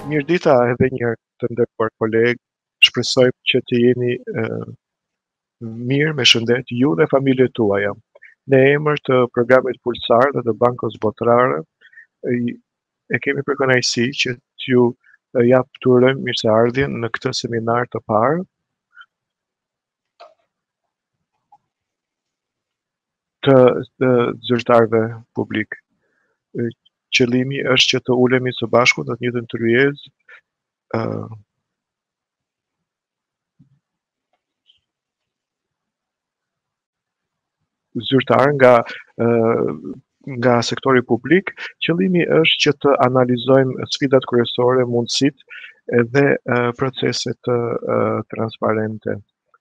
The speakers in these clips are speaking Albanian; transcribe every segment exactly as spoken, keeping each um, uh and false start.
Mirdita edhe një herë të nderuar kolegë, shpresoj që të jeni uh, mirë me shëndet ju dhe familjet tuaja. Në emër të programit pulsar dhe të bankës botërare, e kemi për kënaqësi që t'ju jap të urojmë mirëseardhjen në këtë seminar të parë të, të zyrtarëve publik. Qëllimi është që të ulemi së bashku në të njëjtën tryezë uh, zyrtar nga uh, nga sektori publik. Qëllimi është që të analizojmë sfidat kryesore, mundësitë dhe uh, proceset uh, transparente.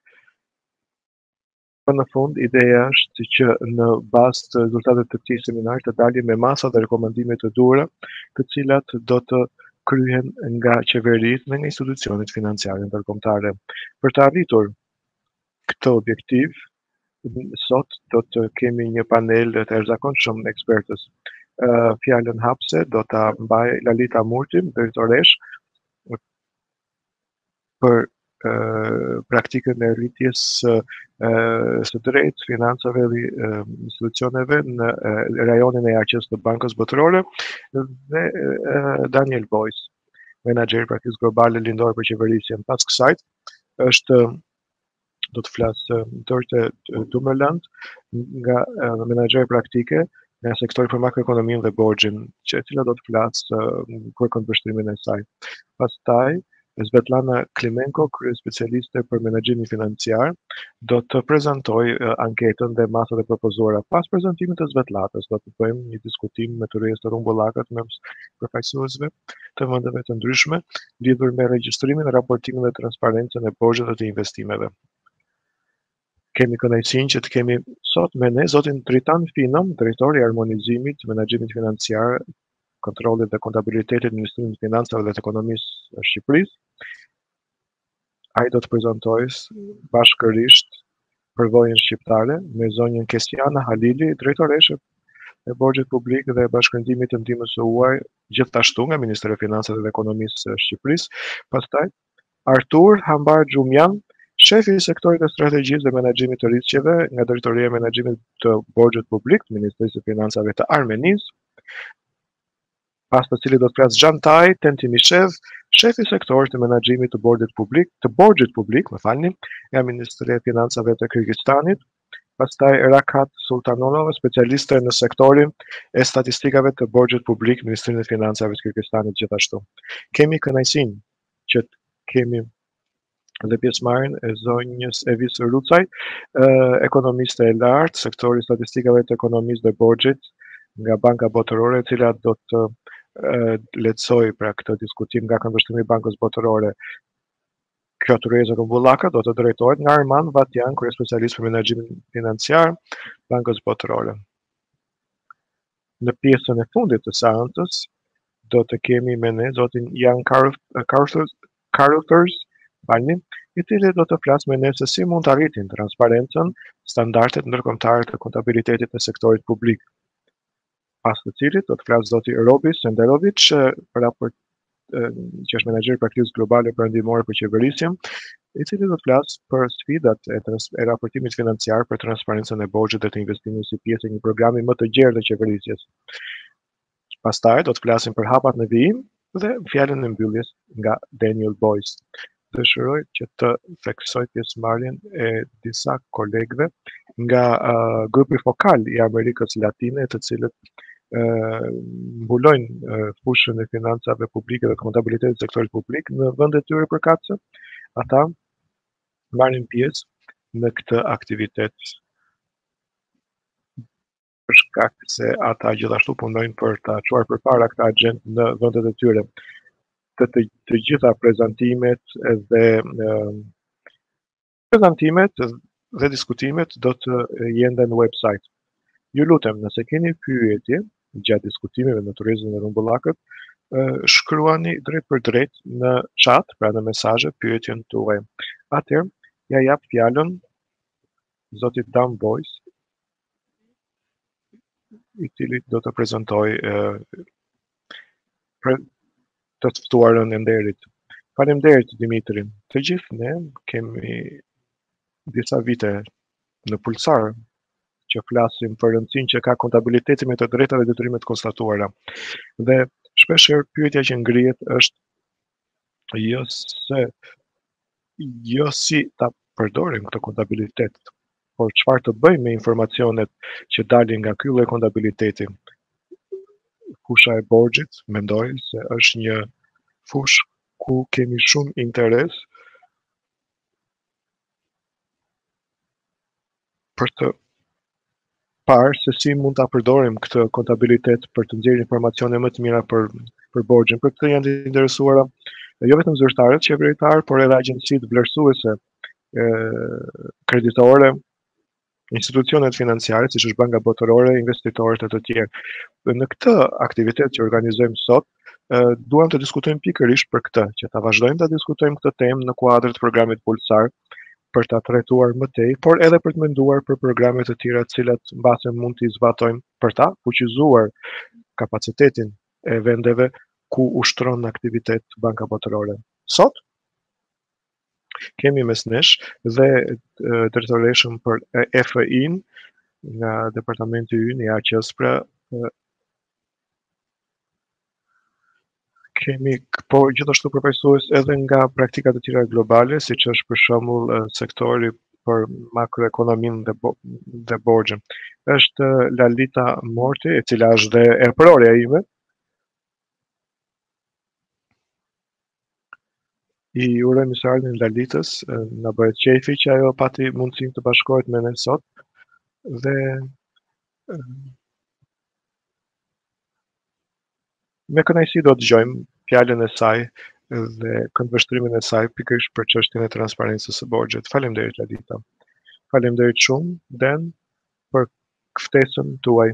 Në fund, ideja është që në bazë të rezultatet të këtij seminari të dalim me masa dhe rekomandime të duhura, të cilat do të kryhen nga qeveritë dhe nga institucionet financiare ndërkombëtare. Për të arritur këtë objektiv, sot do të kemi një panel të jashtëzakonshëm ekspertës. Uh, Fjalën hapse do ta mbaj Lalita Murti, drejtoresh për uh, praktikën e rritjes uh, së drejtë financave dhe uh, institucioneve në uh, rajonin e aqes të Bankës Botërore, dhe uh, Daniel Boyce, menaxher i praktikës globale lindore për qeverisjen. Pas kësaj është do të flasë Dorte Dumerland, nga uh, menaxher praktike nga sektori për makroekonominë dhe borxhin, që e cila do të flasë uh, për këndvështrimin e saj. Pastaj Svetlana Klimenko, krye specialiste për menaxhimin financiar, do të prezantojë uh, anketën dhe masat e propozuara. Pas prezantimit të Svetlatës, do të bëjmë një diskutim me të rrjedhë të rrumbullakat me përfaqësuesve të vendeve të ndryshme lidhur me regjistrimin, raportimin dhe transparencën e borxheve dhe të investimeve. Kemi kënaqësinë që të kemi sot me ne zotin Dritan Finom, drejtori i harmonizimit, menaxhimit financiar, kontrollit dhe kontabilitetit në Ministrinë e Financave dhe të Ekonomisë së Shqipërisë. Ai do të prezantojë bashkërisht përvojën shqiptare me zonjën Kesiana Halili, drejtoreshe e borxhit publik dhe bashkëndimit të ndihmës së huaj, gjithashtu nga Ministria e Financave dhe Ekonomisë së Shqipërisë. Pastaj Artur Hambar Xhumian, shefi i sektorit të strategjisë dhe menaxhimit të rrezikeve nga Drejtoria e Menaxhimit të Borxhit Publik të Ministrisë së Financave të Armenisë. Pas të cilit do të flasë Xhantaj Tentimishev, shefi i sektorit të menaxhimit të borxhit publik, të borxhit publik, më falni, nga Ministria e Financave të Kirgjistanit. Pastaj Rakat Sultanova, specialiste në sektorin e statistikave të borxhit publik, Ministrinë e Financave të Kirgjistanit gjithashtu. Kemi kënaqësinë që kemi dhe pjesëmarrjen e zonjës Evis Rucaj, ekonomiste e lartë, sektori statistikave të ekonomisë dhe borxhit nga Banka Botërore, e cila do të lehtësoj pra këtë diskutim nga këndvështrimi i Bankës Botërore. Kjo të rrezë rrumbullaka do të drejtohet nga Armand Vatjan, kryespecialist për menaxhimin financiar, Bankës Botërore. Në pjesën e fundit të seancës do të kemi me ne zotin Jan Caruthers, Bani, i cili do të flasë me ne se si mund të arritin transparencën, standardet ndërkombëtare të kontabilitetit në sektorit publik. Pas të cilit do të flasë zoti Robis Senderovic, raport, që është menaxher i praktikës globale perëndimore për qeverisjen, i cili do të flasë për sfidat e, e raportimit financiar për transparencën e borxhit dhe të investimit si pjesë e një programi më të gjerë të qeverisjes. Pastaj do të flasim për hapat në vijim dhe fjalën e mbylljes nga Daniel Boyce. Dëshiroj që të theksoj pjesëmarrjen e disa kolegëve nga uh, grupi fokal i Amerikës Latine, të cilët uh, mbulojnë uh, fushën e financave publike dhe kontabilitetit të sektorit publik në vendet e tyre përkatëse. Ata marrin pjesë në këtë aktivitet për shkak se ata gjithashtu punojnë për ta çuar përpara këtë agjendë në vendet e tyre. Të, të, të gjitha prezantimet dhe uh, prezantimet dhe diskutimet do të jenë në website. Ju lutem, nëse keni pyetje gjatë diskutimeve në turizëm dhe rrumbullakët, uh, shkruani drejt për drejt në chat, pra në mesazhe, pyetjen tuaj. Atëherë, ja jap fjalën zotit Dan Boyce, i cili do të prezantojë uh, pre të ftuarën e nderit. Faleminderit Dimitri. Të gjithë ne kemi disa vite në pulsar që flasim për rëndësinë që ka kontabiliteti me të drejta dhe detyrimet konstatuara. Dhe shpeshherë pyetja që ngrihet është jo se jo si ta përdorim këtë kontabilitet, por çfarë të bëjmë me informacionet që dalin nga ky lloj kontabiliteti. Fusha e borxhit, mendoj se është një fushë ku kemi shumë interes për të parë se si mund ta përdorim këtë kontabilitet për të nxjerrë informacione më të mira për për borxhin. Për këtë janë të interesuara jo vetëm zyrtarët qeveritar, por edhe agjencitë vlerësuese kreditore, institucionet financiare, siç është Banka Botërore, investitorët e të tjerë. Në këtë aktivitet që organizojmë sot, duam të diskutojmë pikërisht për këtë, që ta vazhdojmë të diskutojmë këtë temë në kuadër të programit pulsar, për ta trajtuar më tej, por edhe për të menduar për programe të tjera të cilat mbase mund t'i zbatojmë për ta fuqizuar kapacitetin e vendeve ku ushtron aktivitet Banka Botërore. Sot kemi mes nesh dhe drejtoreshëm për F I-n nga departamenti ynë i A Q-s, pra kemi po gjithashtu përfaqësues edhe nga praktika të tjera globale, siç është për shembull sektori për makroekonominë dhe bo, dhe borxhin. Është Lalita Morti, e cila është dhe e prorja ime. I urojmë së ardhin Lalitës, na bëhet qefi që ajo pati mundësinë të bashkohet me ne sot dhe me kënaqësi do të dëgjojmë fjalën e saj dhe këndvështrimin e saj pikërisht për çështjen e transparencës së borxhit. Faleminderit Lalita. Faleminderit shumë Den për ftesën tuaj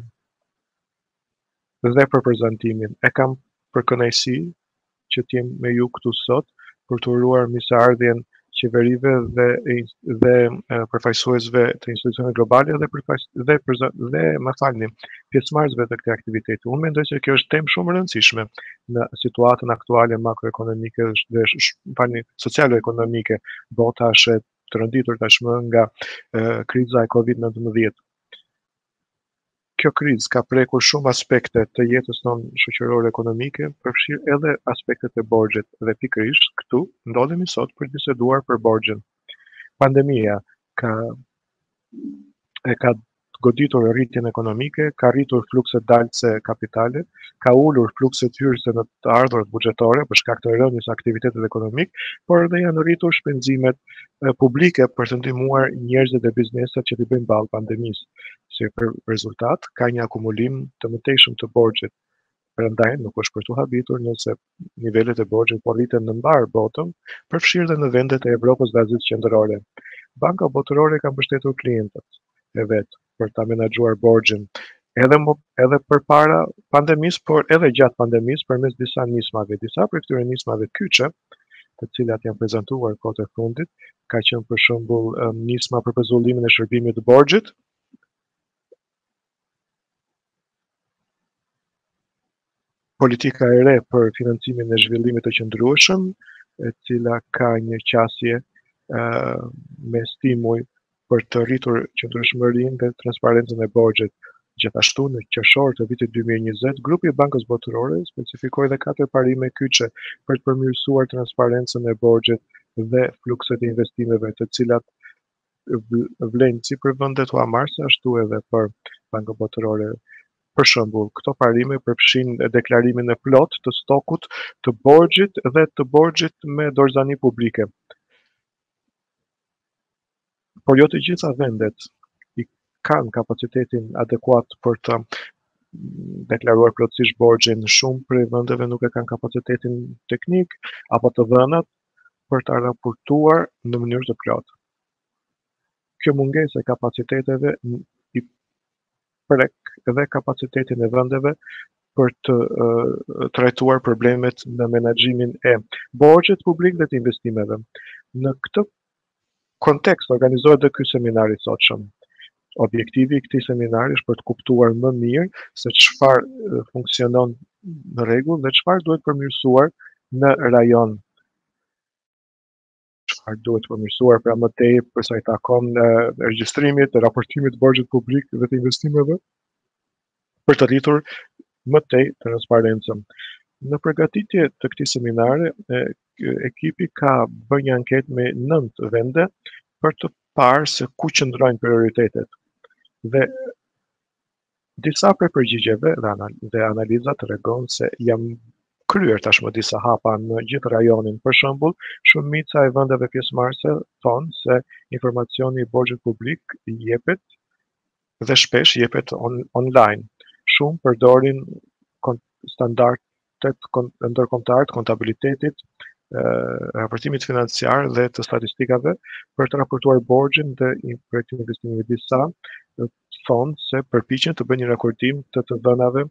dhe për prezantimin. E kam për kënaqësi që të jem me ju këtu sot për të uruar mirëseardhjen qeverive dhe dhe përfaqësuesve të institucioneve globale dhe dhe dhe më falni, pjesëmarrësve të këtij aktiviteti. Unë mendoj se kjo është temë shumë e rëndësishme në situatën aktuale makroekonomike dhe falni sociale-ekonomike. Bota është të rënditur tashmë nga kriza e Covid nëntëmbëdhjetë. Kjo krizë ka prekur shumë aspekte të jetës tonë shoqërore ekonomike, përfshirë edhe aspektet e borxhit dhe pikërisht këtu ndodhemi sot për të biseduar për borxhin. Pandemia ka e ka goditur rritjen ekonomike, ka rritur flukset dalëse kapitale, ka ulur flukset hyrëse në të ardhurat buxhetore për shkak të rënies së aktivitetit ekonomik, por edhe janë rritur shpenzimet publike për të ndihmuar njerëzit dhe bizneset që t'i bëjnë ballë pandemisë. Si për rezultat, ka një akumulim të mëtejshëm të borxhit. Prandaj nuk është për të habitur nëse nivelet e borxhit po rriten në mbar botën, përfshirë dhe në vendet e Evropës dhe Azisë Qendrore. Banka Botërore ka mbështetur klientët e vet për ta menaxhuar borxhin edhe edhe përpara pandemisë, por edhe gjatë pandemisë përmes disa nismave. Disa prej këtyre nismave kyçe, të cilat janë prezantuar kohët e fundit, ka qenë për shembull nisma për pezullimin e shërbimit të borxhit, politika e re për financimin e zhvillimit të qëndrueshëm, e cila ka një qasje uh, me stimuj për të rritur qëndrueshmërinë dhe transparencën e borxhit. Gjithashtu, në qershor të vitit dy mijë e njëzet, grupi i Bankës Botërore specifikoi dhe katër parime kyçe për të përmirësuar transparencën e borxhit dhe flukset e investimeve, të cilat vlen si për vendet huamarrëse ashtu edhe për Bankën Botërore. Për shembull, këto parime përfshin deklarimin e plot të stokut të borxhit dhe të borxhit me dorëzani publike. Por jo të gjitha vendet i kanë kapacitetin adekuat për të deklaruar plotësisht borxhin. Shumë prej vendeve nuk e kanë kapacitetin teknik apo të dhënat për ta raportuar në mënyrë të plotë. Kjo mungesë e kapaciteteve i prek edhe kapacitetin e vendeve për të uh, trajtuar problemet në menaxhimin e borxhit publik dhe të investimeve. Në këtë kontekst organizohet dhe ky seminar i sotshëm. Objektivi i këtij seminari është për të kuptuar më mirë se çfarë funksionon në rregull dhe çfarë duhet përmirësuar në rajon çfarë duhet përmirësuar pra më tej për sa i takon regjistrimit, të raportimit të borxhit publik dhe të investimeve për të rritur më tej transparencën. Në përgatitje të këtij seminari, ekipi ka bërë një anketë me nëntë vende për të parë se ku qëndrojnë prioritetet. Dhe disa prej përgjigjeve dhe analiza tregon se janë kryer tashmë disa hapa në gjithë rajonin. Për shembull, shumica e vendeve pjesëmarrëse thonë se informacioni i borxhit publik jepet dhe shpesh jepet on, online. Shumë përdorin standardet ndërkombëtare të kontabilitetit, raportimit financiar dhe të statistikave për të raportuar borxhin dhe për të investimeve. Disa thonë se përpiqen të bëjnë një raportim të të dhënave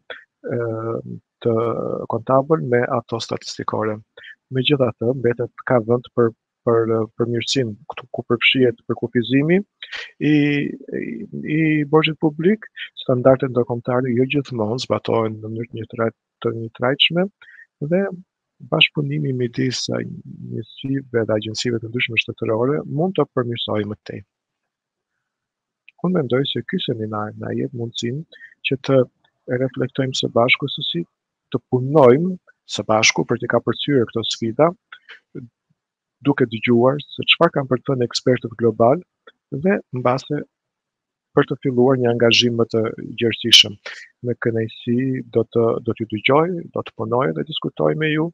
të kontabël me ato statistikore. Megjithatë, mbetet ka vend për për përmirësim ku përfshihet përkufizimi i i borxhit publik, standardet ndërkombëtare jo gjithmonë zbatohen në mënyrë të njëtrajtshme dhe bashkëpunimi midis njësive dhe agjencive të ndryshme shtetërore mund të përmirësojë më tej. Unë mendoj se ky seminar na jep mundësinë që të reflektojmë së bashku se si të punojmë së bashku për të kapërcyer këto sfida, duke dëgjuar se çfarë kanë për të thënë ekspertët global dhe mbase për të filluar një angazhim më të gjerësishëm. Me kënaqësi do të do t'ju dëgjoj, do të punoj dhe diskutoj me ju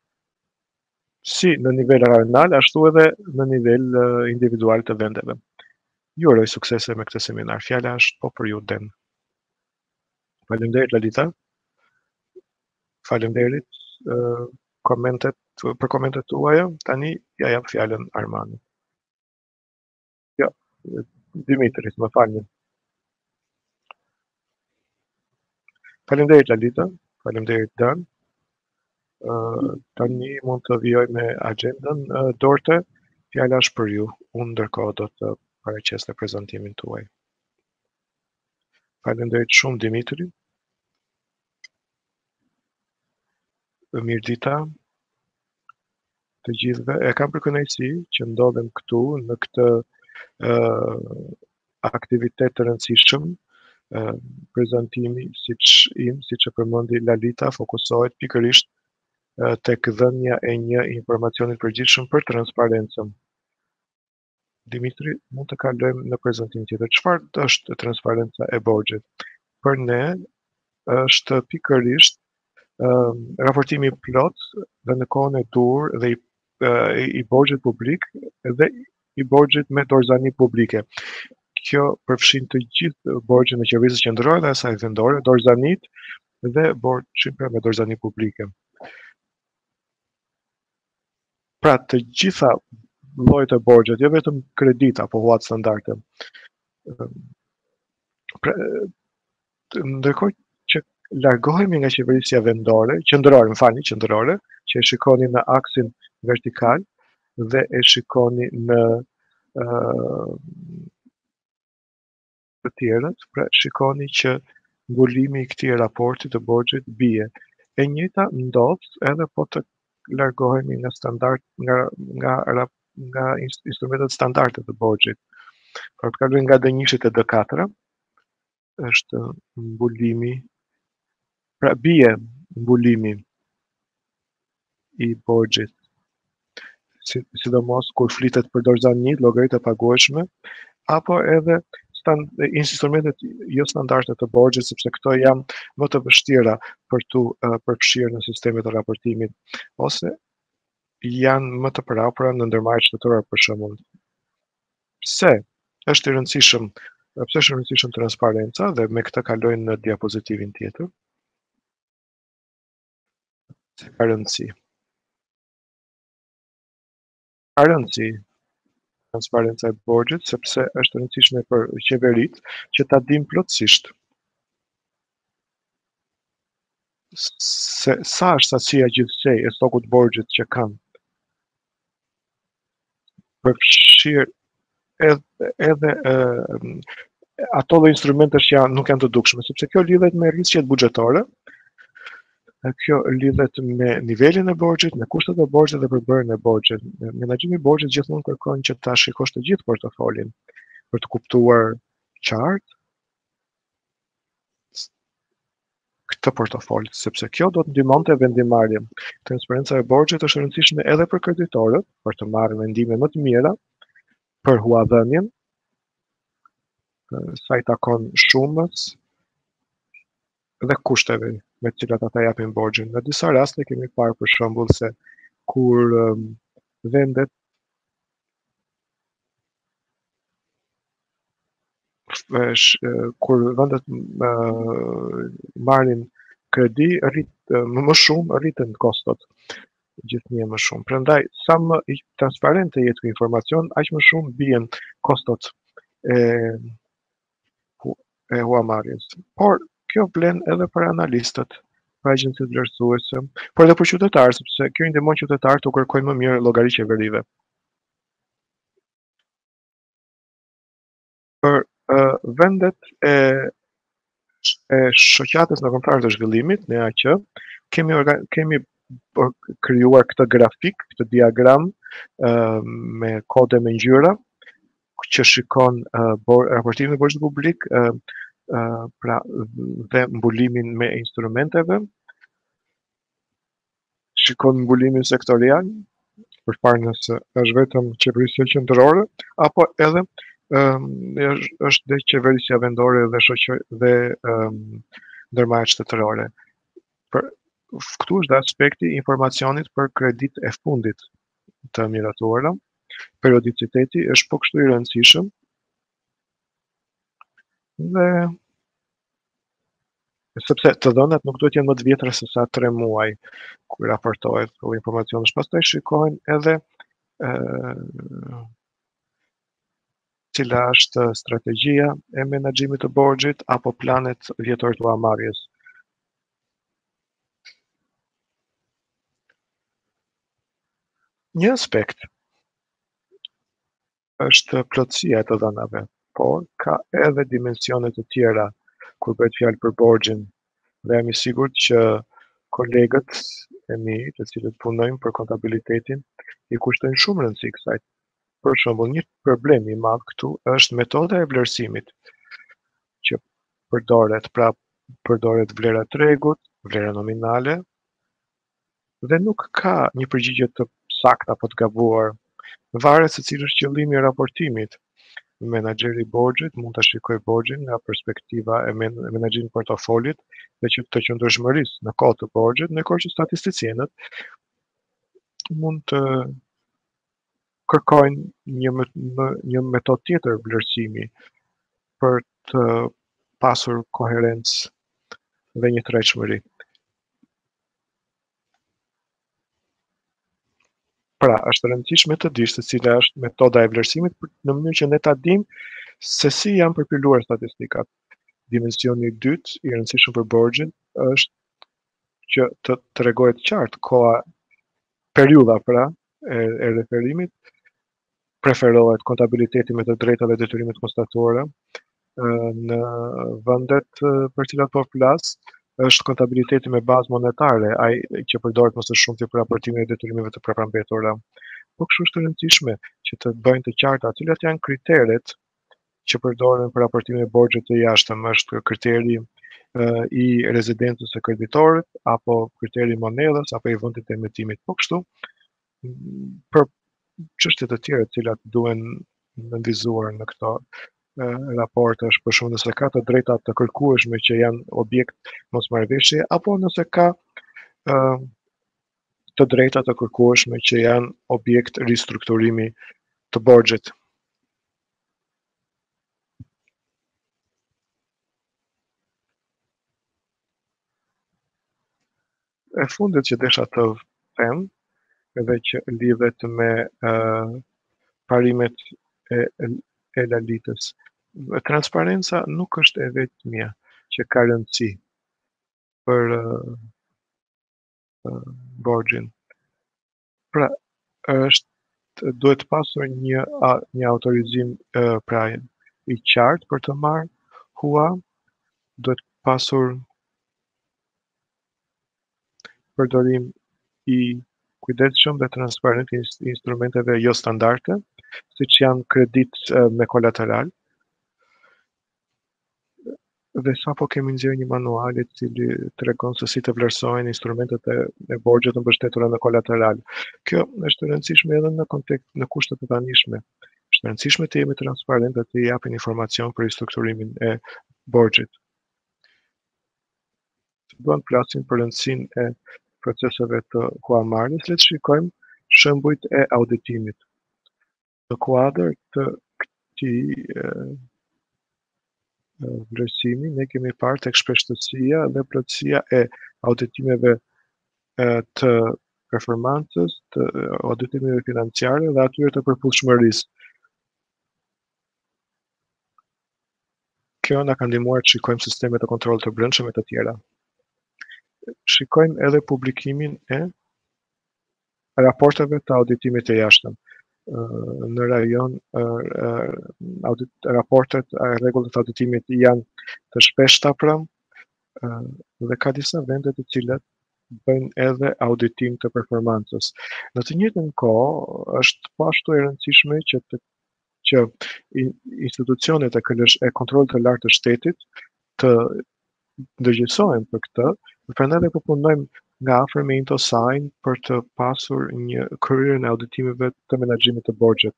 si në nivel rajonal ashtu edhe në nivel uh, individual të vendeve. Ju uroj suksese me këtë seminar. Fjala është po për ju Den. Faleminderit Lalita. Faleminderit uh, komentet për komentet tuaja. Tani ja jap fjalën Armanit. Jo, Dimitris, më falni. Faleminderit Lalita, faleminderit Dan. Uh, tani mund të vijoj me agendën uh, Dorte. Fjala është për ju. Unë ndërkohë do të paraqes në prezantimin tuaj. Faleminderit shumë Dimitri. Mirëdita të gjithëve. E kam për kënaqësi që ndodhem këtu në këtë uh, aktivitet të rëndësishëm. Uh, prezantimi siç im, siç e përmendi Lalita, fokusohet pikërisht uh, tek dhënia e një informacioni të përgjithshëm për transparencën. Dimitri, mund të kalojmë në prezantim tjetër. Çfarë është transparenca e borxhit? Për ne është pikërisht uh, raportimi plot dhe në kohën e dur dhe i, uh, i borxhit publik dhe i borxhit me dorëzani publike. Kjo përfshin të gjithë borxhin e qeverisë qendrore dhe asaj vendore, dorëzanit dhe borxhin me dorëzani publike. Pra të gjitha llojet e borxhit, jo vetëm kredita apo huat standarde. Pra, ndërkohë që largohemi nga qeverisja vendore, qendrore, më falni, qendrore, që e shikoni në aksin vertikal dhe e shikoni në uh, të tjerët, pra shikoni që mbulimi i këtij raporti të borxhit bie. E njëjta ndodh edhe po të largohemi nga standard nga nga nga instrumentet standarde të borxhit. Pra të kalojmë nga D një e D katër është mbulimi, pra bie mbulimi i borxhit, sidomos kur flitet për dorëzanit, llogaritë e pagueshme, apo edhe stand, instrumentet jo standarde të borxhit, sepse këto janë më të vështira për tu uh, përfshirë në sistemet e raportimit, ose janë më të përhapura në ndërmarrjet shtetërore për shembull. Pse është i rëndësishëm, pse është e rëndësishëm transparenca dhe me këtë kaloj në diapozitivin tjetër. Se ka rëndësi. Ka rëndësi transparenca e borxhit sepse është e rëndësishme për qeveritë që ta dinë plotësisht se sa është sasia gjithsej e stokut borxhit që kanë. Përfshirë edhe, edhe uh, ato dhe instrumentesh që janë, nuk janë të dukshme, sepse kjo lidhet me rrisqet buxhetore, Kjo lidhet me nivelin e borxhit, me kushtet e borxhit dhe përbërjen e borxhit. Menaxhimi i borxhit gjithmonë kërkon që ta shikosh të gjithë portofolin për të kuptuar qartë këtë portofol, sepse kjo do të ndihmonte vendimarrjen. Transparenca e borxhit është e rëndësishme edhe për kreditorët, për të marrë mendime më të mira për huadhënien, sa i takon shumës dhe kushteve me të cilat ata japin borxhin. Në disa raste kemi parë për shembull se kur um, vendet kur vendet uh, marrin kredi, rrit uh, më shumë rriten kostot gjithnjë më shumë. Prandaj sa më transparente jetë ky informacion, aq më shumë bien kostot e e huamarrjes. Por kjo vlen edhe për analistët, për agjencitë vlerësuese, por edhe për qytetarë, sepse kjo i ndihmon qytetarët të kërkojnë më mirë llogari qeverive. Për uh, vendet e e shoqatës ndërkombëtare të zhvillimit, ne A Q, kemi organ, kemi krijuar këtë grafik, këtë diagram uh, me kode me ngjyra që shikon uh, bor, raportimin e borxhit publik, uh, uh, pra dhe mbulimin me instrumenteve, shikon mbulimin sektorial, për parë nëse është vetëm qeverisja qendrore, apo edhe um, është dhe qeverisja vendore dhe shoqë dhe um, ndërmarrjet shtetërore. Për këtu është dhe aspekti i informacionit për kredit e fundit të miratuara. Periodiciteti është po kështu i rëndësishëm dhe sepse të dhënat nuk duhet jenë më të vjetra se sa tre muaj kur raportohet, ku informacionet pastaj shikohen edhe e, cila është strategjia e menaxhimit të borxhit apo planet vjetor të huamarrjes. Një aspekt është plotësia e të dhënave, por ka edhe dimensione të tjera kur bëhet fjalë për borxhin. Dhe jam i sigurt që kolegët e mi, të cilët punojnë për kontabilitetin, i kushtojnë shumë rëndësi kësaj. Për shembull, një problem i madh këtu është metoda e vlerësimit që përdoret, pra përdoret vlera e tregut, vlera nominale, dhe nuk ka një përgjigje të saktë apo të gabuar. Varet se cili është qëllimi i raportimit. Menaxheri i borxhit mund ta shikojë borxhin nga perspektiva e menaxhimit portofolit dhe që të qëndrueshmërisë në kohë të borxhit, ndërkohë që statisticianët mund të kërkojnë një një metodë tjetër vlerësimi për të pasur koherencë dhe një tërheqëmëri. Pra, është rëndësishme të dish se cila është metoda e vlerësimit në mënyrë që ne ta dimë se si janë përpiluar statistikat. Dimensioni i dytë i rëndësishëm për borxhin është që të tregohet qartë koha, periudha pra e, e referimit, preferohet kontabiliteti me të drejtat dhe detyrimet konstatuara në vendet për cilat po flas, është kontabiliteti me bazë monetare, ai që përdoret më së shumti për raportimin e detyrimeve të përpambetura. Po kështu është e rëndësishme që të bëjnë të qarta cilat janë kriteret që përdoren për raportimin e borxhit të jashtëm, është kriteri uh, i rezidencës së kreditorit, apo kriteri i monedhës, apo i vendit të emetimit. Po kështu, për çështje të tjera të cilat duhen nënvizuar në këto raport është për shumë nëse ka të drejta të kërkueshme që janë objekt mosmarrëveshje, apo nëse ka uh, të drejta të kërkueshme që janë objekt ristrukturimi të borxhit. E fundit që desha të them, edhe që lidhet me uh, parimet e, e lalitës. Transparenca nuk është e vetmja që ka rëndësi për uh, uh, borxhin. Pra, është duhet pasur një uh, një autorizim uh, pra i qartë për të marrë hua, duhet pasur përdorim i kujdesshëm dhe transparent i instrumenteve jo standarde, siç janë kredit me kolateral. Dhe sapo kemi nxjerrë një manual i cili tregon se si të vlerësohen instrumentet e, e borxhet të mbështetura me kolateral. Kjo është e rëndësishme edhe në kontekst në kushtet e tanishme. Është e rëndësishme të jemi transparent dhe të japim informacion për strukturimin e borxhit. Duan të flasim për rëndësinë e proceseve të huamarrjes, le të shikojmë shembujt e auditimit. Në kuadër të këtij vlerësimi, ne kemi parë tek shpeshtësia dhe plotësia e auditimeve të performancës, të auditimeve financiare dhe atyre të përputhshmërisë. Kjo na ka ndihmuar të shikojmë sistemet e kontrollit të brendshëm e të tjera. Shikojmë edhe publikimin e raporteve të auditimit të jashtëm. Në rajon audit, raportet e rregullat të auditimit janë të shpeshta pra dhe ka disa vende të cilat bëjnë edhe auditim të performancës. Në të njëjtën kohë është po ashtu e rëndësishme që të, që institucionet e, e kontrollit të lartë të shtetit të ndërgjegjësohen për këtë, prandaj ne po punojmë nga afër me Intosign për të pasur një kryerjen e auditimeve të menaxhimit të borxhet.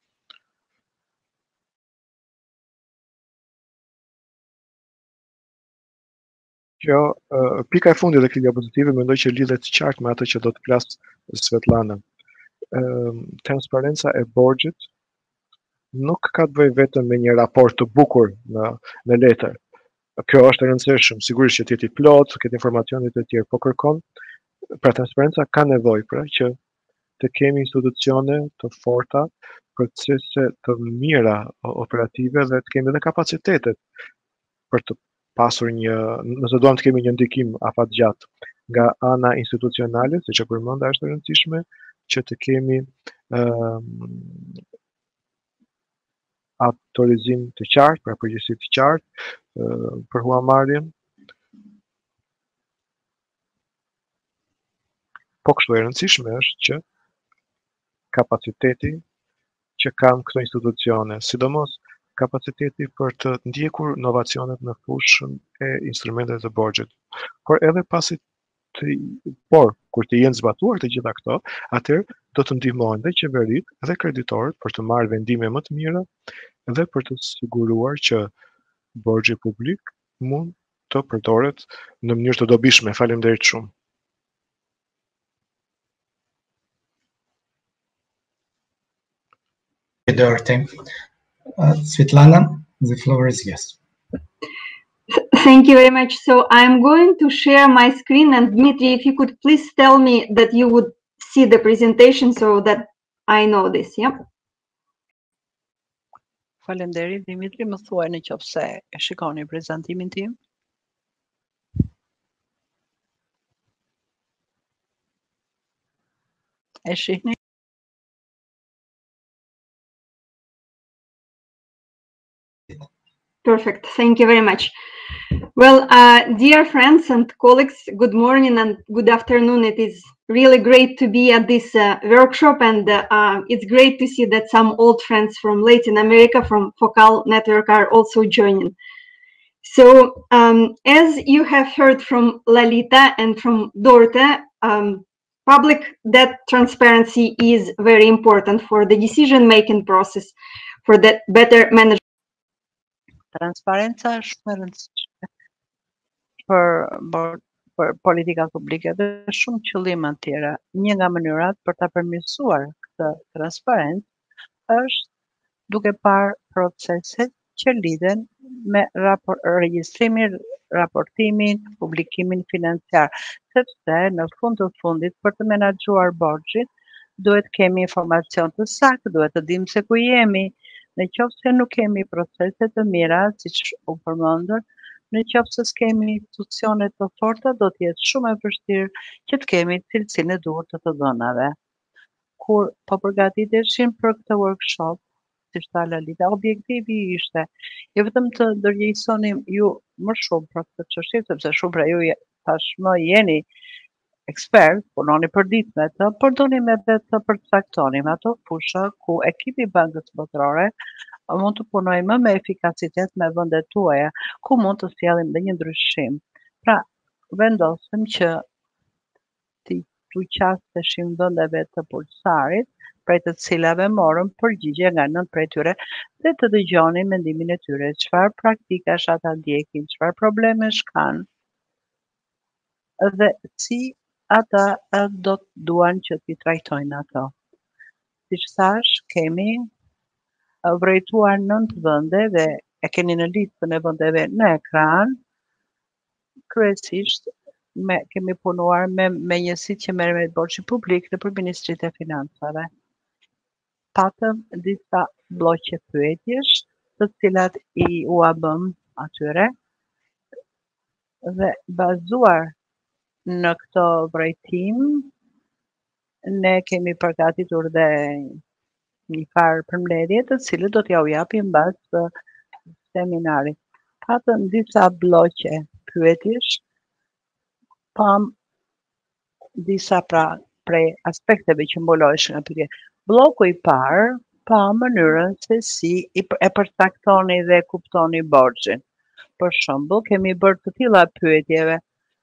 Kjo uh, pika e fundit e këtij diapozitive mendoj që lidhet qartë me atë që do të flas Svetlana. Uh, transparenca e borxhit nuk ka të bëjë vetëm me një raport të bukur në në letër. Kjo është e rëndësishme, sigurisht që të jetë i plot, të ketë informacionet e tjerë, po kërkon pra transparenca ka nevojë pra që të kemi institucione të forta, procese të mira operative dhe të kemi edhe kapacitetet për të pasur një, nëse duam të kemi një ndikim afatgjatë nga ana institucionale, siç e përmenda është e rëndësishme që të kemi um, autorizim të qartë, pra përgjegjësi të qartë uh, për huamarrjen. Po kështu e rëndësishme është që kapaciteti që kanë këto institucione, sidomos kapaciteti për të ndjekur inovacionet në fushën e instrumenteve të borxhit. Por edhe pasi të, por kur të jenë zbatuar të gjitha këto, atëherë do të ndihmojnë dhe qeveritë dhe kreditorët për të marrë vendime më të mira dhe për të siguruar që borxhi publik mund të përdoret në mënyrë të dobishme. Faleminderit shumë. Dorothy. Uh, Svetlana, the floor is yours. Thank you very much. So I'm going to share my screen, and Dmitry, if you could please tell me that you would see the presentation so that I know this, yeah? Faleminderit, Dimitri, më thuaj në qoftë se e shikoni prezantimin tim. E shihni? Perfect. Thank you very much. Well, uh, dear friends and colleagues, good morning and good afternoon. It is really great to be at this uh, workshop, and uh, uh, it's great to see that some old friends from Latin America, from Focal Network, are also joining. So, um, as you have heard from Lalita and from Dorte, um, public debt transparency is very important for the decision-making process, for the better management. Transparenca është shumë e rëndësishme për, për politikat publike dhe shumë qëllime të tjera. Një nga mënyrat për ta përmirësuar këtë transparencë është duke parë proceset që lidhen me rapor, regjistrimin, raportimin, publikimin financiar, sepse në fund të fundit për të menaxhuar borxhin duhet kemi informacion të saktë, duhet të dimë se ku jemi. Në qoftë se nuk kemi procese të mira, siç u përmendur, në qoftë se s'kemi institucione të forta, do të jetë shumë e vështirë që të kemi cilësinë e duhur të të dhënave. Kur po përgatiteshim për këtë workshop, siç tha Lalita, objektivi ishte jo vetëm të ndërgjegjësonim ju më shumë për këtë çështje, sepse shumë pra ju tashmë jeni ekspert, punoni për ditë me të, por donim edhe të përcaktonim ato fusha ku ekipi i Bankës Botërore mund të punojë më me efikasitet me vendet tuaja, ku mund të sjellim dhe një ndryshim. Pra, vendosëm që të tu qasteshim vendeve të pulsarit, prej të cilave morëm përgjigje nga nënt prej tyre dhe të dëgjonin mendimin e tyre, çfarë praktikash ata ndjekin, çfarë problemesh kanë dhe si ata do të duan që t'i trajtojnë ato. Siç thash, kemi vërejtuar nënt vende dhe e keni në listën e vendeve në ekran. Kryesisht me, kemi punuar me, me njësit që merren me borxhi publik nëpër Ministritë e Financave. Patëm disa bloqe pyetjesh, të cilat i u bëm atyre dhe bazuar në këto vërejtim, ne kemi përgatitur dhe një farë përmbledhje të cilët do t'ja u japim mbas seminarit. Patëm disa bloqe pyetjesh, pam disa pra prej aspekteve që mbuloheshin nga pyetje. Bloku i parë pa mënyrën se si i e përcaktoni dhe kuptoni borxhin. Për shembull, kemi bërë të tilla pyetjeve.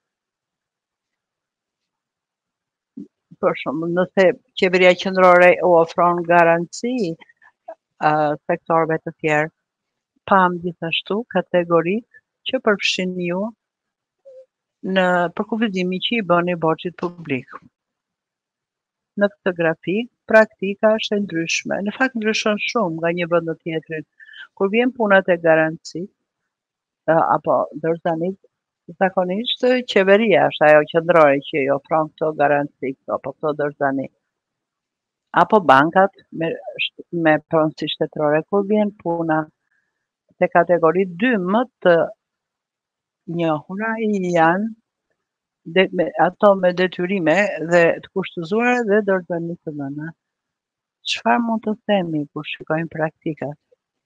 Për shembull, nëse qeveria qendrore u ofron garanci uh, sektorëve të tjerë, pam gjithashtu kategoritë që përfshin ju në përkufizimin që i bëni borxhit publik. Në këtë grafik, praktika është e ndryshme. Në fakt ndryshon shumë nga një vend në tjetrin. Kur vjen puna te garanci, apo dorëzanit, zakonisht qeveria është ajo qendrore që i ofron këto garanci, apo këto dorëzani. Apo bankat me, me pronësi shtetërore. Kur vjen puna te kategori dy, më të njohura janë de, me, ato me detyrime dhe të kushtëzuara dhe dorëzanit të dhëna. Çfarë mund të themi kur shikojmë praktikat?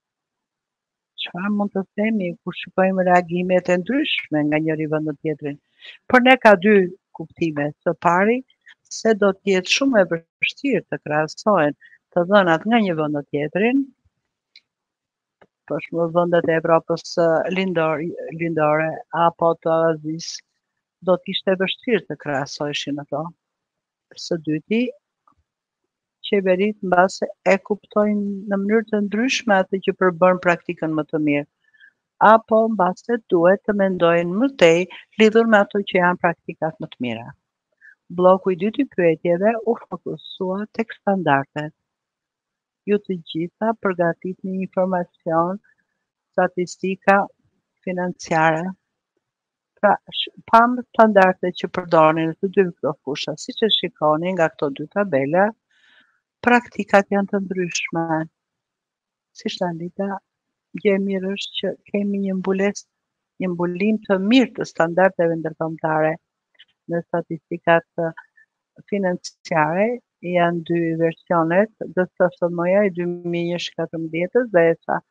Çfarë mund të themi kur shikojmë reagimet e ndryshme nga njëri vend në tjetrin? Për ne ka dy kuptime. Së pari, se do të jetë shumë e vështirë të krahasohen të dhënat nga një vend në tjetrin, për shembull vendet e Evropës lindor, lindore apo të Azisë, do të ishte vështirë të krahasoheshin ato. Së dyti, qeveritë mbase e kuptojnë në mënyrë të ndryshme atë që përbën praktikën më të mirë, apo mbase duhet të mendojnë më tej lidhur me ato që janë praktikat më të mira. Bloku i dytë i pyetjeve u fokusua tek standardet. Ju të gjitha përgatitni informacion, statistika financiare. Pra, pam standardet që përdorin në të dy këto fusha, siç e shikoni nga këto dy tabela, praktikat janë të ndryshme. Si Shalita, gjë e mirë është që kemi një mbules, një mbulim të mirë të standardeve ndërkombëtare. Në statistikat financiare janë dy versionet, D S S I-ja i dy mijë e katërmbëdhjetë dhe E S A.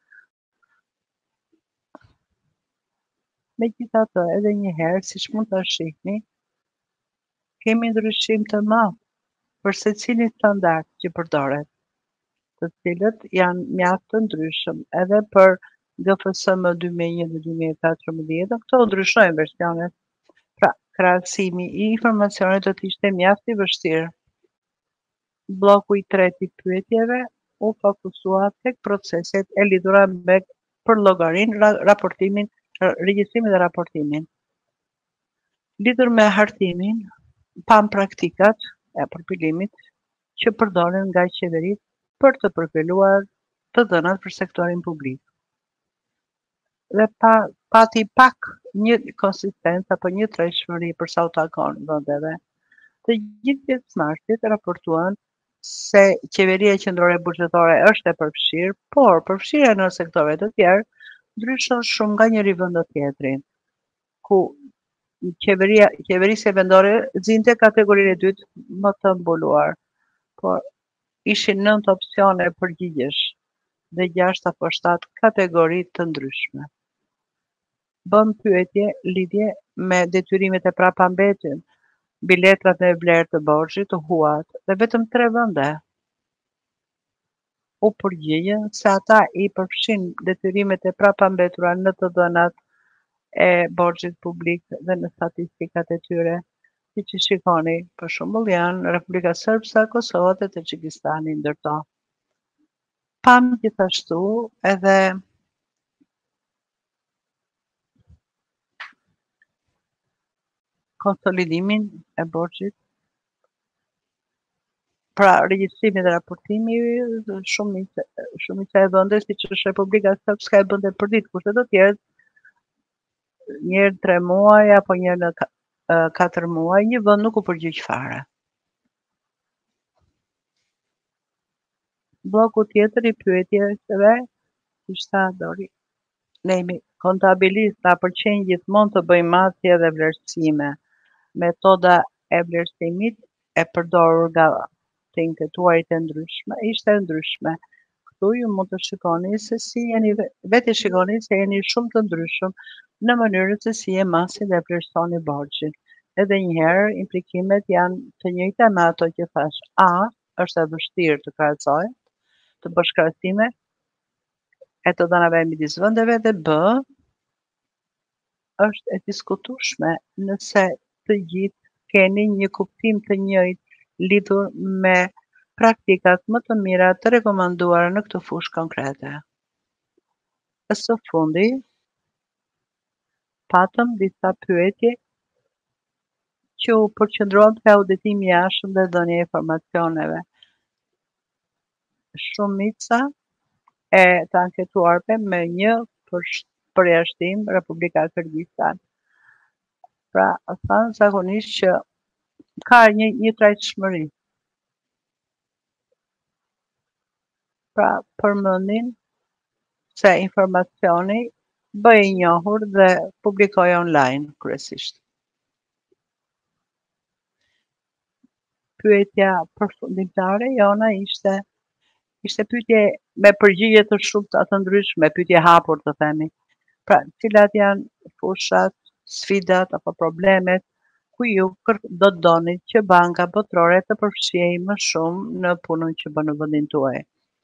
Megjithatë, edhe një herë, siç mund ta shihni, kemi ndryshim të madh për secilin standard që përdoret, të cilët janë mjaft të ndryshëm edhe për G F S M dy mijë e një dhe dy mijë e katërmbëdhjetë, këto ndryshojnë versionet. Pra, krahasimi i informacionit do të ishte mjaft i vështirë. Bloku i tretë i pyetjeve u fokusua tek proceset e lidhura me përllogarinë, raportimin, regjistrimin dhe raportimin. Lidhur me hartimin, pam praktikat e përpilimit që përdoren nga qeveritë për të përpiluar të dhënat për sektorin publik. Dhe pa, pati pak një konsistencë apo një trashëgimi për sa u takon vendeve. Të gjithë pjesëmarrësit raportuan se qeveria qendrore buxhetore është e përfshirë, por përfshirja në sektore të tjerë ndryshon shumë nga njëri vend në tjetrin, ku qeveria, qeverisja vendore zinte kategorinë e dytë më të mbuluar, por ishin nënt opsione përgjigjesh dhe gjashtë apo shtatë kategori të ndryshme. Bëm pyetje lidhje me detyrimet e prapambetjen, biletrat me vlerë të borxhit të huat dhe vetëm tre vende u përgjigjen se ata i përfshin detyrimet e prapambetura në të dhënat e borxhit publik dhe në statistikat e tyre. Siç i shikoni, për shembull janë Republika Srpska, Kosova dhe Tagjikistani ndërto. Pam gjithashtu edhe konsolidimin e borxhit, pra regjistrimi dhe raportimi, shumica shumica e vendeve siç është Republika Srpska e bënte për ditë, kurse të tjerët një herë tre muaj apo një herë në katër muaj, një vend nuk u përgjigj fare. Bloku tjetër i pyetjeve ishte dori. Ne jemi kontabilistë, na pëlqen gjithmonë të bëjmë masje dhe vlerësime. Metoda e vlerësimit e përdorur nga të inketuarit e ndryshme ishte e ndryshme. Këtu ju mund të shikoni se si jeni vetë shikoni se jeni shumë të ndryshëm në mënyrën se si e masin dhe vlerësoni borxhin. Edhe njëherë implikimet janë të njëjta me ato që thash. A, është e vështirë të krahasohet, të bësh krahasime e të dhënave midis vendeve dhe B, është e diskutueshme nëse të gjithë keni një kuptim të njëjtë lidhur me praktikat më të mira të rekomanduara në këtë fushë konkrete. Së fundi, patëm disa pyetje që u përqendrohen te auditimi i jashtëm dhe dhënia e informacioneve. Shumica e të anketuarve me një përjashtim Republika e Kërgjistan. Pra, thanë zakonisht që ka një, një trajtshmëri. Pra, përmendin se informacioni bëj i njohur dhe publikoj online kryesisht. Pyetja përfundimtare jona ishte ishte pyetje me përgjigje të shumta të ndryshme, pyetje hapur të themi. Pra, cilat janë fushat, sfidat apo problemet ku ju do të donit që banka botërore të përfshihej më shumë në punën që bën në vendin tuaj.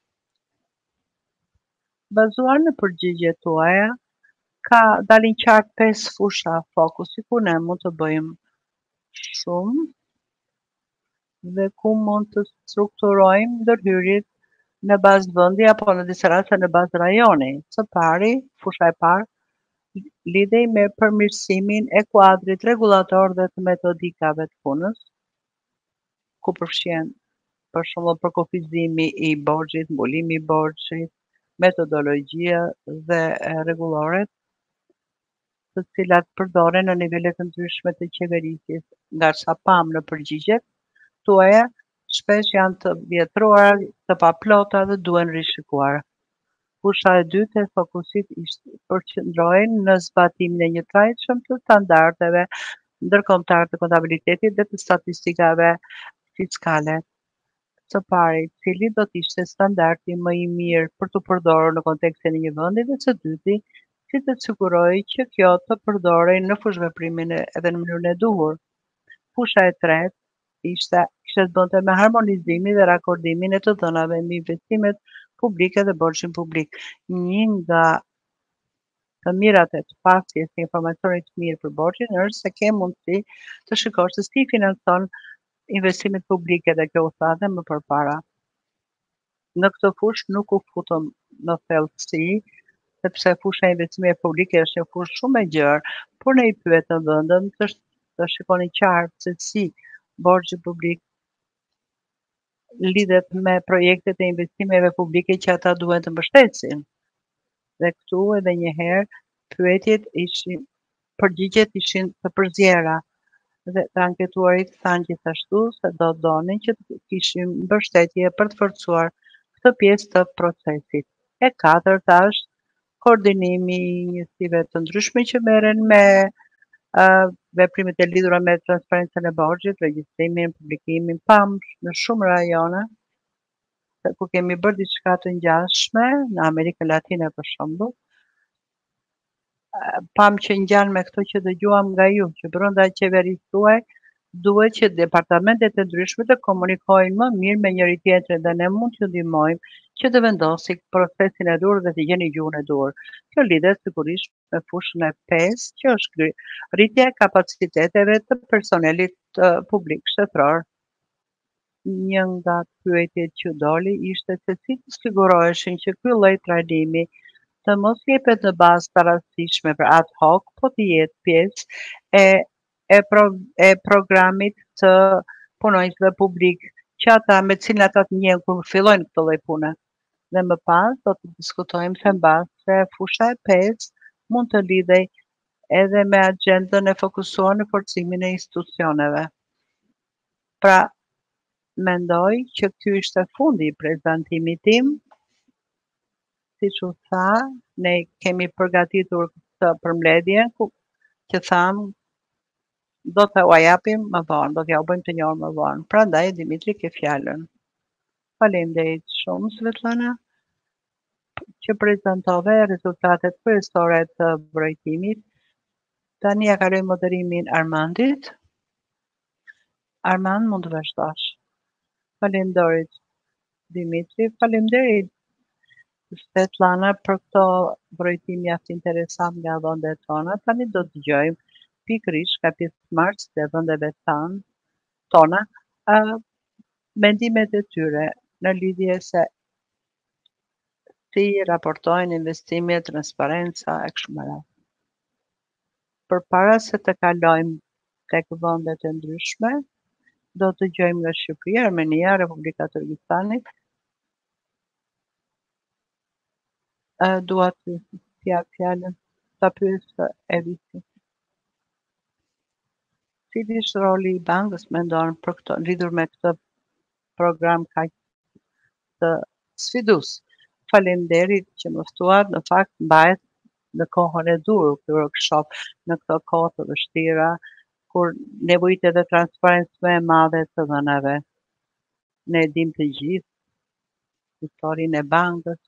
Bazuar në përgjigjet tuaja, ka dalin qartë pesë fusha fokusi ku ne mund të bëjmë shumë dhe ku mund të strukturojmë ndërhyrjet në bazë vendi apo në disa raste në bazë rajoni. Së pari, fusha e parë, lidhej me përmirësimin e kuadrit rregullator dhe të metodikave të punës, ku përfshihen për shembull përkufizimi i borxhit, mbulimi i borxhit, metodologjia dhe rregulloret, të cilat përdoren në nivele të ndryshme të qeverisjes. Nga sa pam në përgjigjet tuaja, shpesh janë të vjetruara, të paplota dhe duhen rishikuar. Fusha e dytë e fokusit ishte përqendrohen në zbatimin e një trajtshëm të standardeve ndërkombëtar të kontabilitetit dhe të statistikave fiskale. Së pari, cili do të ishte standardi më i mirë për të përdorur në kontekstin e një vendi dhe së dyti, si të sigurojë që kjo të përdorej në fushveprimin edhe në mënyrën e duhur. Fusha e tretë ishte kishte të bënte me harmonizimin dhe rakordimin e të dhënave mbi investimet publike dhe borxhin publik. Një nga të mirat e të pasjes të informacionit të mirë për borxhin është se ke mundësi të shikosh se si financon investimet publike dhe kjo u tha dhe më përpara. Në këtë fushë nuk u futëm në thellësi, sepse fusha e investimeve publike është një fushë shumë e gjerë, por ne i pyetëm vendën të, të shikoni qartë se si borxhi publik lidhet me projektet e investimeve publike që ata duhen të mbështetsin. Dhe këtu edhe një herë pyetjet ishin, përgjigjet ishin të përzjera. Dhe të anketuarit thanë gjithashtu se do donin që të kishim mbështetje për të forcuar këtë pjesë të procesit. E katërta është koordinimi i njësive të ndryshme që merren me uh, veprimet e lidhura me transparencën e borxhit, regjistrimin, publikimin, pam në shumë rajone, ku kemi bërë diçka të ngjashme në Amerikën Latine për shembull, pam që ngjan me këto që dëgjuam nga ju, që brenda qeverisë tuaj duhet që departamentet e ndryshme të komunikojnë më mirë me njëri tjetrin dhe ne mund t'ju ndihmojmë që të vendosi procesin e dur dhe të gjeni gjuhën e dur. Kjo lidhet sigurisht me fushën e pesë, që është rritja e kapaciteteve të personelit uh, publik shtetëror. Një nga pyetjet që doli ishte se si të siguroheshin që ky lloj trajnimi të mos jepet në bazë të rastishme për ad hoc, po të jetë pjesë e e, pro, e programit të punonjësve publik, që ata me cilin ata të njehen kur fillojnë këtë lloj pune. Dhe më pas do të diskutojmë se mbas se fusha e pesë mund të lidhej edhe me agjendën e fokusuar në forcimin e institucioneve. Pra, mendoj që ky ishte fundi i prezantimit tim. Siç u tha, ne kemi përgatitur këtë përmbledhje që tham do të ua japim më vonë, do t'ja u bëjmë të njohur më vonë. Prandaj Dimitri ke fjalën. Faleminderit shumë Svetlana që prezantove rezultatet kryesore të vërejtimit. Tani ja kaloj moderimin Armandit. Armand, mund të vazhdosh. Faleminderit Dimitri, faleminderit Svetlana për këto vërejtim mjaft interesant nga vendet tona. Tani do të dëgjojmë pikërisht nga pjesëmarrësit e vendeve tan, tona uh, mendimet e tyre në lidhje se si raportojnë investimet, transparenca e kështu me radhë. Përpara se të kalojmë tek vendet e ndryshme, do të dëgjojmë nga Shqipëria, Armenia, Republika e Kërgjistanit. Uh, dua të jap fjalën ta pyes e viti. Cili është roli i bankës mendon për këtë, lidhur me këtë program kaq të sfidus? Faleminderit që më ftuat, në fakt mbahet në kohën e dur ky workshop, në këto kohë të vështira, kur nevojitet e transparencë më e madhe të dhënave. Ne dim të gjithë historinë e bankës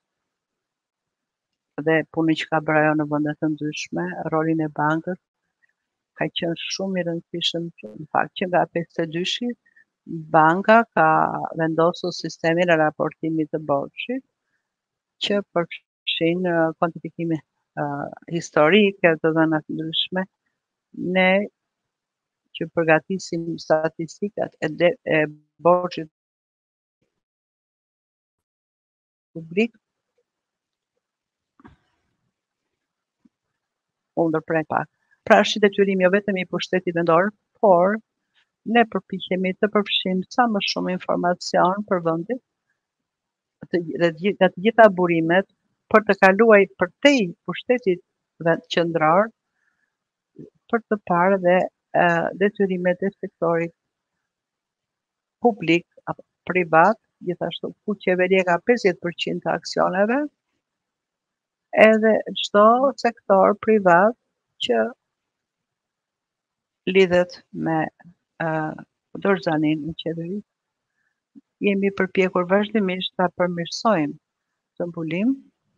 dhe punën që ka bërë ajo në vende të ndryshme, rolin e bankës ka qenë shumë i rëndësishëm, në fakt që nga pesëdhjetë e dyshi banka ka vendosur sistemin e raportimit të borxhit që përfshin uh, kuantifikime uh, historike të dhëna të ndryshme. Ne që përgatisim statistikat e, de, e borxhit publik, u ndërprej pak. Pra është detyrimi jo vetëm i pushtetit vendor, por ne përpiqemi të përfshijmë sa më shumë informacion për vendin dhe nga të gjitha burimet për të kaluar përtej pushtetit qendror për të parë dhe uh, detyrimet e sektorit publik apo privat, gjithashtu ku qeveria ka pesëdhjetë përqind të aksioneve, edhe çdo sektor privat që lidhet me uh, dorëzanin në qeveri. Jemi përpjekur vazhdimisht ta përmirësojmë këtë mbulim,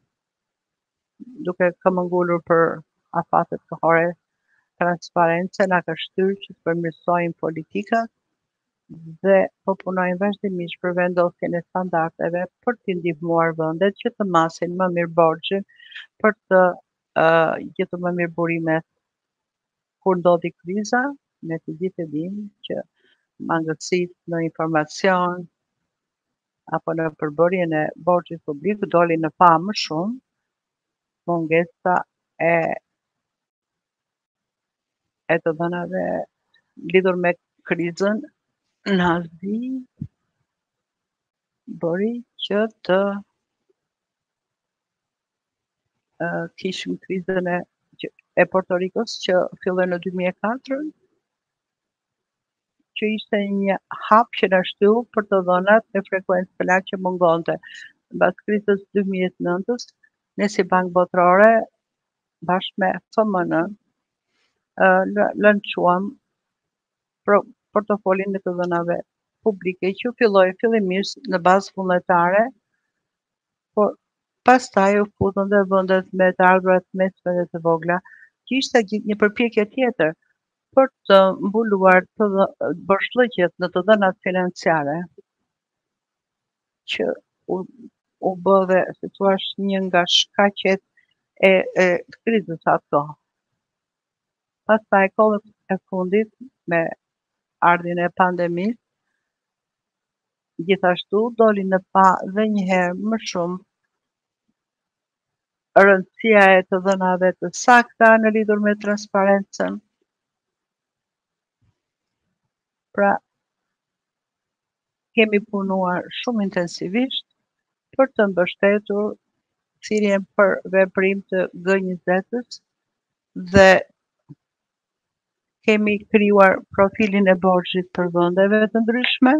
duke këmbëngulur për afatet kohore, transparencë na ka shtyrë që të përmirësojmë politikat dhe po punojmë vazhdimisht për vendosjen e standardeve për të ndihmuar vendet që të masin më mirë borxhin për të uh, gjetur më mirë burimet. Kur ndodhi kriza, ne të gjithë e dimë që mangësitë në informacion apo në përbërjen e borxhit publik doli në pa më shumë, mungesa e e të dhënave lidhur me krizën në Azi bëri që të uh, kishim krizën e, e Porto Rikos që filloi në dy mijë e katër, që ishte një hap që na shtyll për të dhënat me frekuencë të lartë që mungonte. Mbas krizës dy mijë e nëntës, ne si Bankë Botërore bashkë me F M N uh, lançuam portofolin e të dhënave publike që filloi fillimisht në bazë vullnetare, por pastaj u futën dhe vendet me të ardhurat mesme dhe të vogla, që ishte një përpjekje tjetër për të mbuluar të bërshllëqjet në të dhënat financiare që u, u bëve, si thua, një nga shkaqet e, e krizës ato. Pastaj kohët e fundit me ardhin e pandemisë, gjithashtu doli në pa dhe njëherë më shumë rëndësia e të dhënave të sakta në lidhur me transparencën. Pra, kemi punuar shumë intensivisht për të mbështetur thirrjen për veprim të G njëzet-s dhe kemi krijuar profilin e borxhit për vendeve të ndryshme.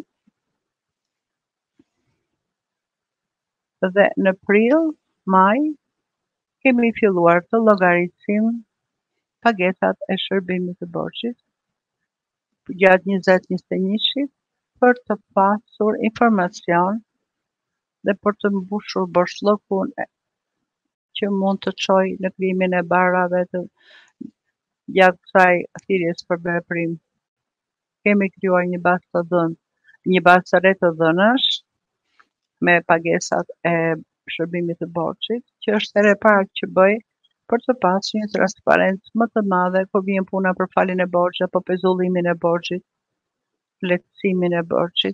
Dhe në prill, maj, kemi filluar të llogarisim pagesat e shërbimit të borxhit gjatë njëzet njëzet e një-shit për të pasur informacion dhe për të mbushur borxhllokun që mund të çojë në krijimin e barrave të gjatë kësaj thirrjes për veprim. Kemi krijuar një bazë të dhënë, një bazë të re të dhënash me pagesat e shërbimit të borxhit, që është ere para që bëj për të pasur një transparencë më të madhe kur vjen puna për faljen e borxhit apo pezullimin e borxhit, lehtësimin e borxhit.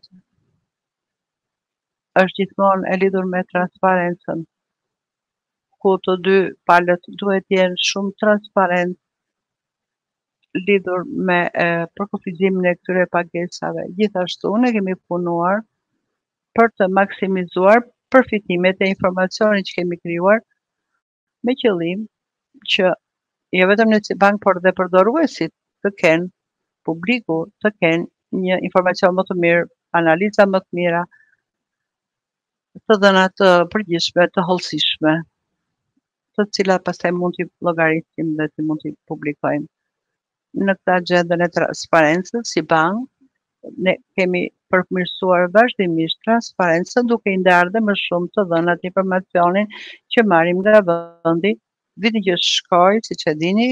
Është gjithmonë e lidhur me transparencën, ku të dy palët duhet të jenë shumë transparent lidhur me e, përkufizimin e këtyre pagesave. Gjithashtu ne kemi punuar për të maksimizuar përfitimet e informacionit që kemi krijuar me qëllim që jo vetëm ne si bank, por dhe përdoruesit të kenë, publiku të kenë një informacion më të mirë, analiza më të mira, të dhëna të përgjithshme, të hollësishme, të cilat pastaj mund t'i llogarisim dhe të mund t'i publikojmë. Në këtë agjendën e transparencës si bank, ne kemi përmirësuar vazhdimisht transparencën duke i ndarë dhe më shumë të dhënat informacionin që marrim nga vendi. Viti që shkoi, siç e dini,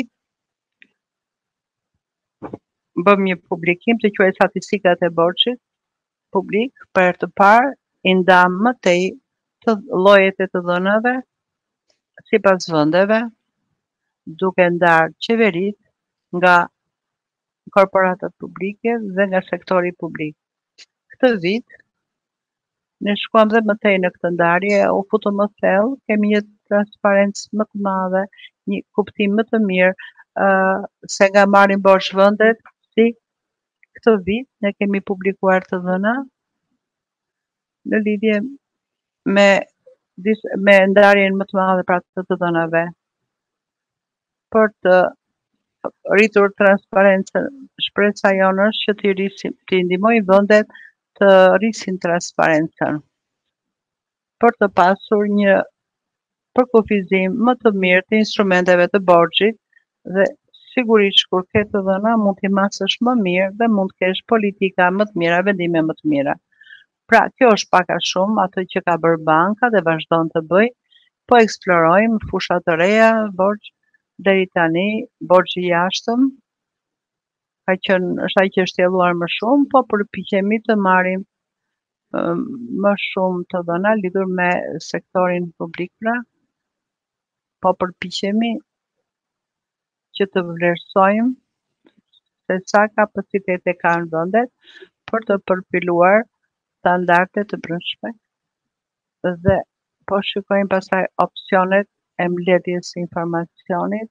bëm një publikim të quajtur statistikat e borxhit publik, për herë të parë i ndam më tej të llojet e të dhënave sipas vendeve, duke ndarë qeverit nga korporatat publike dhe nga sektori publik. Këtë vit ne shkuam dhe më tej në këtë ndarje, u futëm më thellë, kemi një transparencë më të madhe, një kuptim më të mirë uh, se nga marrin borxh vendet, si këtë vit ne kemi publikuar të dhëna në lidhje me me ndarjen më të madhe pra të të dhënave për të rritur transparencën. Shpresa jonë është që të rrisim, të ndihmojnë vendet të rrisin transparencën për të pasur një përkufizim më të mirë të instrumenteve të borxhit dhe sigurisht kur ke të dhëna mund t'i masësh më mirë dhe mund të kesh politika më të mira, vendime më të mira. Pra, kjo është pak a shumë atë që ka bërë banka dhe vazhdon të bëj, po eksplorojmë fusha të reja, borxh deri tani, borxhi i jashtëm, ka qenë është ai që është thjelluar më shumë, po përpiqemi të marrim um, më shumë të dhëna lidhur me sektorin publik, pra, po përpiqemi që të vlerësojmë se sa kapacitete kanë vendet për të përpiluar standarde të brendshme dhe po shikojmë pastaj opsionet e mbledhjes së informacionit.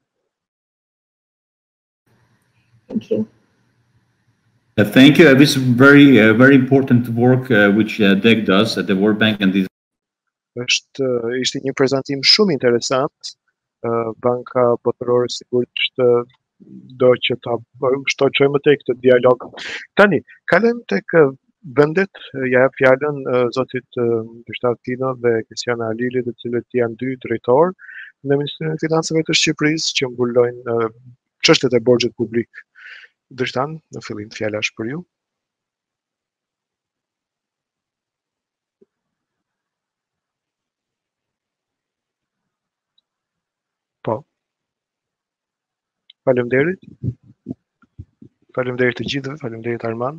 Thank you. Uh, thank you. Uh, this is very, uh, very important work uh, which uh, D E C does at the World Bank and this. Është ishte një prezantim shumë interesant. Banka Botërore sigurisht do që ta shtoqojmë tek këtë dialog. Tani, kalojmë tek vendet, ja jap fjalën zotit Dyshtar Tino dhe Kristiana Alili, të cilët janë dy drejtorë në Ministrinë e Financave të Shqipërisë që mbulojnë çështjet e borxhit publik. Dyshtan, në fillim fjala është për ju. Po. Faleminderit. Faleminderit të gjithëve, faleminderit Arman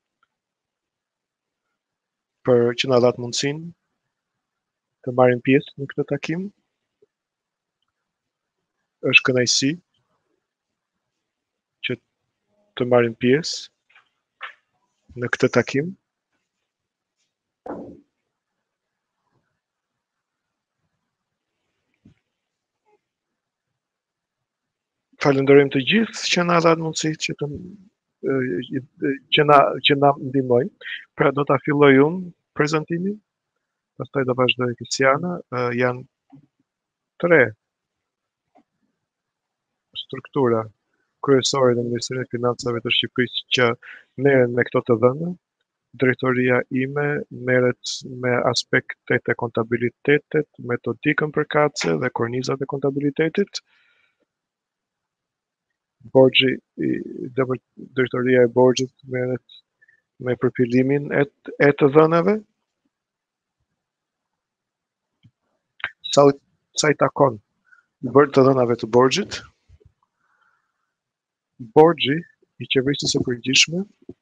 për që na dhat mundësinë të marrim pjesë në këtë takim. Është kënaqësi që të marrim pjesë në këtë takim. Falenderojmë të gjithë që na dhat mundësi që të që na që na ndihmojnë. Pra do ta filloj unë prezantimin, pastaj do vazhdoj Kristiana. Janë tre struktura kryesore në Ministrinë e Financave të Shqipërisë që merren me këto të dhëna. Drejtoria ime merret me aspektet e kontabilitetit, metodikën përkatëse dhe kornizat e kontabilitetit. Borxhi, drejtoria e borxhit merret me përfilimin e, e të dhënave. Sa, sa i takon bërë të dhënave të borxhit, borxhi i qeverisë së përgjithshme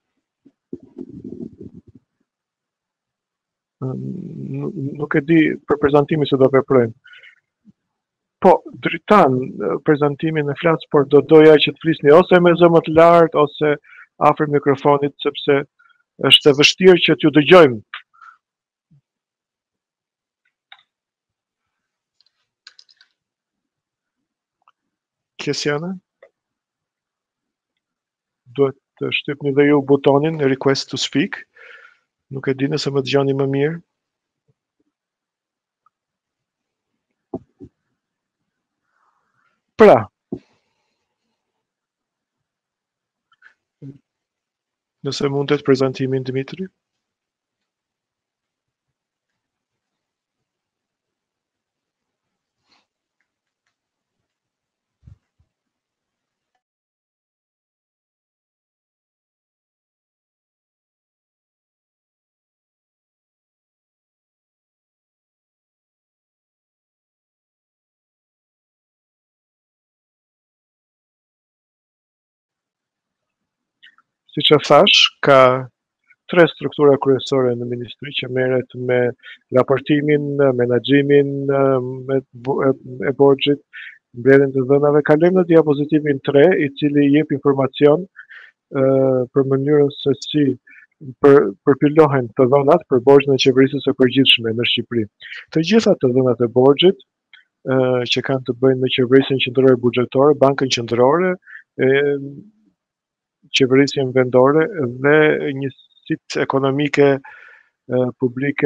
nuk e di për prezantimin se do veprojmë. Po, dritan prezantimin e flas, por do doja që të flisni ose me zë më të lartë ose afër mikrofonit, sepse është e vështirë që t'ju dëgjojmë. Kristiana? Duhet të shtypni dhe ju butonin request to speak. Nuk e di nëse më dëgjoni më mirë. Pra, nëse mund të prezantimin Dimitri. Siç e thash, ka tre struktura kryesore në ministri që merret me raportimin, menaxhimin e borxhit, mbledhjen të dhënave. Kalojmë në diapozitivin tre, i cili jep informacion për mënyrën se si për përpilohen të dhënat për borxhin e qeverisë së përgjithshme në Shqipëri. Të gjitha të dhënat e borxhit që kanë të bëjnë me qeverisjen qendrore buxhetore, bankën qendrore, qeverisjen vendore dhe njësitë ekonomike publike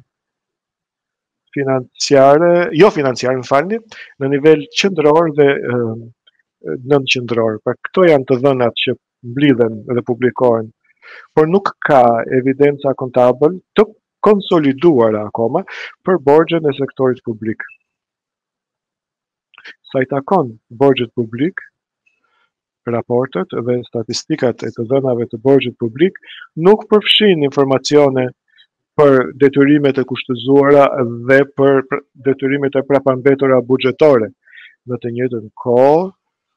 financiare, jo financiare, më falni, në nivel qendror dhe nënqendror. Pra këto janë të dhënat që mblidhen dhe publikohen, por nuk ka evidenca kontabël të konsoliduara akoma për borxhin e sektorit publik. Sa i takon borxhit publik, raportet dhe statistikat e të dhënave të borxhit publik nuk përfshin informacione për detyrimet e kushtëzuara dhe për detyrimet e prapambetura buxhetore. Në të njëjtën kohë,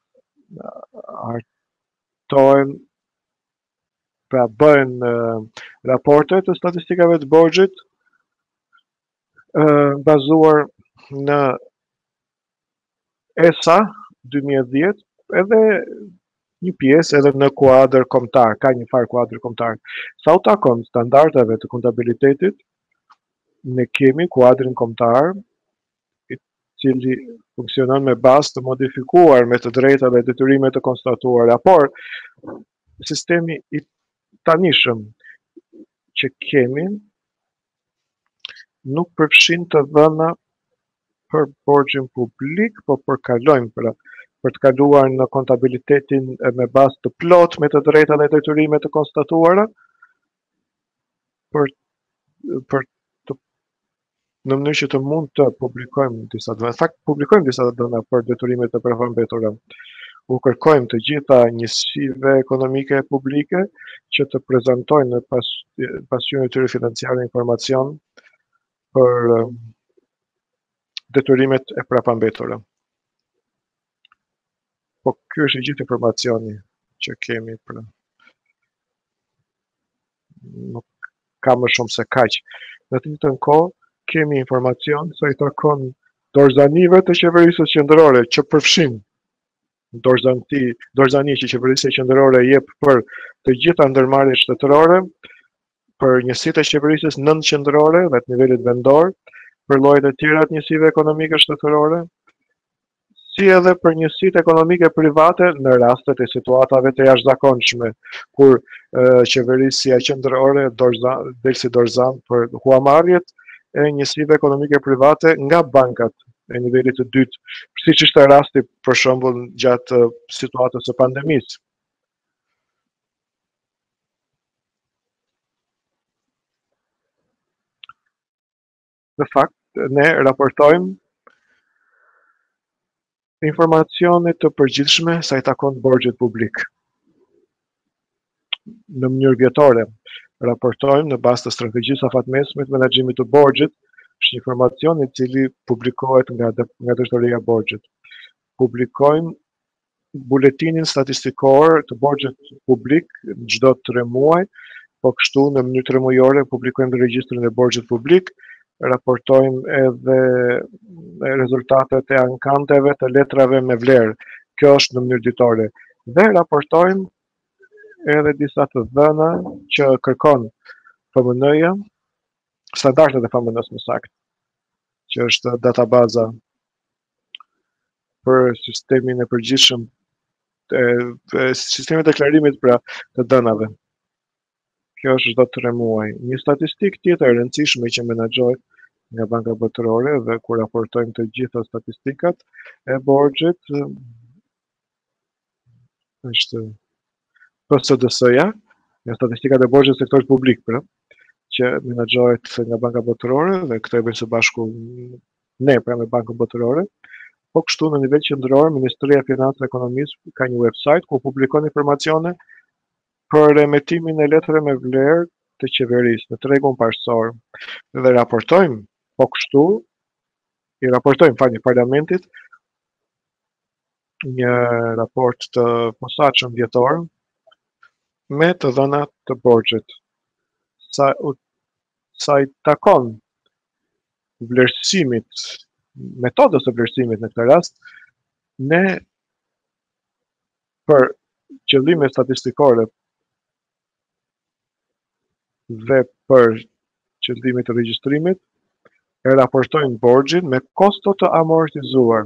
hartojnë, pra bëhen raporte të statistikave të borxhit bazuar në E S A dy mijë e dhjetë edhe një pjesë edhe në kuadër kombëtar, ka një farë kuadër kombëtar. Sa u takon standardeve të kontabilitetit, ne kemi kuadrin kombëtar, i cili funksionon me bazë të modifikuar me të drejta dhe detyrimet të konstatuara, por sistemi i tanishëm që kemi nuk përfshin të dhëna për borxhin publik, po përkalojmë për për të kaluar në kontabilitetin me bazë të plot me të drejta dhe detyrimet të konstatuara, për për të në mënyrë që të mund të publikojmë disa dhëna. Në fakt publikojmë disa dhëna për detyrimet e përfambetura. U kërkojmë të gjitha njësive ekonomike publike që të prezantojnë në pas pasqyrën e tyre financiare informacion për detyrimet e prapambetura. Po ky është i gjithë informacioni që kemi për nuk ka më shumë se kaq. Në të njëjtën kohë kemi informacion sa i takon dorëzanive të qeverisë qendrore që përfshin dorëzanti, dorëzani që qeverisja qendrore jep për të gjitha ndërmarrjet shtetërore, për njësitë e qeverisjes nënqendrore dhe të nivelit vendor, për llojet e tjera të njësive ekonomike shtetërore, si edhe për njësitë ekonomike private në rastet e situatave të jashtëzakonshme, kur uh, qeverisja qendrore dorëzan, del si dorëzan për huamarrjet e njësive ekonomike private nga bankat e nivelit të dytë, siç ishte rasti për shembull gjatë situatës së pandemisë. Në fakt, ne raportojmë informacione të përgjithshme sa i takon borxhet publik. Në mënyrë vjetore, raportojmë në bazë të strategjisë afatmesme të menaxhimit të borxhit, është një informacion i cili publikohet nga nga Drejtoria e Borxhit. Publikojmë buletinin statistikor të borxhit publik çdo tre muaj, po kështu në mënyrë tremujore publikojmë regjistrin e borxhit publik, raportojmë edhe rezultatet e ankanteve të letrave me vlerë. Kjo është në mënyrë ditore. Dhe raportojmë edhe disa të dhëna që kërkon F M N-ja, standardet e F M N-s më saktë, që është databaza për sistemin e përgjithshëm e, e sistemi të deklarimit pra të dënave. Kjo është çdo tre muaj. Një statistikë tjetër e rëndësishme që menaxhohet nga Banka Botërore dhe kur raportojmë të gjitha statistikat e borxhit është P S D S-ja, nga statistikat e borxhit sektorit publik, pra, që menaxhohet nga Banka Botërore dhe këtë e bëjmë së bashku ne pra me Bankën Botërore. Po kështu në nivel qendror, Ministria e Financave dhe Ekonomisë ka një website ku publikon informacione për emetimin e letrave me vlerë të qeverisë në tregun parësor. Dhe raportojmë, po kështu, i raportojmë falni Parlamentit një raport të posaçëm vjetor me të dhënat të borxhit. Sa sa i takon vlerësimit, metodës së vlerësimit në këtë rast, ne për qëllime statistikore dhe për qëllime të regjistrimit e raportojnë borxhin me kosto të amortizuar.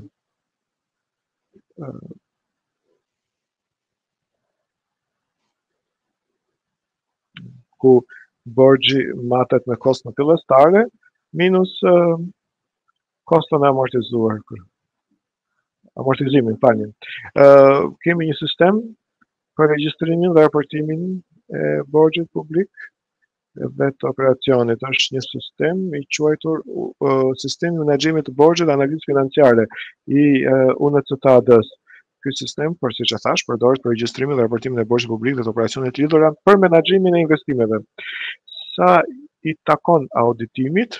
Ku borxhi matet me kostën fillestare minus uh, kostën e amortizuar. Amortizimin, falni. Uh, kemi një sistem për regjistrimin dhe raportimin e borxhit publik dhe të operacionit. Është një sistem i quajtur uh, sistemi i menaxhimit të borxhit dhe analizës financiare i uh, U N C T A D-s. Ky sistem, por siç e thash, përdoret për regjistrimin dhe raportimin e borxhit publik dhe të operacioneve të lidhura për menaxhimin e investimeve. Sa i takon auditimit,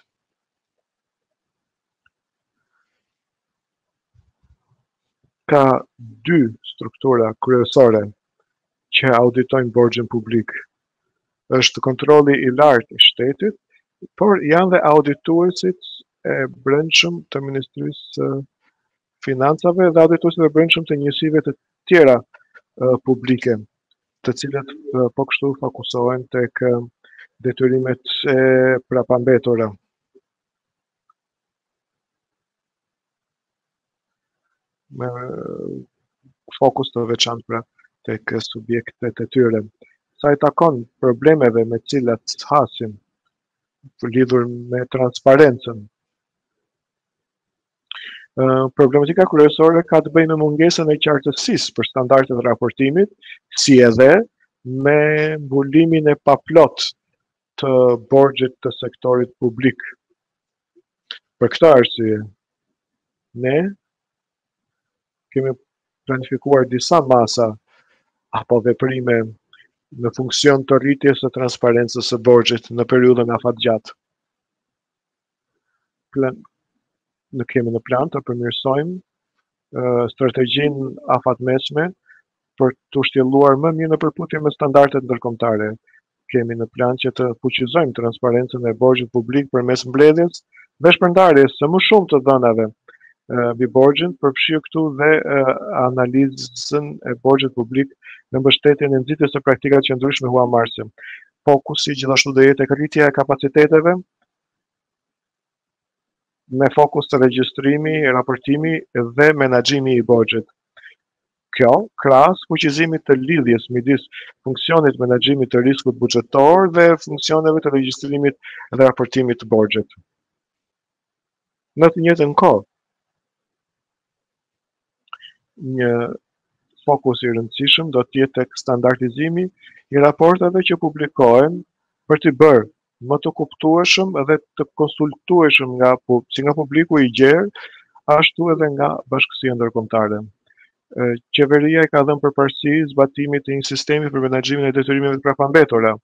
ka dy struktura kryesore që auditojnë borxhin publik. Është kontrolli i lartë i shtetit, por janë dhe audituesit e brendshëm të Ministrisë së Financave dhe audituesit e brendshëm të njësive të tjera uh, publike, të cilët uh, po kështu fokusohen tek uh, detyrimet e prapambetura. Me fokus të veçantë pra tek subjektet e tyre. Sa i takon problemeve me cilat hasim lidhur me transparencën. Uh, problematika kryesore ka të bëjë me mungesën e qartësisë për standardet e raportimit, si edhe me mbulimin e paplot të borxhit të sektorit publik. Për këtë arsye, ne kemi planifikuar disa masa apo veprime në funksion të rritjes së transparencës së borxhit në periudhën afatgjatë. Plan, ne kemi në plan të përmirësojmë uh, strategjinë afatmesme për të ushqelluar më mirë në përputhje me standardet ndërkombëtare. kemi në plan që të fuqizojmë transparencën e borxhit publik përmes mbledhjes dhe shpërndarjes së më shumë të dhënave mbi borxhin, përfshirë këtu dhe analizën e borxhit publik në mbështetjen e nxitjes së praktikave të ndryshme huamarrëse. Fokusi gjithashtu do jetë tek rritja e kapaciteteve me fokus të regjistrimi, raportimi dhe menaxhimi i borxhit. Kjo, krahas fuqizimit të lidhjes midis funksionit menaxhimit të riskut buxhetor dhe funksioneve të regjistrimit dhe raportimit të borxhit. Në të njëjtën kohë, një fokus i rëndësishëm do të jetë tek standardizimi i raporteve që publikohen për të bërë më të kuptueshëm dhe të konsultueshëm nga si nga publiku i gjerë, ashtu edhe nga bashkësia ndërkombëtare. Qeveria i ka dhënë përparësi zbatimit të një sistemi për menaxhimin e detyrimeve të prapambetura.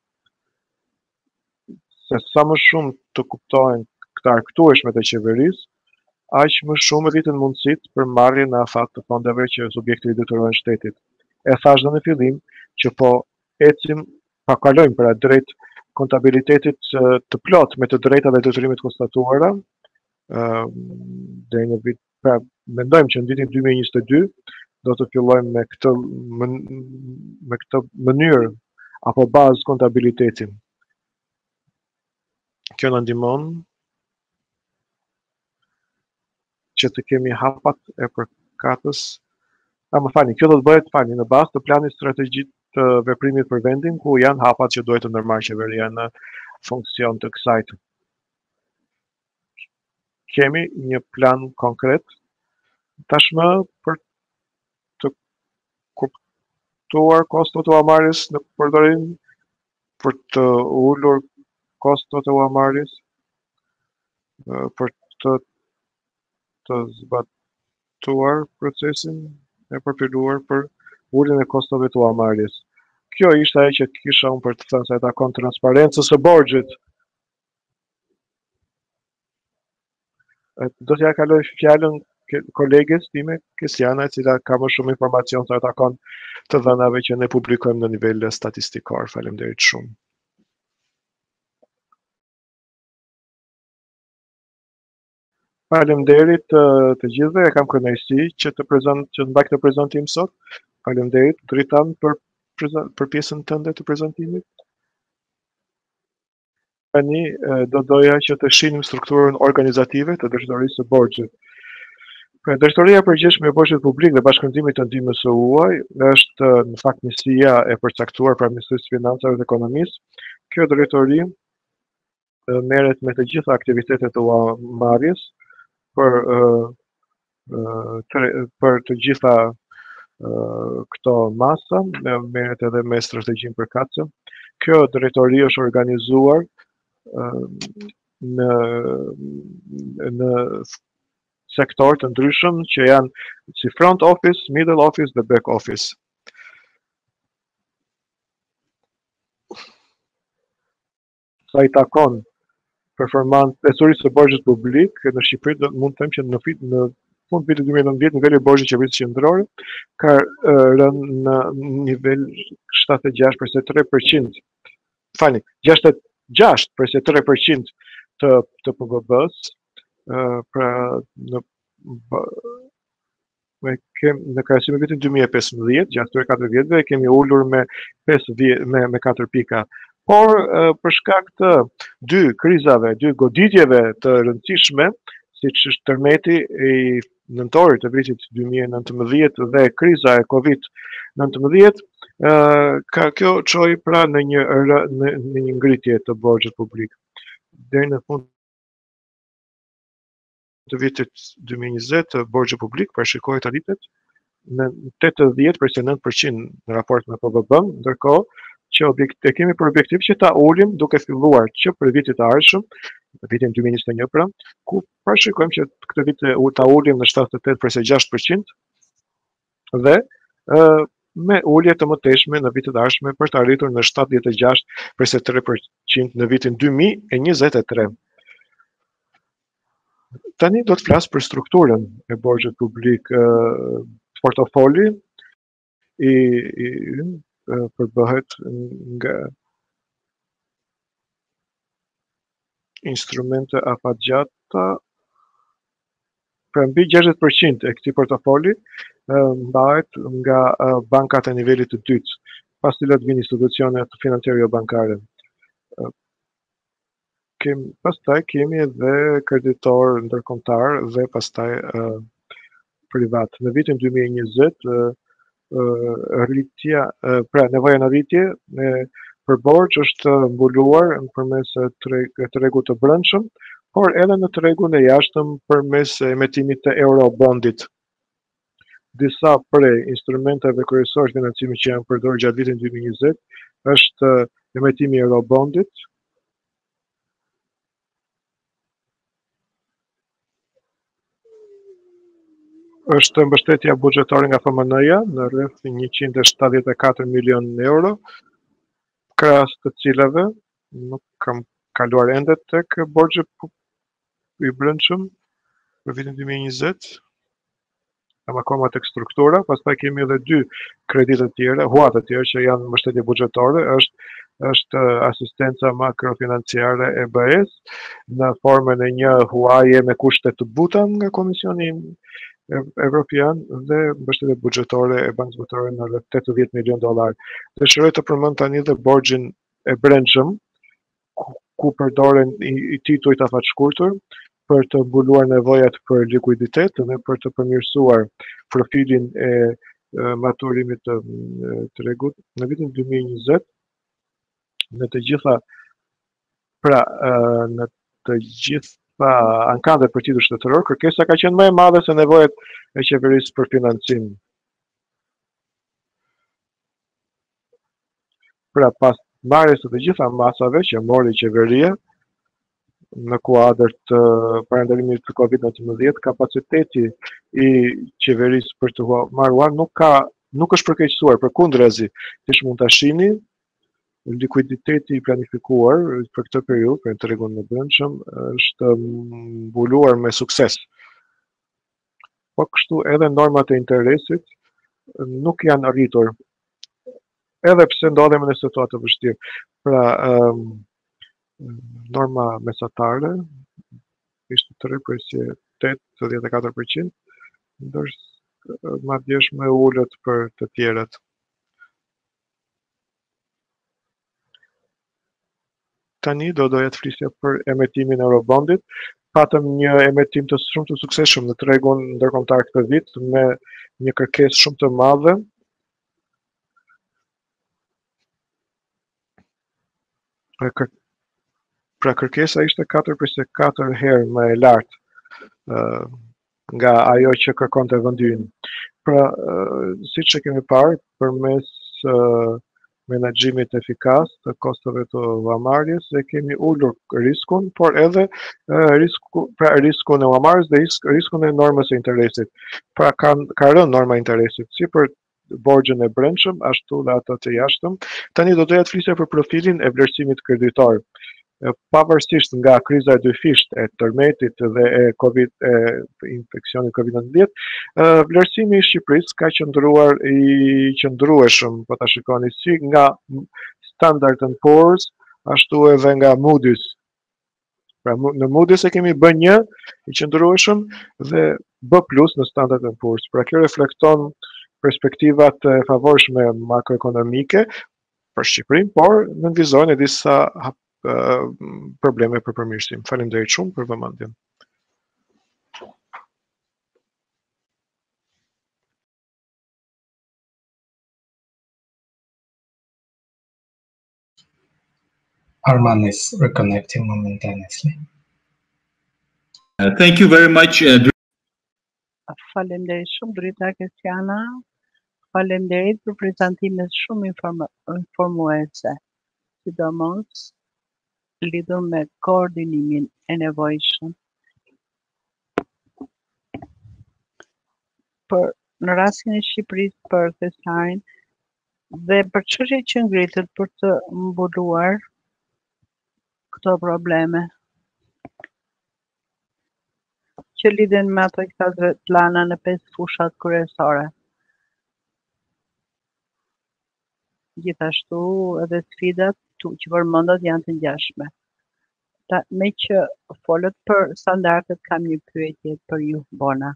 Se sa më shumë të kuptohen këta argëtueshme të qeverisë, aq më shumë rriten mundësitë për marrjen në afat të fondeve që subjekti i detyrohen shtetit. E thash dhe në fillim që po ecim, pa kalojmë për atë drejt kontabilitetit të plot me të drejta dhe detyrimet konstatuara, deri në vit, pra mendojmë që në vitin dy mijë e njëzet e dy do të fillojmë me këtë me këtë mënyrë apo bazë kontabilitetin. Kjo na ndihmon që të kemi hapat e përkatës. A më falni, kjo do të bëhet falni në bazë të planit strategjik të veprimit për vendin, ku janë hapat që duhet të ndërmarrë qeveria në funksion të kësaj. Kemi një plan konkret tashmë për të kuptuar kostot e huamarrjes në përdorim, për të ulur kostot e huamarrjes, për të të zbatuar procesin e përpiluar për uljen e kostove të huamarrjes. Kjo ishte ajo që kisha unë për të thënë sa i takon transparencës së borxhit. Do t'ja kaloj fjalën koleges time, Kristiana, e cila ka më shumë informacion sa i takon të dhënave që ne publikojmë në nivel statistikor. Faleminderit shumë. Faleminderit të gjithëve, e kam kënaqësi që të prezant që të mbaj këtë prezantim sot. Faleminderit Dritan për për pjesën tënde të prezantimit. Tani do doja që të shihnim strukturën organizative të drejtorisë së borxhit. Pra, drejtoria e përgjithshme e borxhit publik dhe bashkëndrimit të ndihmës së huaj është në fakt njësia e përcaktuar për Ministrisë së Financave dhe Ekonomisë. Kjo drejtori merret me të gjitha aktivitetet e huamarrjes për për të gjitha këto masa, merret edhe me strategjinë përkatëse. Kjo drejtori është organizuar në në sektor të ndryshëm që janë si front office, middle office dhe back office. Sa i takon performancë e surisë së borxhit publik në Shqipëri, do mund të them që në fit në fund vitit dy mijë e nëntëdhjetë niveli i borxhit të qeverisë qendrore ka rënë në nivel shtatëdhjetë e gjashtë përse tre përqind. Falni, gjashtëdhjetë e gjashtë përse tre përqind të të P B B-s, pra në me kem në krahasim me vitin dy mijë e pesëmbëdhjetë, gjatë këtyre katër vjetëve kemi ulur me pesë me me katër pika. Por për shkak të dy krizave, dy goditjeve të rëndësishme, siç është tërmeti i nëntorit të vitit dy mijë e nëntëmbëdhjetë dhe kriza e Covid nëntëmbëdhjetë, ka kjo çoi pra në një në, në një ngritje të borxhit publik. Deri në fund të vitit dy mijë e njëzet, borxhi publik parashikohet të rritet në tetëdhjetë përse nëntë përqind në raport me P B B-n, ndërkohë që objekt, e kemi për objektiv që ta ulim duke filluar që për vitit të ardhshëm, në vitin dy mijë e njëzet e një pra, ku parashikojmë që këtë vit ta ulim në shtatëdhjetë e tetë përse gjashtë përqind dhe uh, me ulje të mëtejshme në vitet e ardhshme për të arritur në shtatëdhjetë e gjashtë përse tre përqind në vitin dy mijë e njëzet e tre. Tani do të flas për strukturën e borxhit publik, uh, portofoli i, i përbëhet nga instrumente afatgjata, pra mbi gjashtëdhjetë përqind e këtij portofoli mbahet nga bankat e nivelit të dytë, pas cilat vijnë institucionet financiare jo bankare. Kem, pastaj kemi edhe kreditor ndërkombëtar dhe pastaj uh, privat. Në vitin dy mijë e njëzet, uh, rritja, uh, pra nevoja në rritje e për borxh është mbuluar nëpërmes tregut të brendshëm, por edhe në tregun e jashtëm përmes emetimit të eurobondit. Disa prej instrumenteve kryesore të financimit që janë përdorur gjatë vitit dy mijë e njëzet është emetimi i eurobondit, është mbështetja buxhetare nga F M N-ja në rreth njëqind e shtatëdhjetë e katër milion euro, krahas të cilave nuk kam kaluar ende tek borxhi i brendshëm për vitin dy mijë e njëzet, kam akoma tek struktura. Pastaj kemi edhe dy kredite të tjera, huat të tjera që janë mbështetje buxhetare, është është asistenca makrofinanciare e B E S në formën e një huaje me kushte të buta nga Komisioni Evropian dhe mbështetje buxhetare e Bankës Botërore në rreth tetëdhjetë milion dollar. Dëshiroj të përmend tani dhe borxhin e brendshëm, ku, ku përdoren i, i titujt afatshkurtur për të mbuluar nevojat për likuiditet dhe për të përmirësuar profilin e, e maturimit të tregut. Në vitin dy mijë e njëzet, në të gjitha pra në të gjitha ankandet për titull shtetëror, kërkesa ka qenë më e madhe se nevojat e qeverisë për financim. Pra pas marrjes së të gjitha masave që mori qeveria në kuadër të parandalimit të Covid nëntëmbëdhjetë, kapaciteti i qeverisë për të marruar nuk ka nuk është përkeqësuar, përkundrazi, siç mund ta shihni, likuiditeti i planifikuar për këtë periudhë, për tregun e brendshëm, është mbuluar me sukses. Po kështu edhe normat e interesit nuk janë arritur, edhe pse ndodhemi në situatë të vështirë. Pra, um, norma mesatare ishte tre përsi tetëdhjetë e katër përqind, ndërsa madje është më ulët për të tjerat. Tani do doja të flisja për emetimin e eurobondit. Patëm një emetim të shumë të suksesshëm në tregun ndërkombëtar këtë vit me një kërkesë shumë të madhe. Pra kërkesa ishte katër përse katër herë më e lartë uh, nga ajo që kërkonte vendi ynë. Pra, uh, siç e kemi parë, përmes uh, menaxhimit efikas të kosteve të huamarrjes e kemi ulur riskun, por edhe uh, risku, pra riskun e huamarrjes dhe riskun e normës së interesit. Pra ka ka rënë norma e interesit si për borxhin e brendshëm ashtu dhe atë të jashtëm. Tani do doja të flisja për profilin e vlerësimit kreditor. Pavarësisht nga kriza e dyfisht e tërmetit dhe e COVID, e infeksionit Covid nëntëmbëdhjetë, vlerësimi i Shqipërisë ka qëndruar i qëndrueshëm, po ta shikoni, si nga Standard and Poor's, ashtu edhe nga Moody's. Pra në Moody's e kemi B një i qëndrueshëm dhe B plus në Standard and Poor's. Pra kjo reflekton perspektivat e favorshme makroekonomike për Shqipërinë, por nënvizojnë disa Uh, probleme për përmirësim. Faleminderit shumë për vëmendjen. Arman is reconnecting momentaneously. Uh, thank you very much. Uh, Faleminderit shumë Drita Kristiana. Faleminderit për prezantimet shumë informuese, sidomos lidhur me koordinimin e nevojshëm. Për në rastin e Shqipërisë për thesarin dhe për çështjet që ngritet për të mbuluar këto probleme që lidhen me ato këta plana në pesë fushat kryesore. Gjithashtu edhe sfidat që përmendat janë të ngjashme. Ta, me që folët për standardet, kam një pyetje për ju, Bona.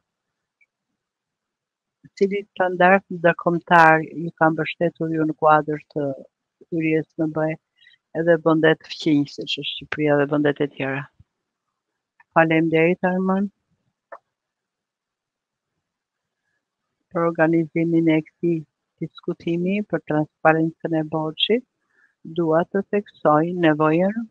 Cili standard ndërkombëtar ju ka mbështetur ju në kuadër të hyrjes në B E edhe vendet fqinj, siç është Shqipëria dhe vendet e tjera? Faleminderit Armand për organizimin e këtij diskutimi për transparencën e borxhit. Dua të theksoj nevojën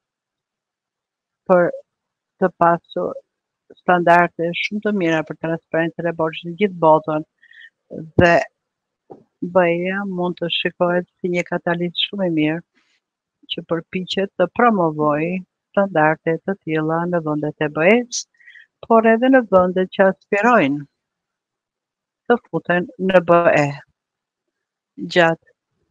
për të pasur standarde shumë të mira për transparencën e borxhit në gjithë botën dhe B E-ja mund të shikohet si një katalist shumë i mirë që përpiqet të promovojë standarde të tilla në vendet e B E-s, por edhe në vendet që aspirojnë të futen në B E. Gjatë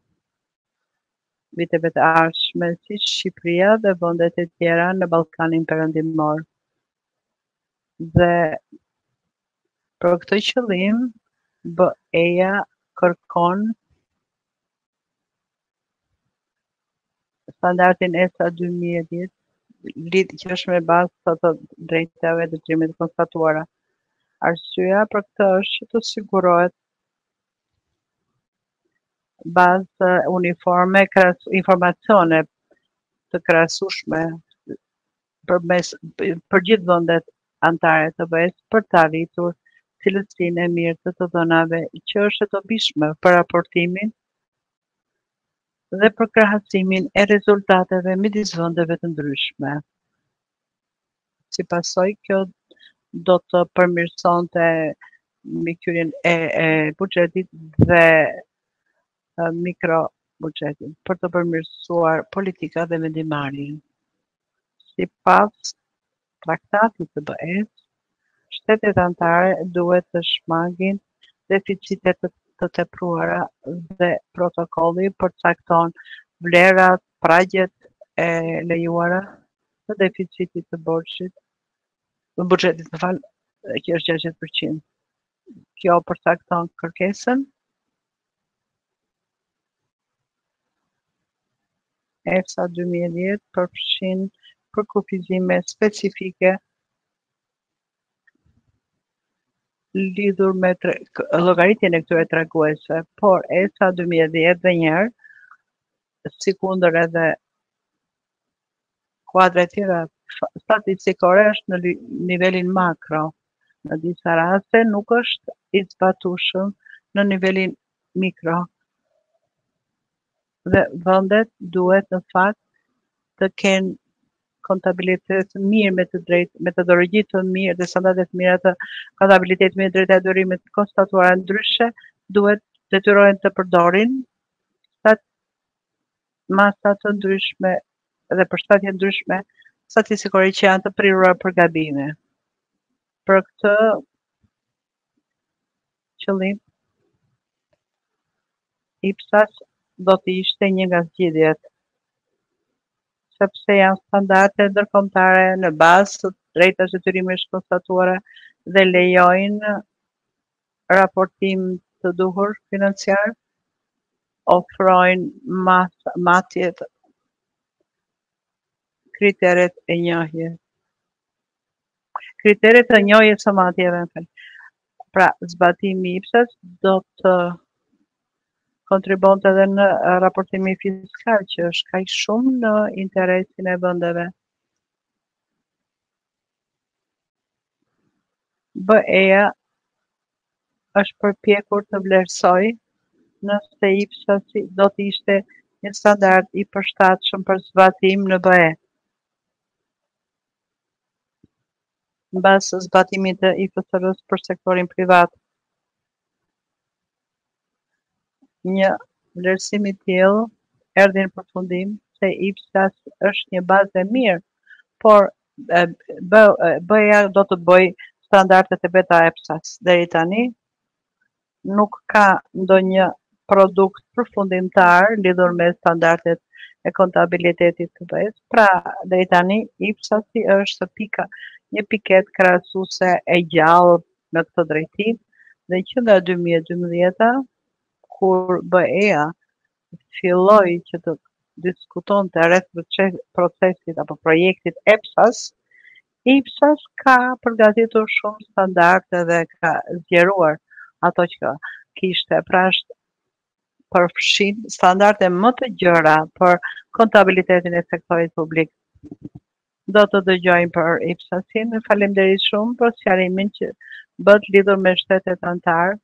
viteve të ardhshme, si Shqipëria dhe vendet e tjera në Ballkanin Perëndimor. Dhe për këtë qëllim, B E-ja kërkon standardin E S A dy mijë e dhjetë, lidh që është me bazë të drejtave të detyrimit të konstatuara. Arsyeja për këtë është që të sigurohet bazë uniforme, informacione të krahasueshme përmes për gjithë vendet anëtare të B E-s për të arritur cilësinë e mirë të të dhënave që është e dobishme për raportimin dhe për krahasimin e rezultateve midis vendeve të ndryshme. Si pasojë, kjo do të përmirësonte mikthyrjen e, e buxhetit dhe e, mikrobuxhetin për të përmirësuar politika dhe vendimarrjen. Sipas traktatit të B E-s, shtetet anëtare duhet të shmangin deficitet të, të tepruara dhe protokolli përcakton vlerat, pragjet e lejuara të deficitit të borxhit, të buxhetit, më fal, që është gjashtëdhjetë përqind. Kjo përcakton kërkesën E S A dy mijë e dhjetë përfshin për kufizime specifike lidhur me llogaritjen e këtyre treguesve, por E S A dy mijë e dhjetë dhe njerë, sikundër edhe kuadra e tjera statistikore, është në nivelin makro. Në disa raste nuk është i zbatueshëm në nivelin mikro. Dhe vendet duhet në fakt të kenë kontabilitet të mirë me të drejtë, metodologji të mirë dhe standarde të mira të kontabilitetit me drejta e durimit konstatuara, ndryshe duhet detyrohen të përdorin stat masa të ndryshme dhe përshtatje ndryshme statistikore që janë të prirura për gabime. Për këtë qëllim, I P S A S do të ishte një nga zgjidhjet, sepse janë standarde ndërkombëtare në bazë të drejtash detyrimesh konstatuara dhe lejojnë raportim të duhur financiar, ofrojnë mas, matjet, kriteret e njohjes. Kriteret e njohjes së matjeve. Pra, zbatimi I P S A S do të kontribonte edhe në raportimin fiskal, që është kaq shumë në interesin e vendeve. B E-ja është përpjekur të vlerësoj nëse I P S A S do të ishte një standard I përshtatshëm për zbatim në B E. Mbas zbatimit të I F S R-s për sektorin privat. Një vlerësim I tillë erdhi në përfundim se I P S A S është një bazë e mirë, por B E-ja do të bëj standardet e veta E P S A S. Deri tani nuk ka ndonjë produkt përfundimtar lidhur me standardet e kontabilitetit të B E-s. Pra, deri tani I P S A S është pika, një piket krahasuese e gjallë në këtë drejtim dhe që nga dy mijë e dymbëdhjetë, kur B E-ja filloi që të diskuton të rreth procesit apo projektit E P S A-s, E P S A-s ka përgatitur shumë standarde dhe ka zgjeruar ato që kishte, pra është përfshin standarde më të gjëra për kontabilitetin e sektorit publik. Do të dëgjojmë për E P S A-sin. Faleminderit shumë për sqarimin që bët lidhur me shtetet antar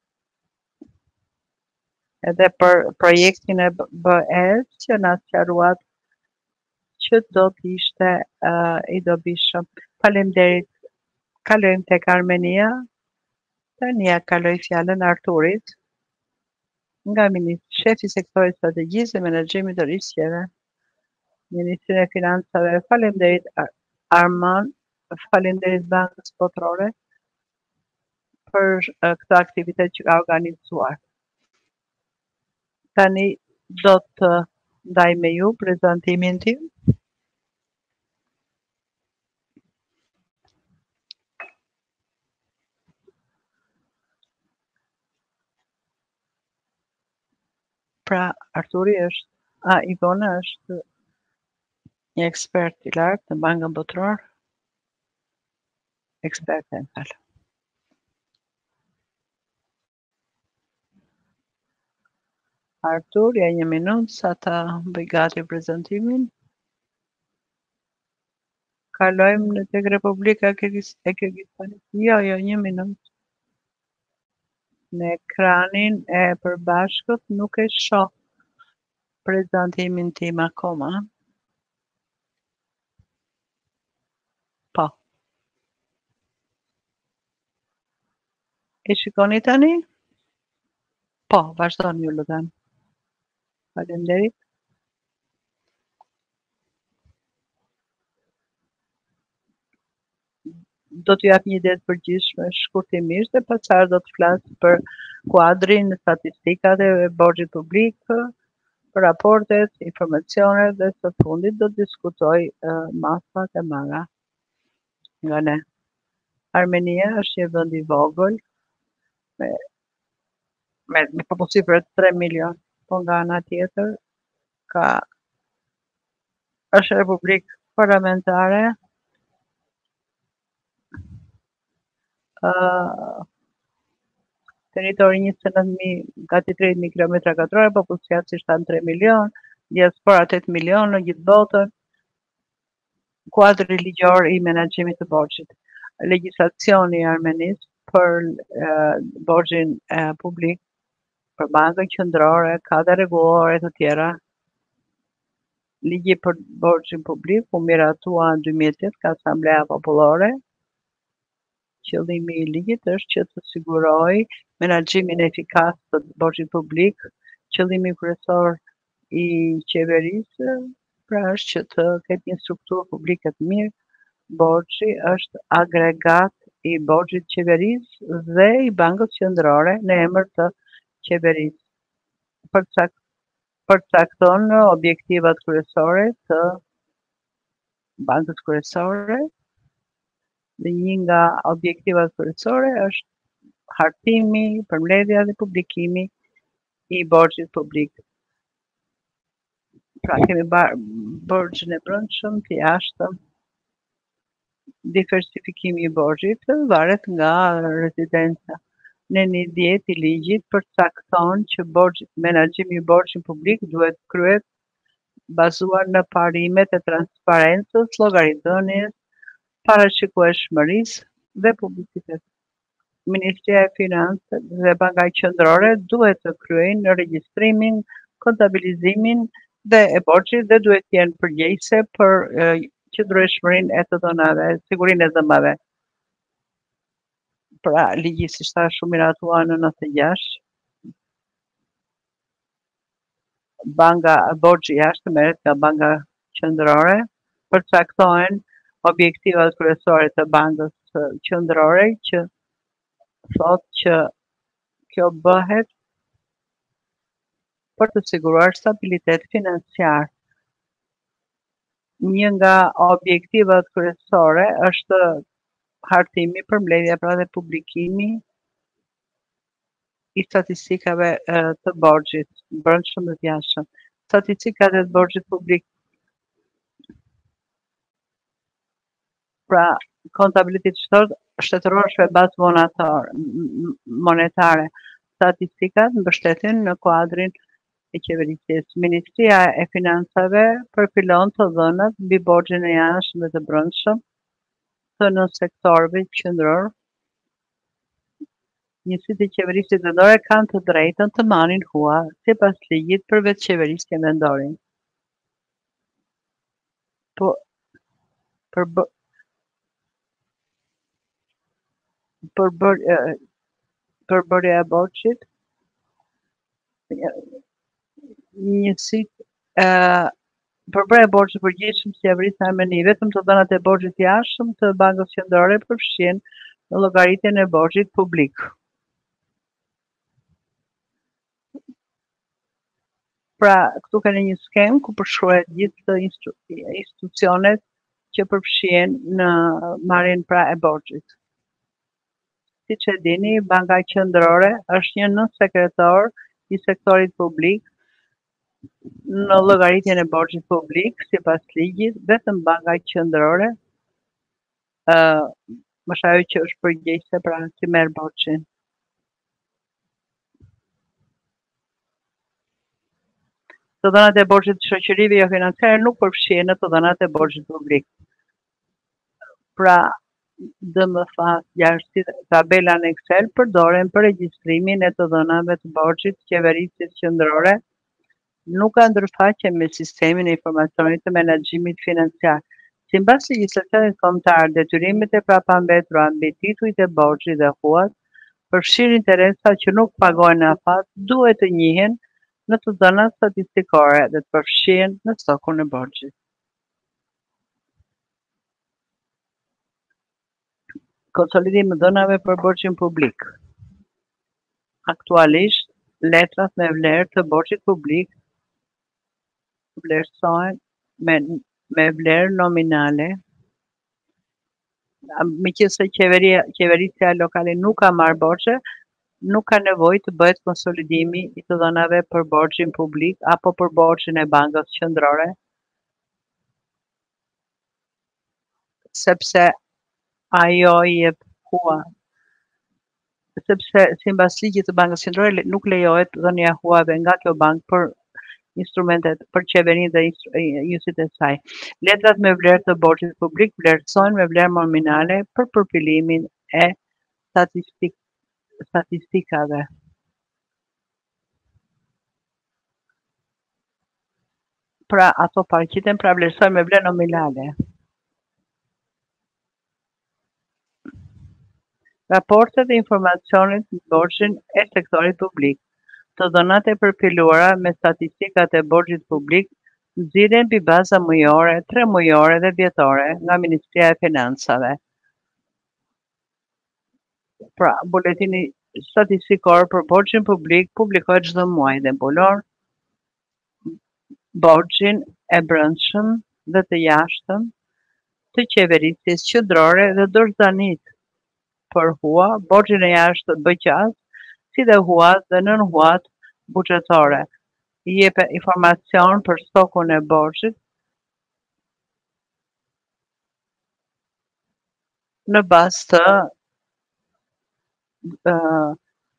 edhe për projektin e B E-s që na sqaruat që do të ishte uh, i dobishëm. Faleminderit. Kalojmë tek Armenia. Tani ja kaloj fjalën Arturit, nga ministri shefi i sektorit strategjisë dhe menaxhimit të riskeve, Ministri e Financave. Faleminderit Arman, faleminderit Bankës Botërore për uh, këtë aktivitet që ka organizuar. Tani do të ndaj me ju prezantimin tim. Pra, Arturi është, a, Ivona është një ekspert i lartë në Bankën Botërore. Eksperte, më falë. Artur, ja një minutë sa ta bëj gati prezantimin. Kalojmë në tek Republika e Kirgistanit. Jo, jo, një minutë. Në ekranin e përbashkët nuk e shoh prezantimin tim akoma. Po. E shikoni tani? Po, vazhdoni ju lutem. Faleminderit. Do t'ju jap një ide të përgjithshme shkurtimisht dhe pastaj do të flas për kuadrin, statistikat e borxhit publik, për raportet, informacionet dhe së fundit do të diskutoj uh, masat e marra nga ne. Armenia është një vend i vogël me me, me popullsi për tre milion, po nga ana tjetër ka është republikë parlamentare, uh, territori njëzet e nëntë mijë, gati tridhjetë mijë kilometra katror, popullsia shtatë tre milion, diaspora tetë milion në gjithë botën, kuadri ligjor i menaxhimit të borxhit. Legjislacioni i Armenisë për uh, borxhin uh, publik, për bankën qendrore, ka dhe rregullore të tjera. Ligji për borxhin publik u miratua në dy mijë e tetë ka Asamblea Popullore. Qëllimi i ligjit është që të sigurojë menaxhimin efikas të borxhit publik. Qëllimi kryesor i qeverisë pra është që të ketë një strukturë publike të mirë. Borxhi është agregat i borxhit të qeverisë dhe i Bankës Qendrore në emër të qeverisë. Përcak, përcakton objektivat kryesore të Bankës Kryesore. Dhe një nga objektivat kryesore është hartimi, përmbledhja dhe publikimi i borxhit publik. Pra kemi borxhin e brendshëm, të jashtëm, diversifikimi i borxhit varet nga rezidenca. Në një dhjetë i ligjit përcakton që borxhit, menaxhimi i borxhit publik duhet kryhet bazuar në parimet e transparencës, llogaridhënies, parashikueshmërisë dhe publicitet. Ministria e Financave dhe Banka Qendrore duhet të kryejnë regjistrimin, kontabilizimin dhe e borxhit dhe duhet të jenë përgjegjëse për e, qëndrueshmërinë e të dhënave, sigurinë e dhëmbave. Pra, ligji si thash u miratua në nëntëdhjetë e gjashtë. Banka borxhi jashtë merret nga Banka Qendrore, përcaktohen objektivat kryesore të Bankës Qendrore që thotë që kjo bëhet për të siguruar stabilitet financiar. Një nga objektivat kryesore është hartimi, përmbledhja pra dhe publikimi i statistikave e, të borxhit brendshëm dhe të jashtëm. statistikat e borxhit publik. Pra, kontabilitet shtetëror është bazë monetar, monetare. Statistikat mbështeten në kuadrin e qeverisjes. Ministria e Financave përfilon të dhënat mbi borxhin e jashtëm dhe të brendshëm të në sektorëve qendror. Njësitë e qeverisë vendore kanë të drejtën të marrin hua sipas ligjit përveç qeverisë vendore. Po për për përbërja e borxhit, njësitë përbërja e borxhit përgjithshëm si qeverisë në Armeni, vetëm të dhënat e borxhit jashtëm të Bankës Qendrore përfshin në llogaritjen e borxhit publik. Pra, këtu keni një skem ku përshkruhet gjithë të institucionet që përfshihen në marrjen pra e borxhit. Siç e dini, Banka Qendrore është një nënsekretor i sektorit publik në llogaritjen e borxhit publik sipas ligjit. Vetëm Banka Qendrore ë është ajo që është përgjegjëse pra që merr borxhin. Të dhënat e borxhit të shoqërive jo financiare nuk përfshihen në të dhënat e borxhit publik. Pra, D M F A tabela në Excel përdoren për regjistrimin e të dhënave të borxhit të qeverisjes qendrore, nuk ka ndërfaqe me sistemin e informacionit të menaxhimit financiar. Sipas legjislacionit kombëtar, detyrimet e prapambetura mbi titujt e borxhit dhe huat përfshin interesa që nuk pagohen në afat duhet të njihen në të dhënat statistikore dhe të përfshihen në stokun e borxhit. Konsolidim e dhënave për borxhin publik. Aktualisht, letrat me vlerë të borxhit publik vlerësohen me, me vlerë nominale. Meqenëse qeveria, qeverisja lokale nuk ka marrë borxhe, nuk ka nevojë të bëhet konsolidimi i të dhënave për borxhin publik apo për borxhin e Bankës Qendrore, sepse ajo i jep hua. Sepse sipas ligjit të Bankës Qendrore nuk lejohet dhënia huave nga kjo bankë për instrumentet për qeverinë dhe njësitë e saj. Letrat me vlerë të borxhit publik vlerësohen me vlerë nominale për përfilimin e statistik statistikave. Pra, ato paraqiten pra vlerësohen me vlerë nominale. Raportet dhe informacionet në borxhin e sektorit publik. Të dhënat e përfiluara me statistikat e borxhit publik nxirren mbi baza mujore, tre mujore dhe vjetore nga Ministria e Financave. Pra, buletini statistikor për borxhin publik publikohet çdo muaj dhe mbulon borxhin e brendshëm dhe të jashtëm të qeverisjes qendrore dhe dorëzanit për hua, borxhin e jashtëm B Q A-s, si dhe huat dhe nën huat buxhetore. I jep informacion për stokun e borxhit në bazë të uh,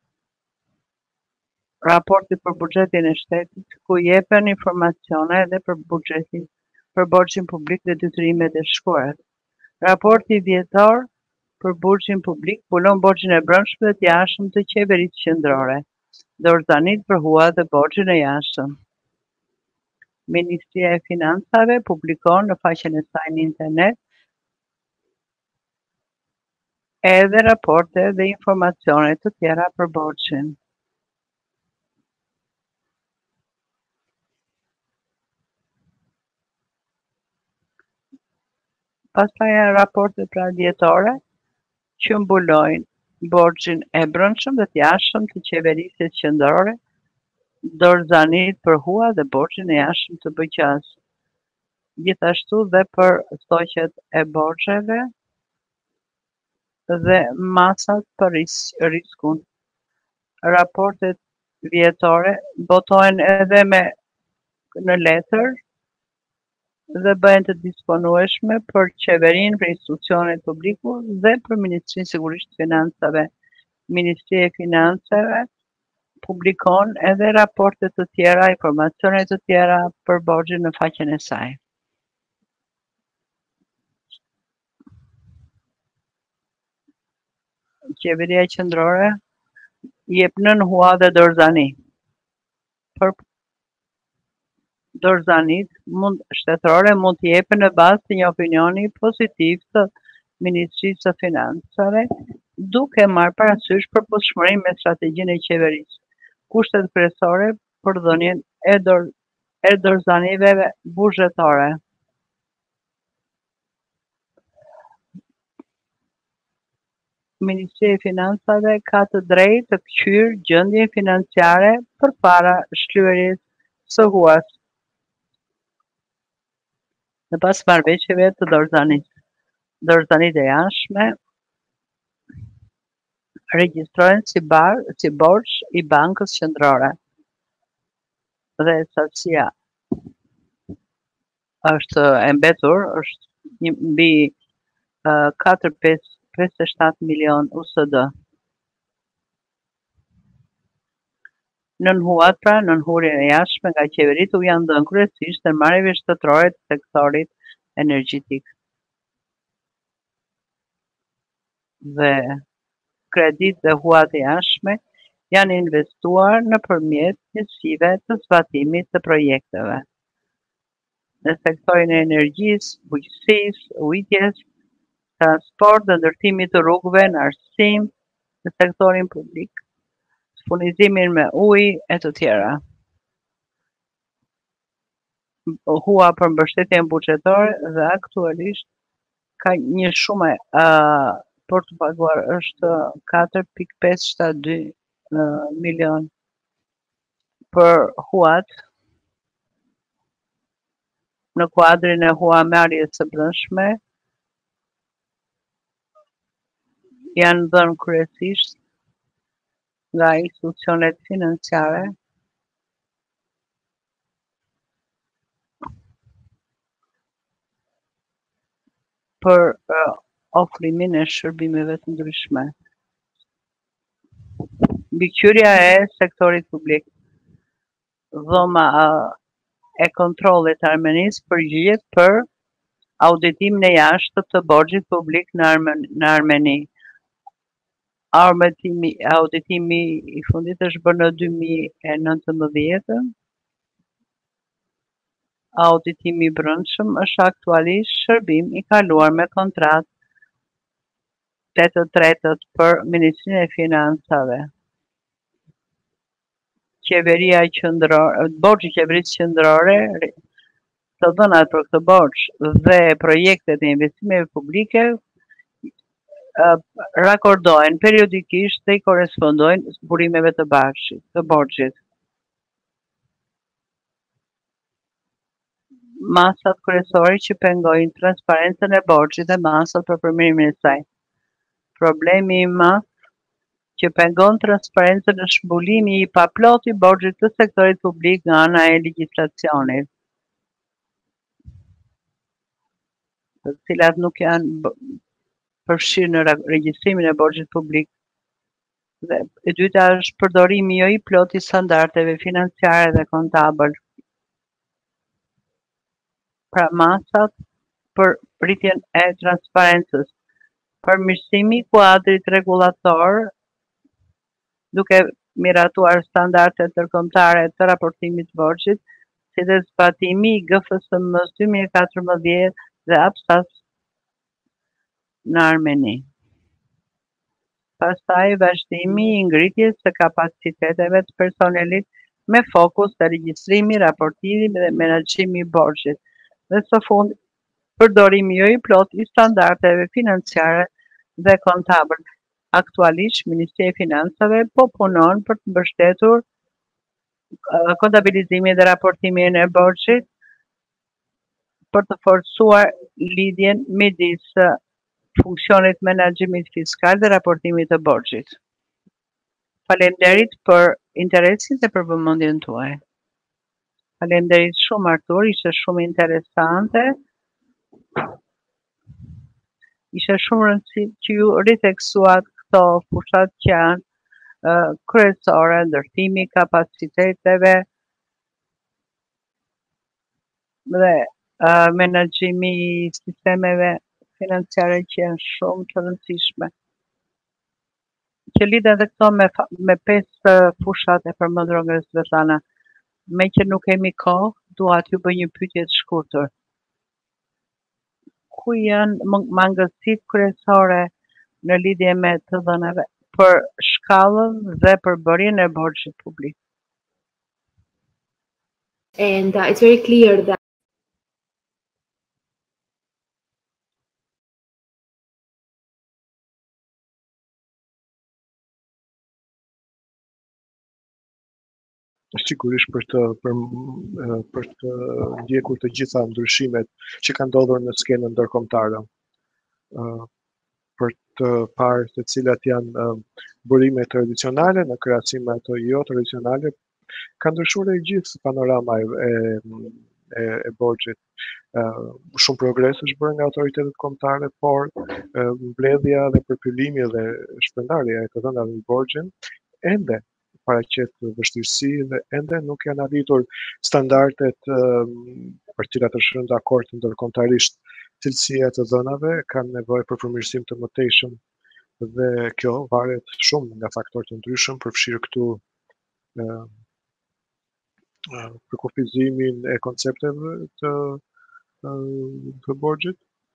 raportit për buxhetin e shtetit, ku jepen informacione edhe për buxhetin, për borxhin publik dhe detyrimet e shkruara. Raporti vjetor për borxhin publik mbulon borxhin e brendshëm dhe të jashtëm të qeverisë qendrore, dorëzanit për hua dhe borxhin e jashtëm. Ministria e Financave publikon në faqen e saj në internet edhe raporte dhe informacione të tjera për borxhin. Pastaj janë raportet pra vjetore që mbulojnë borxhin e brendshëm dhe të jashtëm të qeverisjes qendrore, dorëzanit për hua dhe borxhin e jashtëm të B Q A-s. Gjithashtu dhe për stoqet e borxheve dhe masat për ris riskun. Raportet vjetore botohen edhe me në letër dhe bëhen të disponueshme për qeverinë, për institucionet publiku dhe për Ministrinë sigurisht të Financave. Ministria e Financave publikon edhe raporte të tjera, informacione të tjera për borxhin në faqen e saj. Qeveria qendrore jep nën hua dhe dorëzani. Për dorëzanit mund shtetërore mund të jepen në bazë të një opinioni pozitiv të Ministrisë së Financave, duke marrë parasysh përputhshmërinë me strategjinë e qeverisë. Kushtet kryesore për dhënien e, dor e dorëzanive buxhetore. Ministria e Financave ka të drejtë të kqyrë gjendjen financiare përpara shlyerjes së huas në pas marrëveshjeve të dorëzanit. Dorëzanit e jashtme regjistrohen si, bar, si borx i bankës qendrore dhe sasia është e mbetur, është një mbi uh, katër pesë pesëdhjetë e shtatë milion U S D. Nënhuat pra, nënhurjen e jashtme nga qeveritë u janë dhënë kryesisht në marrjeve shtetërore të sektorit energjetik. Dhe kredit dhe huat e jashtme janë investuar nëpërmjet njësive të zbatimit të projekteve. Në sektorin e energjisë, bujqësisë, ujitjes, transport dhe ndërtimit të rrugëve në arsim, në sektorin publik, furnizimin me ujë e të tjera. Hua për mbështetjen buxhetore dhe aktualisht ka një shumë uh, për të paguar është katër pikë pesë shtatë dy uh, milion për huat në kuadrin e huamarrjes së brendshme janë dhënë kryesisht nga institucionet financiare për uh, ofrimin e shërbimeve të ndryshme. Mbikëqyrja e sektorit publik. Dhoma uh, e kontrollit të Armenisë përgjigjet për auditimin e jashtëm të borxhit publik në, Armen në Armeni. Auditimi, auditimi i fundit është bërë në dy mijë e nëntëmbëdhjetë. Auditimi i brendshëm është aktualisht shërbim i kaluar me kontratë tetë tretët për Ministrinë e Financave. Qeveria qendrore, borxhi i qeverisë qendrore, të dhënat për këtë borxh dhe projektet e investimeve publike uh, rakordohen periodikisht dhe i korespondojnë burimeve të bashkit, të borxhit. Masat kryesore që pengojnë transparencën e borxhit dhe masat për përmirimin e saj. Problemi i madh që pengon transparencën në shmbulimi i paplot i borxhit të sektorit publik nga ana e legjislacionit, të cilat nuk janë përfshirë në regjistrimin e borxhit publik. Dhe e dyta është përdorimi jo i plot i standardeve financiare dhe kontabël. Pra masat për rritjen e transparencës, përmirësimi i kuadrit rregullator duke miratuar standardet ndërkombëtare të raportimit të borxhit, si dhe zbatimi i G F S M-s dy mijë e katërmbëdhjetë dhe A P S-s në Armeni. Pastaj vazhdimi i ngritjes së kapaciteteve të personelit me fokus të regjistrimi, raportimi dhe menaxhimi i borxhit. Dhe së fundi, përdorimi jo i plot i standardeve financiare dhe kontabël. Aktualisht, Ministria e Financave po punon për të mbështetur uh, kontabilizimin dhe raportimin e borxhit, për të forcuar lidhjen midis uh, funksionit menaxhimit fiskal dhe raportimit të borxhit. Faleminderit për interesin dhe për vëmendjen tuaj. Faleminderit shumë Artur, ishte shumë interesante. Ishte shumë rëndësishme që ju riteksuat këto fushat që janë uh, kryesore, ndërtimi i kapaciteteve dhe uh, menaxhimi i sistemeve financiare që janë shumë të rëndësishme. Që lidhen dhe këto me, me pesë fushat e përmendur nga Svetlana. Me që nuk kemi kohë, dua t'ju bëj një pyetje të shkurtër. Ku janë mangësitë kryesore në lidhje me të dhënave për shkallën dhe përbërjen e borxhit publik? And uh, it's very clear that sigurisht për të për, për të ndjekur të gjitha ndryshimet që kanë ndodhur në skenën ndërkombëtare. Për të parë se cilat janë burime tradicionale në krahasim me ato jo tradicionale, ka ndryshuar e gjithë panorama e, e, e borxhit. Shumë progres është bërë nga autoritetet kombëtare, por mbledhja dhe përpyllimi dhe shpërndarja e të dhënave në borxhin ende paraqet vështirësi dhe ende nuk janë arritur standardet për cilat është rënë dakord ndërkombëtarisht. Cilësia e të dhënave kanë nevojë për përmirësim të mëtejshëm dhe kjo varet shumë nga faktorë të ndryshëm, përfshirë këtu përkufizimin e koncepteve të, të borxhit,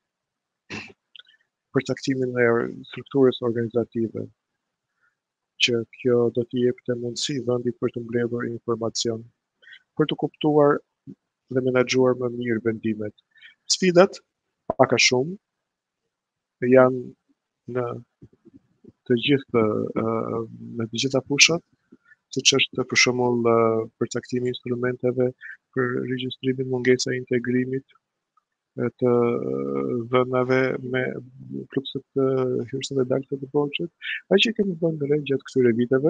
përcaktimin e strukturës organizative, që kjo do t'i jepte mundësi vendit për të mbledhur informacion, për të kuptuar dhe menaxhuar më mirë vendimet. Sfidat, pak a shumë, janë në të gjithë në të gjitha fushat, siç është për shembull përcaktimi i instrumenteve për regjistrimin, mungesa e integrimit të dhënave me flukset të hyrëse dhe dalëse të borxhit. Ai që kemi bënë re gjatë këtyre viteve,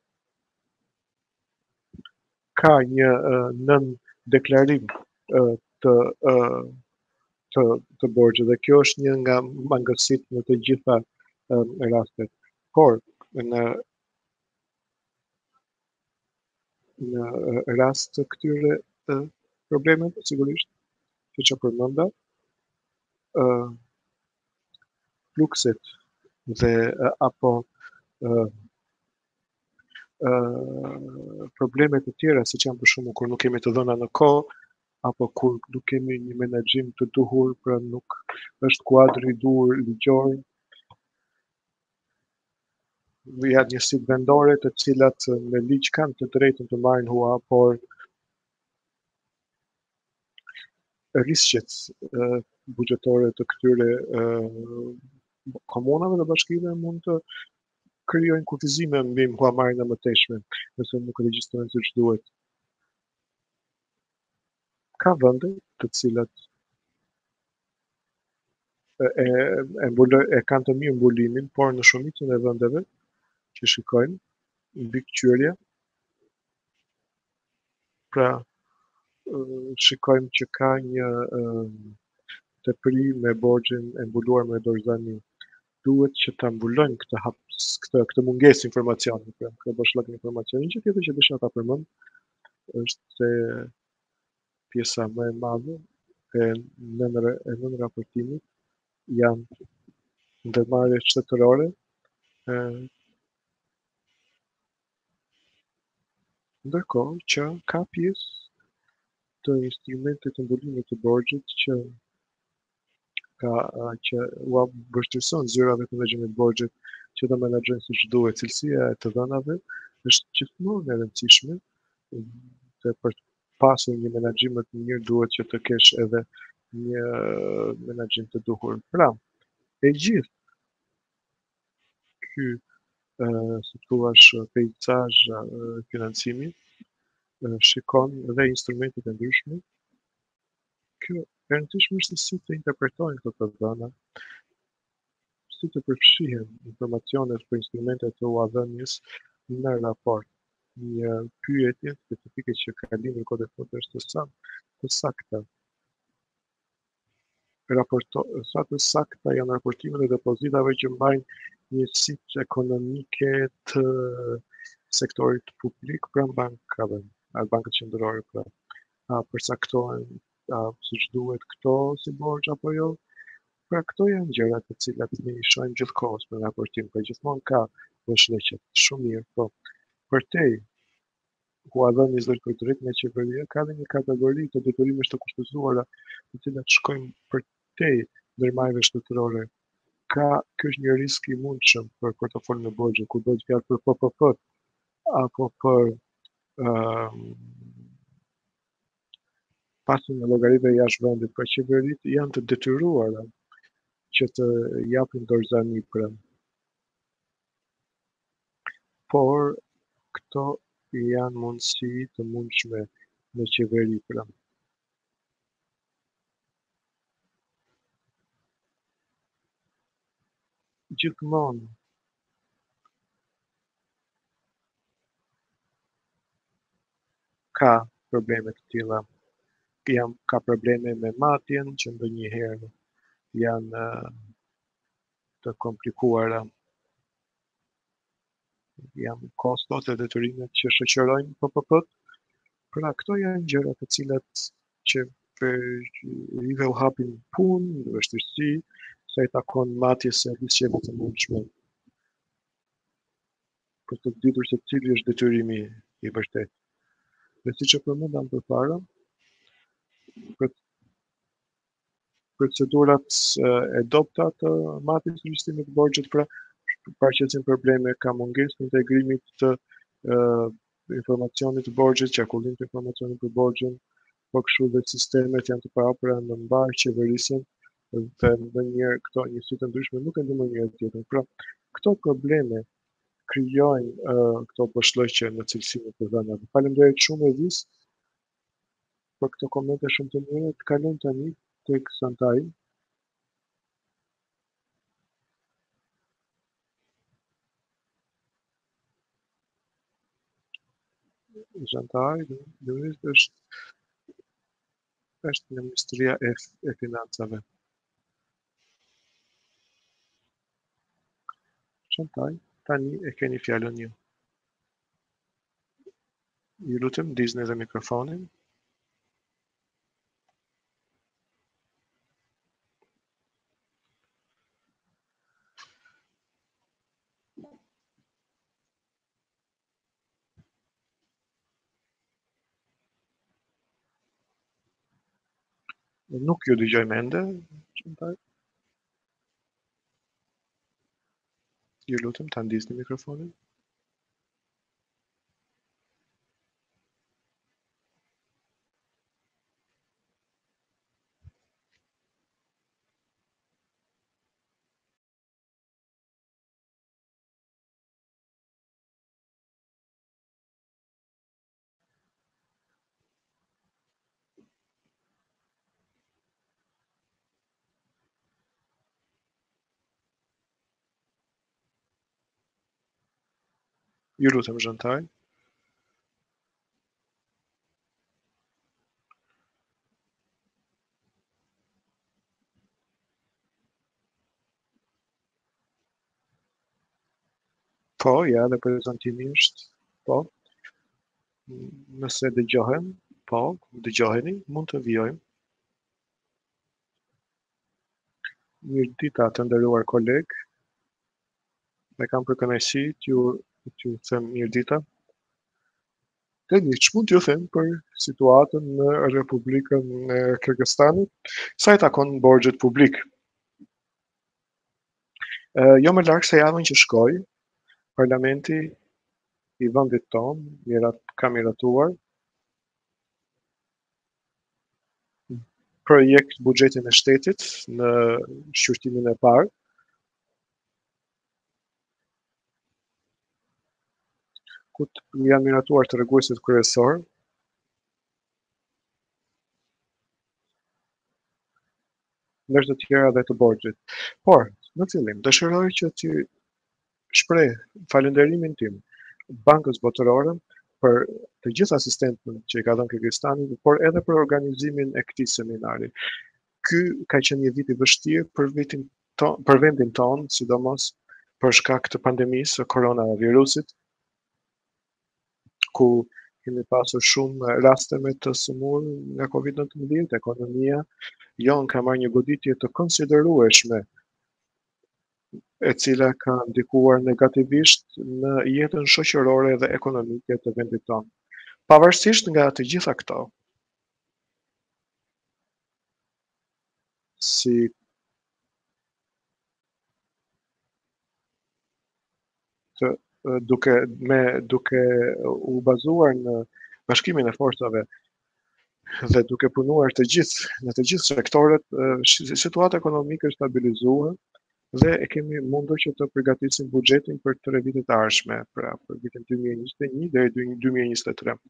ka një nën deklarim të të, të borxhit dhe kjo është një nga mangësitë në të gjitha rastet. Por në në rast të këtyre problemeve, sigurisht, siç e përmenda, flukset dhe apo problemet të tjera, siç janë për shembull kur nuk kemi të dhëna në kohë, apo kur nuk kemi një menaxhim të duhur, pra nuk është kuadri i duhur ligjor, janë njësitë vendore të cilat me ligj kanë të drejtën të marrin hua, por rrisqet buxhetore të këtyre komunave dhe bashkive mund të krijojnë kufizime mbi huamarrjen e mëtejshme, nëse nuk regjistrojnë siç duhet. Ka vende të cilat e, e, mbulë, e kanë të mirë mbulimin, por në shumicën e vendeve që shikojnë mbi këqyrje, pra shikojmë që ka një tepri me borxhin e mbuluar me dorëzani. Duhet që ta mbulojnë këtë hap, këtë këtë mungesë informacioni, pra këtë bashllëk informacioni. Një tjetër që desha ta përmend është se pjesa më e madhe e nën e nën raportimit janë ndërmarrje shtetërore, ndërkohë që ka pjesë të instrumentet të mbulimit të borxhit që ka që ua vështirëson zyrave të menaxhimit të borxhit që të menaxhojnë siç duhet. Cilësia e të dhënave është gjithmonë e rëndësishme, dhe për të pasur një menaxhim të mirë duhet që të kesh edhe një menaxhim të duhur. Pra, e gjithë ky si thuaç pejzazh financimi shikon dhe instrumentet e ndryshme. Kjo e rëndësishme është si të interpretojnë këto të dhëna, si të përfshihen informacionet për instrumentet të uadhënies në raport. një pyetje specifike që ka lindur kod e fotës të saktë, të sakta. Raporto, sa të sakta janë raportimet e depozitave që mbajnë njësitë ekonomike të sektorit publik pranë bankave, a bankët qendrore pra. A përcaktohen a siç duhet këto si borxh apo jo? Pra këto janë gjërat të cilat ne i shohim gjithkohës në raportim, pra gjithmonë ka vështirësi. Shumë mirë, po. Për te, ku a dhënë një zëri për drejt me qeveria, ka dhe një kategori të detyrimesh të kushtëzuara, të cilat shkojnë për te ndërmarrjeve shtetërore. Ka, ky është një risk i mundshëm për portofolin e borxhit, kur bëhet fjalë për P P P apo për um, pasin e llogarive jashtë vendit, pra qeveritë janë të detyruara që të japin dorëzani për. Por këto janë mundësi të mundshme në qeveri pra. Gjithmonë ka probleme të tilla. Jam ka probleme me matjen që ndonjëherë janë të komplikuara. Janë kostot e detyrimet që shoqërojnë P P P-t. Pra këto janë gjëra të cilat që rive u hapin punë, vështirësi, sa i takon matjes së risqeve të mundshme. Për të ditur se cili është detyrimi i vërtetë. Dhe siç e përmendam përpara, procedurat e dobta të matjes së risqeve të borxhit pra paraqesin probleme ka mungesë të integrimit të uh, informacionit të borxhit, qarkullim të informacionit për borxhin, po kështu dhe sistemet janë të parapra në mbar qeverisjen dhe ndonjëherë këto njësi të ndryshme nuk e ndihmojnë njëri tjetrën. Pra, këto probleme krijojnë uh, këto boshllëqe në cilësinë të dhënave. Faleminderit shumë Edis për këto komente shumë të mira. Të kalojmë tani tek Santai. Santai, është është në Ministria e, e Financave. Santai, tani e keni fjalën ju. Ju lutem ndizni edhe mikrofonin. Nuk ju dëgjoj mende, Santai. Ju lutem ta ndizni mikrofonin. Ju lutem Santai. Po, ja, dhe prezantimisht, po. Nëse dëgjohem, po, dëgjoheni, mund të vjojmë. Mirë dita të nderuar koleg. Me kam për kënaqësi t'ju t'ju them mirë dita. Dhe një ç'mund t'ju them për situatën në Republikën e Kërgëzstanit, sa i takon borxhet publik. E, jo më larg se javën që shkoi, Parlamenti i vendit tonë mirat, ka miratuar projekt buxhetin e shtetit në shqyrtimin e parë. Ku janë miratuar të rregullisit kryesor. Ndër të tjera dhe të borxhit. Por, në fillim, dëshiroj që t'ju shpreh falënderimin tim Bankës Botërore për të gjithë asistentët që i ka dhënë Kyrgyzstani, por edhe për organizimin e këtij seminari. Ky ka qenë një vit i vështirë për vitin ton, për vendin tonë, sidomos për shkak të pandemisë së koronavirusit, ku kemi pasur shumë raste me të sëmurë nga COVID nineteen, ekonomia jonë ka marrë një goditje të konsiderueshme, e cila ka ndikuar negativisht në jetën shoqërore dhe ekonomike të vendit tonë. Pavarësisht nga të gjitha këto, si të duke me duke u bazuar në bashkimin e forcave dhe duke punuar të gjithë në të gjithë sektorët, situata ekonomike është stabilizuar dhe e kemi mundur që të përgatisim buxhetin për tre vitet e ardhshme, pra për vitin dy mijë e njëzet e një deri dy mijë e njëzet e tre.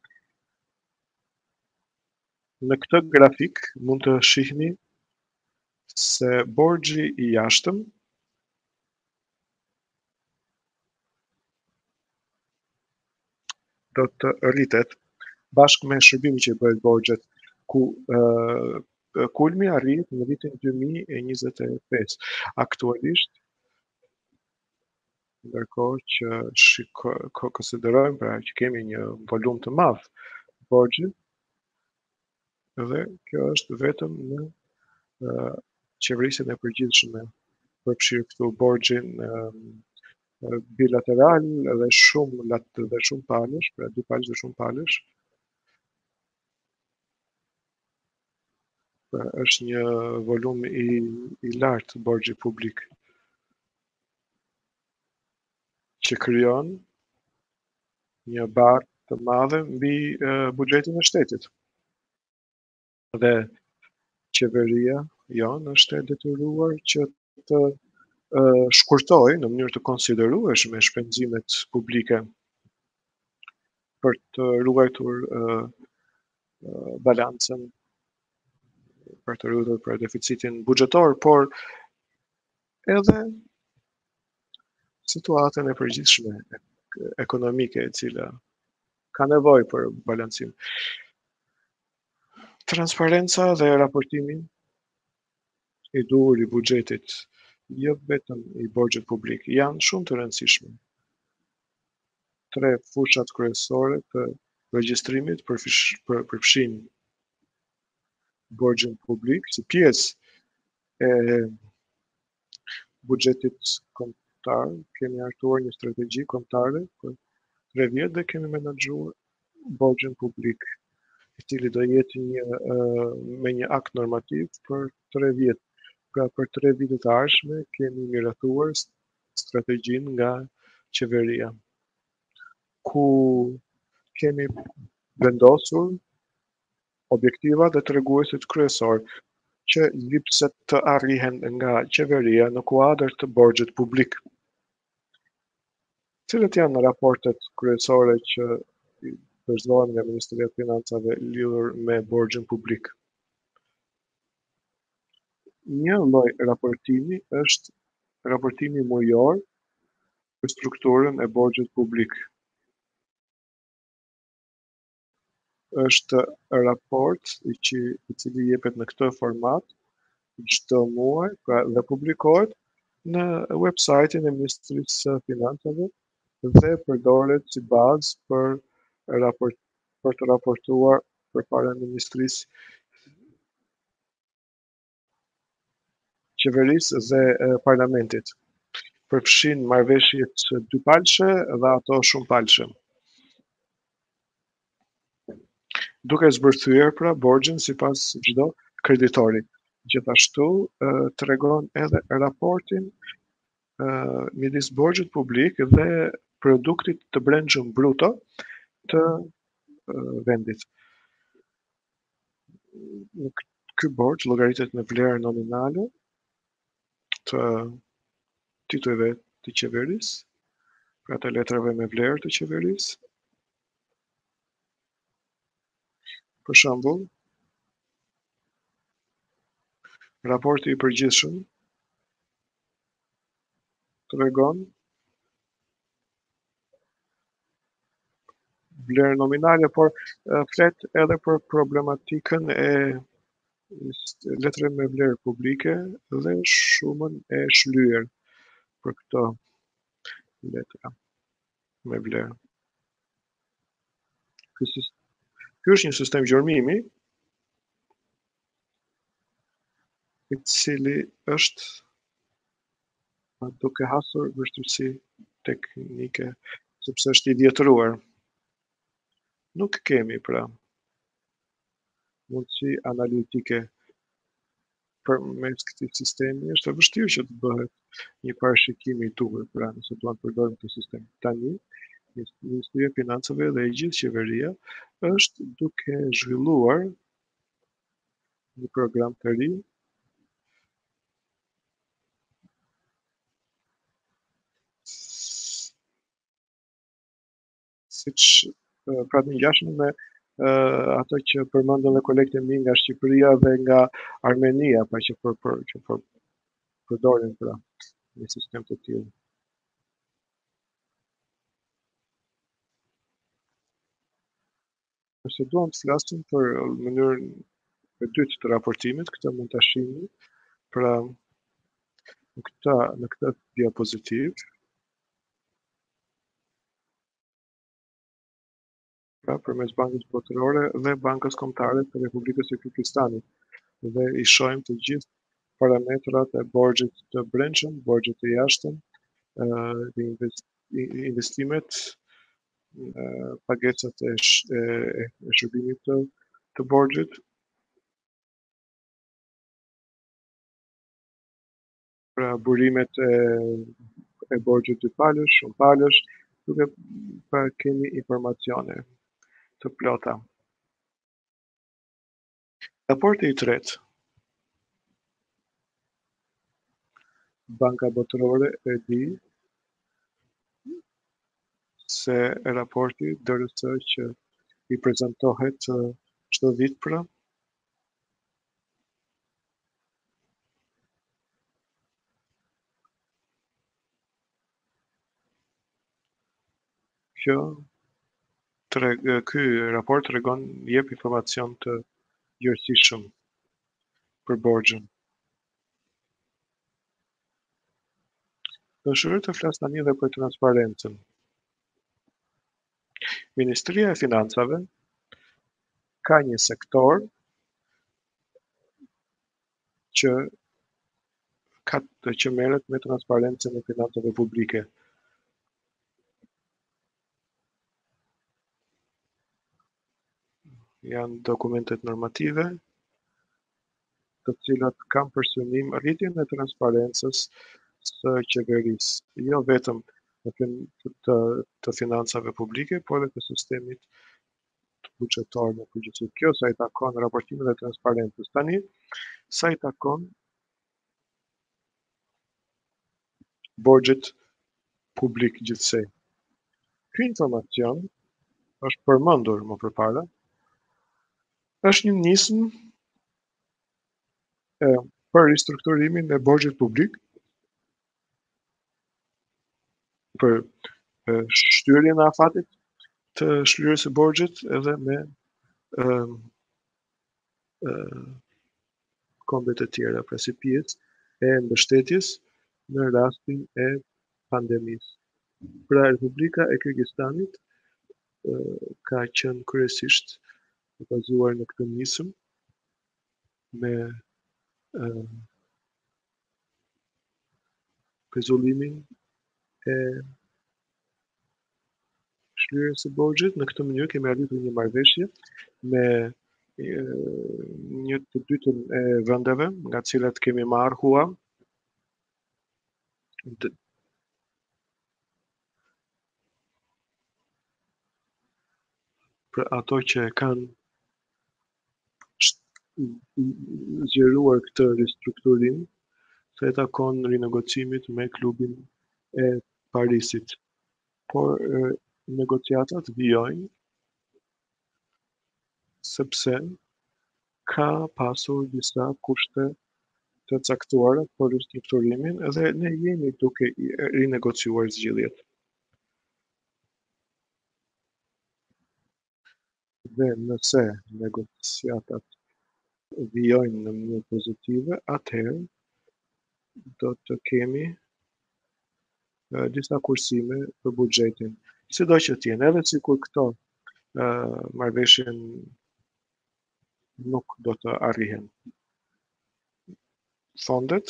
Në këtë grafik mund të shihni se borxhi i jashtëm do të rritet bashkë me shërbimin që i bëhet borxhet, ku uh, kulmi arrit në vitin dy mijë e njëzet e pesë. Aktualisht, ndërkohë që shiko, konsiderojmë pra që kemi një volum të madh borxhi, dhe kjo është vetëm në uh, qeverisjen e përgjithshme, përfshirë këtu borxhin uh, bilateral dhe shumë latë dhe shumë palësh, pra dy palësh dhe shumë palësh. Pra është një volum i, i lartë borxhi publik që krijon një barë të madhe mbi uh, buxhetin e shtetit. Dhe qeveria jonë është e detyruar që të uh, shkurtoj në mënyrë të konsiderueshme shpenzimet publike për të ruajtur uh, uh, balancën, për të ruajtur për deficitin buxhetor, por edhe situatën e përgjithshme ekonomike e cila ka nevojë për balancim. Transparenca dhe raportimi i duhur i buxhetit, jo vetëm i borxhit publik, janë shumë të rëndësishme. Tre fushat kryesore të regjistrimit përfshin borxhin publik si pjesë e buxhetit kombëtar. Kemi hartuar një strategji kombëtare për tre vjet dhe kemi menaxhuar borxhin publik, i cili do jetë një uh, me një akt normativ për tre vjet. Pra për tre vitet e ardhshme kemi miratuar strategjinë nga qeveria, ku kemi vendosur objektiva dhe treguesit kryesor që lipset të arrihen nga qeveria në kuadër të borxhit publik. Cilat janë raportet kryesore që vazhdohen nga Ministria e Financave lidhur me borxhin publik? Një lloj raportimi është raportimi mujor për strukturën e borxhit publik. Është raport i, që, i cili jepet në këtë format çdo muaj, pra dhe publikohet në website-in e Ministrisë së Financave dhe përdoret si bazë për raport për të raportuar përpara Ministrisë, qeverisë dhe e, parlamentit. Përfshin marrëveshjet dypalëshe dhe ato shumëpalëshe, duke zbërthyer pra borxhin sipas çdo kreditori. Gjithashtu tregon edhe raportin uh, midis borxhit publik dhe produktit të brendshëm bruto të uh, vendit. Ky borxh llogaritet në vlerë nominale të titujve të qeverisë, pra të letrave me vlerë të qeverisë. Për shembull, raporti i përgjithshëm tregon vlerë nominale, por flet edhe për problematikën e letrave me vlerë publike dhe shumën e shlyer për këto letra me vlerë. Ky është një sistem gjurmimi i cili është duke hasur vështirësi teknike, sepse është i vjetëruar. Nuk kemi pra mundësi analitike përmes këtij sistemi, është e vështirë që të bëhet një parashikim i duhur, pra nëse duam të përdorim këtë sistem. Tani, Ministria e Financave dhe e gjithë qeveria është duke zhvilluar një program të ri siç pra të ngjashëm me ato që përmendën dhe kolegët e mi nga Shqipëria dhe nga Armenia, pa që për, për, që për, përdorin pra një sistem të tillë. Nëse duam të flasim për mënyrën e dytë të raportimit, këtë mund ta shihni pra në këtë në këtë diapozitiv. Pra përmes Bankës Botërore dhe Bankës Kombëtare të Republikës së Kirgistanit. Dhe i shohim të gjithë parametrat e borxhit të brendshëm, borxhit të jashtëm, investimet, pagesat e shërbimit të, të borxhit, pra burimet e, e borxhit dy palësh, shumë palësh, duke pra kemi informacione të plota. Raporti i tretë. Banka Botërore e di se raporti dërësë që i prezantohet çdo vit pra kjo ky raport tregon jep informacion të gjërësishëm për borxhin. Dëshiroj të flas tani edhe për transparencën. Ministria e Financave ka një sektor që ka që merret me transparencën e financave publike. Janë dokumentet normative të cilat kanë për synim rritjen e transparencës së qeverisë, jo vetëm të, të, të financave publike, por edhe të sistemit buxhetar në përgjithësi. Kjo sa i takon raportimit dhe transparencës. Tani, sa i takon borxhit publik gjithsej. Ky informacion është përmendur më përpara, është një nismë e, për ristrukturimin e borxhit publik, për e, shtyrjen e afatit të shlyerjes së borxhit edhe me e, e, kombet e tjera, pra si pjesë e mbështetjes në rastin e pandemisë. Pra Republika e Kirgistanit e, ka qenë kryesisht bazuar në këtë nisëm me e, pezullimin e shlyerjes së borxhit. Në këtë mënyrë kemi arritur një marrëveshje me e, një të dytën e vendeve nga të cilat kemi marrë hua për ato që kanë zgjeruar këtë ristrukturim, se e takon rinegocimit me klubin e Parisit. Por e, negociatat vijojnë sepse ka pasur disa kushte të caktuara për ristrukturimin dhe ne jemi duke rinegociuar zgjidhjet. Dhe nëse negociatat vijojnë në mënyrë pozitive, atëherë do të kemi uh, disa kursime për buxhetin. Sido që t'jenë, edhe sikur këto uh, marrëveshjen nuk do të arrihen. Fondet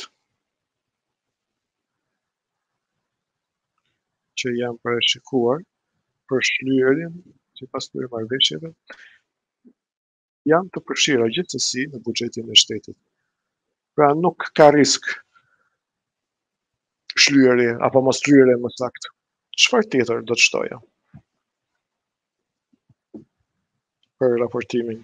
që janë parashikuar për shlyerjen sipas këtyre marrëveshjeve janë të përfshira gjithsesi në buxhetin e shtetit. Pra nuk ka risk shlyerje apo mos shlyerje më saktë. Çfarë tjetër do të shtoja për raportimin,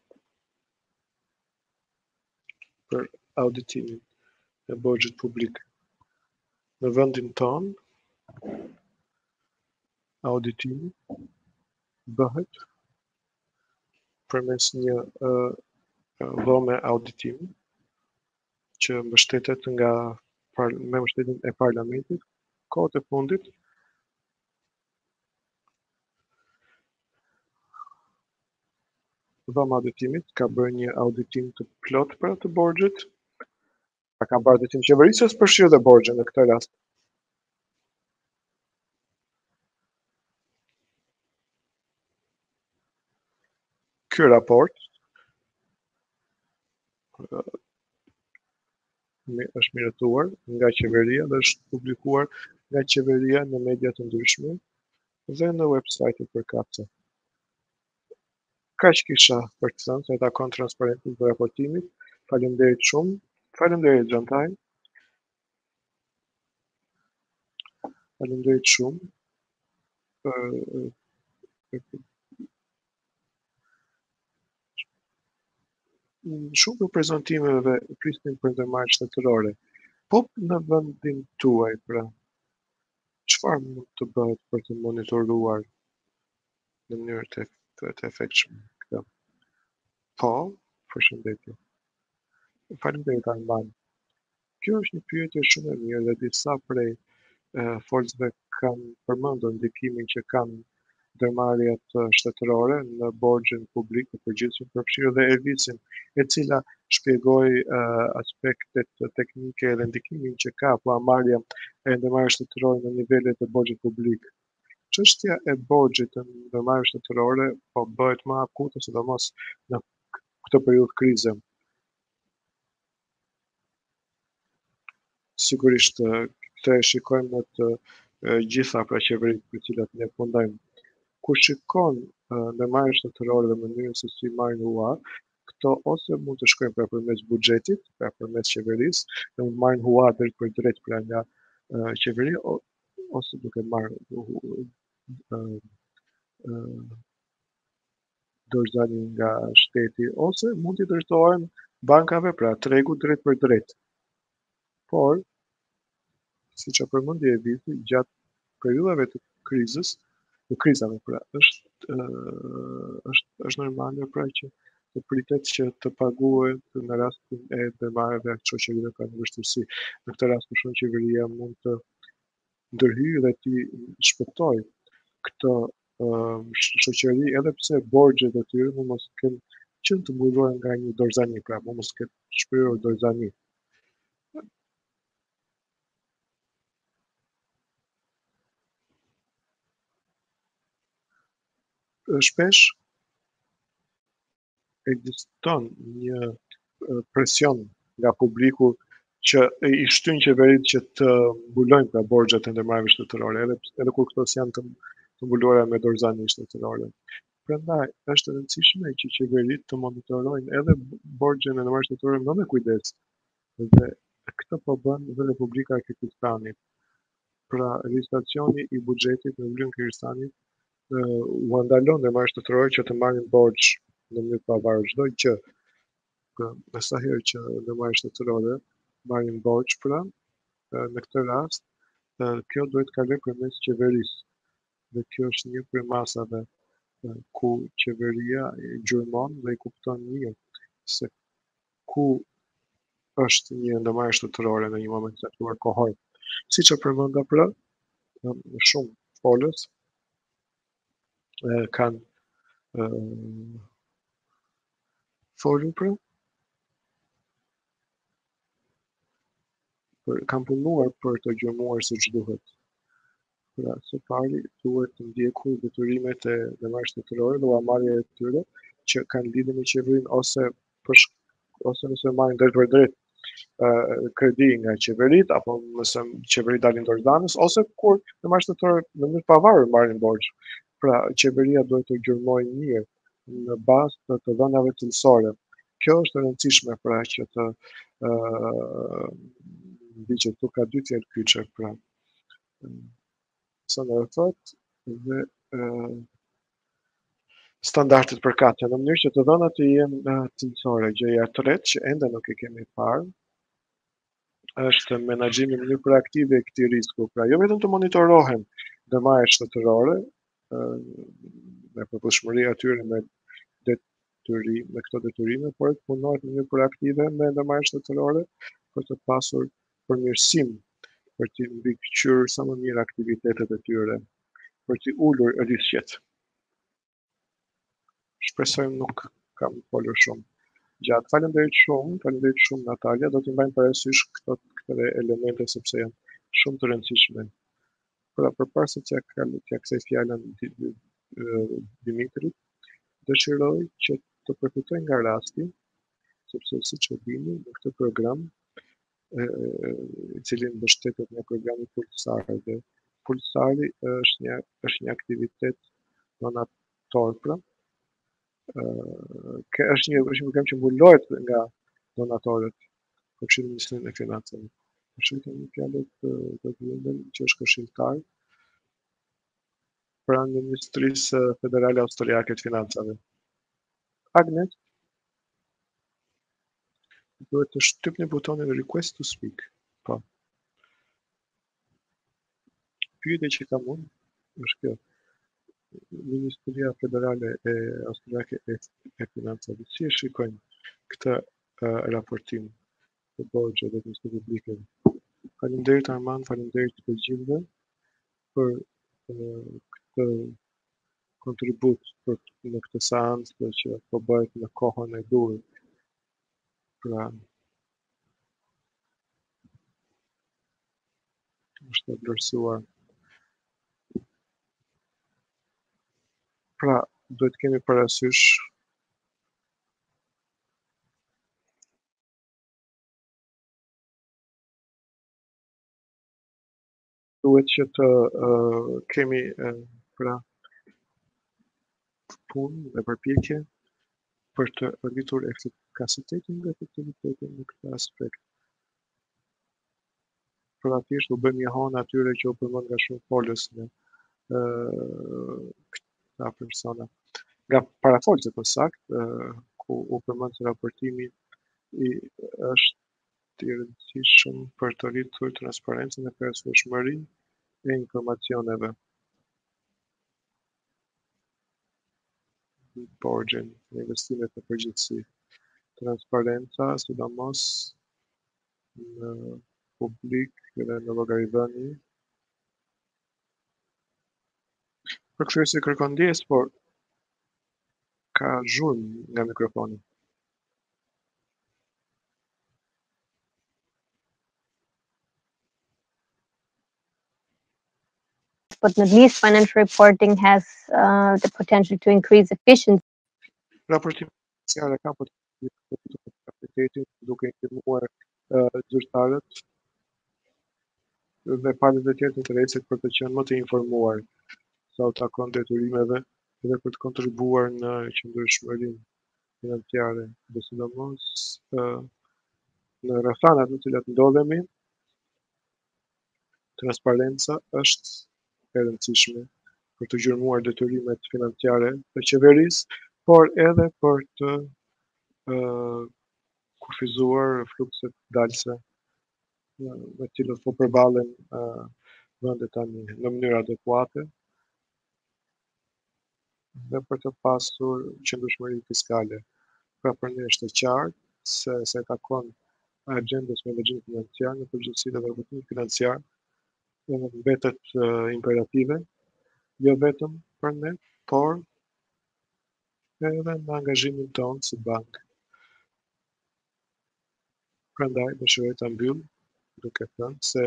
për auditimin e borxhit publik? Në vendin tonë, auditimi bëhet përmes një uh, dhome auditimi që mbështetet nga me mbështetjen e parlamentit. Kohët e fundit dhoma auditimit ka bërë një auditim të plot për atë borxhit. Pra ka bërë auditim qeverisë së përfshirë dhe borxhin në këtë rast. Ky raport është miratuar nga qeveria dhe është publikuar nga qeveria në media të ndryshme dhe në website-in përkatëse. Kaq kisha për të thënë se takon transparencën të raportimit. Faleminderit shumë. Faleminderit Xhantaj. Faleminderit shumë. Shumë për prezantimeve prisnin për ndërmarrje shtetërore. Po në vendin tuaj, pra, çfarë mund të bëhet për të monitoruar në mënyrë të, të, të efektshme këtë? Po, përshëndetje. Faleminderit Arman. Kjo është një pyetje shumë e mirë dhe disa prej e, forcëve kanë përmendur ndikimin që kanë ndërmarrjet shtetërore në borxhin publik të përgjithshëm, përfshirë dhe e visin, e cila shpjegoi uh, aspektet teknike dhe ndikimin që ka plamarrja e ndërmarrjes shtetërore në nivelet e borxhit publik. Çështja e borxhit të ndërmarrjes shtetërore po bëhet më akute, sidomos në këtë periudhë krize. Sigurisht, këtë e shikojmë në të uh, gjitha pra qeveritë për cilat ne punojmë. Kur shikon uh, ndërmarrjes shtetërore dhe mënyrën se si marrin hua, këto ose mund të shkojnë pra përmes buxhetit, pra përmes qeverisë, dhe mund të marrin hua drejt për drejt pra nga uh, qeveria, ose duke marrë uh, uh, uh, dorëzani nga shteti, ose mund t'i drejtohen bankave, pra tregu drejt për drejt. Por, siç e përmendi e viti, gjatë periudhave të krizës, në krizave, pra, është, uh, është, është normale pra që të pritet që të paguhet në rastin e ndërmarrjeve të shoqërive ka në vështirësi. Në këtë rast, për shembull, qeveria mund të ndërhyjë dhe të shpëtojë këtë uh, shoqëri, edhe pse borxhet e tyre mund mos kenë qenë të mburuar nga një dorëzani, pra mund mos ketë shpërur dorëzani. Shpesh ekziston një presion nga publiku që i shtyn qeveritë që të mbulojnë pra borxhet e ndërmarrjeve shtetërore, edhe edhe kur këto janë të, të mbuluara me dorëzani shtetërore. Prandaj është e rëndësishme që qeveritë të monitorojnë edhe borxhin e ndërmarrjeve shtetërore me kujdes. Dhe këtë po bën dhe Republika e Kirgjizistanit. Pra registracioni i buxhetit në Republikën e Kirgjizistanit u ndalon ndërmarrjes shtetërore që të marrin borxh në mënyrë të pavarur çdo gjë. Pra, sa herë që ndërmarrjes shtetërore marrin borxh, pra në këtë rast kjo duhet kaloj përmes qeverisë. Dhe kjo është një prej masave ku qeveria i gjurmon dhe i kupton mirë se ku është një ndërmarrje shtetërore në një moment të caktuar kohor. Siç e përmenda pra, shumë folës kanë folur për për kam punuar për të gjurmuar siç duhet. Pra, së pari duhet të ndjekur detyrimet e ndërmarrjes shtetërore dhe marrja e tyre që kanë lidhje me qeverinë ose për ose nëse marrin drejt për drejt kredi nga qeverit apo nëse qeverit dalin dorë dhënës ose kur ndërmarrjes shtetërore në mënyrë të pavarur marrin borxh. Pra, qeveria duhet të gjurmojë mirë në bazë të të dhënave cilësore. Kjo është e rëndësishme pra që të ndiqet tu ka dy fjalë kyçe pra sa në thot dhe standardet përkatëse në mënyrë që të dhënat të jenë cilësore. Gjëja e tretë që ende nuk e kemi parë është menaxhimi në mënyrë proaktive e këtij risku. Pra, jo vetëm të monitorohen ndërmarrjet shtetërore me përputhshmëri atyre me detyrim me këto detyrime, por të punohet në mënyrë proaktive me ndërmarrjet shtetërore për të pasur përmirësim për të mbikëqyrë sa më mirë aktivitetet e tyre, për të ulur rrisqet. Shpresoj nuk kam folur shumë gjatë. Faleminderit shumë, faleminderit shumë Natalia, do t'i mbajmë parasysh këto këto elemente sepse janë shumë të rëndësishme. Pra, përpara se t'ja kthej fjalën Dimitrit, dëshiroj që të përfitoj nga rasti, sepse siç e dini, në këtë program i cili mbështetet nga programi pulsar dhe pulsari është një është një aktivitet donator pra që është një është një program që mbulohet nga donatorët Këshillit Ministerial e Financave. Është një fjalë të të vëndën që është këshilltar pranë Ministrisë Federale Austriake të Financave. Agnes, duhet të shtypni butonin request to speak. Po. Pyetja që kam unë është kjo. Ministria Federale e Austriake e, e Financave, si e shikojnë këtë uh, raportim të borxhe dhe të publike? Faleminderit Armand, faleminderit të gjithëve për uh, këtë kontribut për në këtë seancë që po bëhet në kohën e dur. Pra, është e vlerësuar. Pra, duhet kemi parasysh duhet që të uh, kemi uh, pra punë dhe përpjekje për të rritur efikasitetin dhe efektivitetin në këtë aspekt. Pra, thjesht u bën një hanë atyre që u përmend nga shumë folës në uh, këta persona. Nga parafolësit për sakt, uh, ku u përmend se raportimi i është i rëndësishëm për të rritur transparencën dhe përshtatshmërinë e informacioneve. Borxhin, investimet në përgjithësi, transparenca, sidomos në publik dhe në llogaridhënie. Përkthyesi kërkon ndjes, por ka zhurmë nga mikrofoni. But at least financial reporting has uh, the potential to increase efficiency. Raportimi financiar ka potencial kapacitetin duke ndihmuar zyrtarët dhe palët e tjerë të interesit për të qenë më të informuar sa u takon detyrimeve dhe për të kontribuar në qëndrueshmërinë financiare, dhe sidomos në rrethanat në të cilat ndodhemi, transparenca është e rëndësishme për të gjurmuar detyrimet financiare të qeverisë, por edhe për të uh, kufizuar flukset dalse me të cilët po përballen uh, vendet tani në mënyrë adekuate dhe për të pasur qëndrueshmëri fiskale. Pra, për ne është e qartë se se takon agjendës menaxhimit financiar në përgjithësi dhe raportimit financiar mbetet uh, imperative, jo vetëm për ne, por edhe në angazhimin tonë si bankë. Prandaj dëshiroj ta mbyll duke thënë se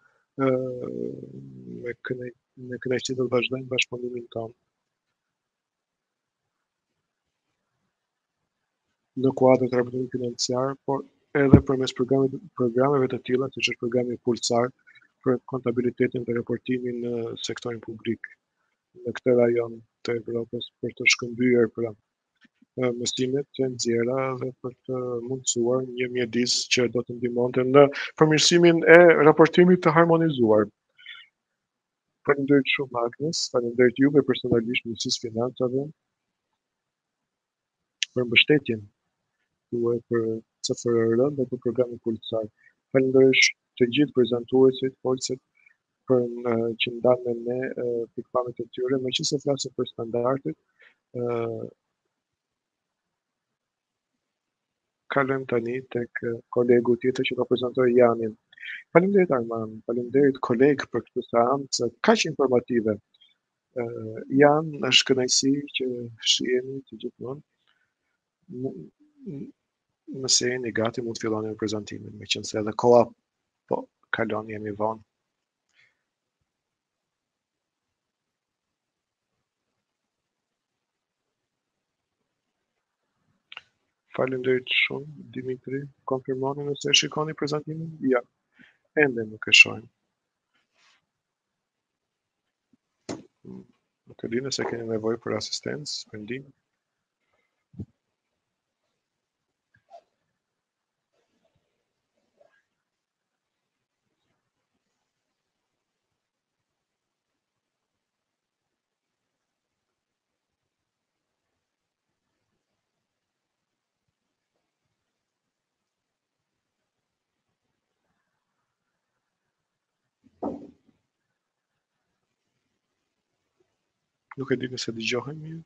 me kënaqësi do të vazhdojmë bashkëpunimin tonë në kuadër të raportimit financiar, por edhe përmes programeve, programeve të tilla, siç është programi pulsar për kontabilitetin dhe raportimin në sektorin publik në këtë rajon të Evropës për të shkëmbyer pra mësimet që nxjerra dhe për të mundësuar një mjedis që do të ndihmonte në përmirësimin e raportimit të harmonizuar. Faleminderit shumë Agnes, faleminderit juve personalisht Ministrisë Financave për mbështetjen tuaj për C F R R dhe për programin pulsar. Falenderoj të gjithë prezantuesit, folësit për që ndanë me ne pikpamjet e tyre, meqenëse flasim për standardet. Kalojmë tani tek kolegu tjetër që do prezantojë Janin. Faleminderit Arman, faleminderit koleg për këtë seancë kaq informative. Jan, është kënaqësi që shiheni të gjithmonë. Nëse jeni gati, mund të filloni me prezantimin, meqenëse edhe koha po kalon, jemi vonë. Faleminderit shumë, Dimitri. Konfirmoni nëse e shikoni prezantimin? Ja, ende nuk e shohim. Nuk e di nëse keni nevojë për asistencë, për ndihmë. Nuk e di nëse dëgjohem mirë.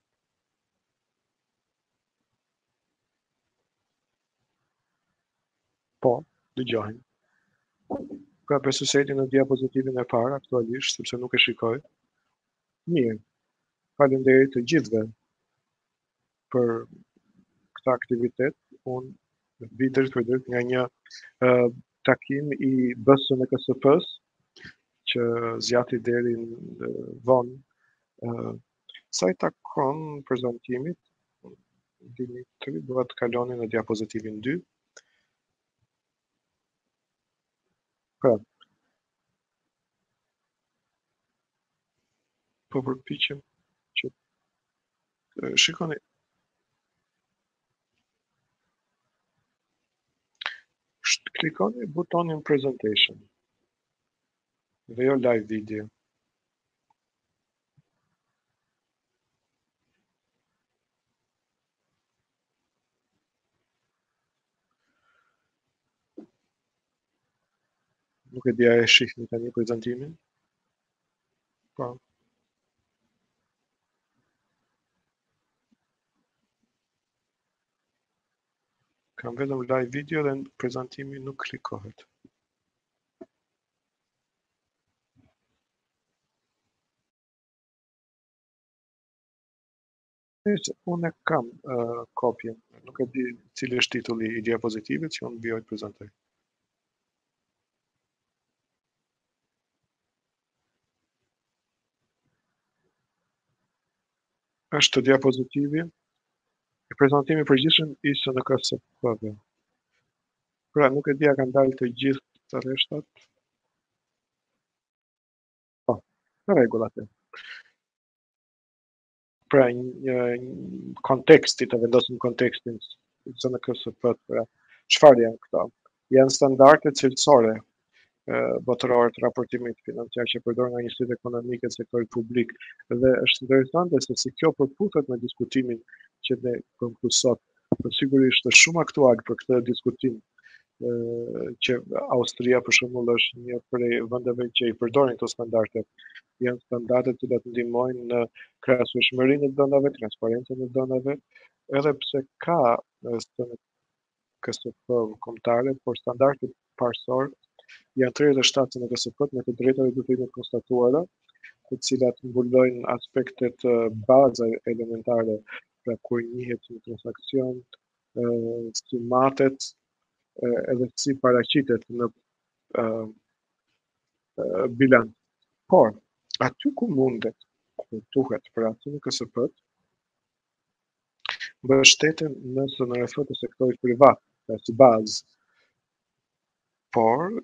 Po, dëgjohem. Pra besoj se jeni në diapozitivin e parë aktualisht, sepse nuk e shikoj. Mirë. Faleminderit të gjithëve për këtë aktivitet. Unë vi drejt për drejt nga një uh, takim i B S N K S P-s që zjati deri në vonë. Uh, sa i takon prezantimit, Dimitri, do të kaloni në diapozitivin dy. Pra, po përpiqem që uh, shikoni. Klikoni butonin presentation dhe jo live video. Nuk e di a e shihni tani prezantimin. Po. Kam vetëm live video dhe prezantimi nuk klikohet. Unë kam uh, kopjen, nuk e di cili është titulli i diapozitivit që unë vjoj të prezantoj. Është diapozitivi i prezantimi përgjithshëm i S N K S P-ve. Pra, nuk e di a kanë dalë të gjithë të rreshtat. Po, në rregull atë. Pra, një kontekstit të vendosim kontekstin S N K S P-t, pra, çfarë janë këto? Janë standarde cilësore botërore të raportimit financiar që përdoren nga njësitë ekonomike të sektorit publik dhe është interesante se si kjo përputhet me diskutimin që ne kemi këtu sot. Por sigurisht është shumë aktual për këtë diskutim që Austria për shembull është një prej vendeve që i përdorin këto standarde. Janë standarde të cilat ndihmojnë në krahasueshmërinë e dhënave, transparencën e dhënave, edhe pse ka S N K S P kombëtare, por standardet parësor janë tridhjetë e shtatë S N K S P me të drejtat e detyrimit konstatuara, të cilat mbulojnë aspektet baza elementare pra kur njihet një transakcion, si matet, edhe si paraqitet në bilanc. Por, aty ku mundet, ku duhet për atë në K S P-t, mbështeten në S N R F të sektorit privat, si bazë. Por,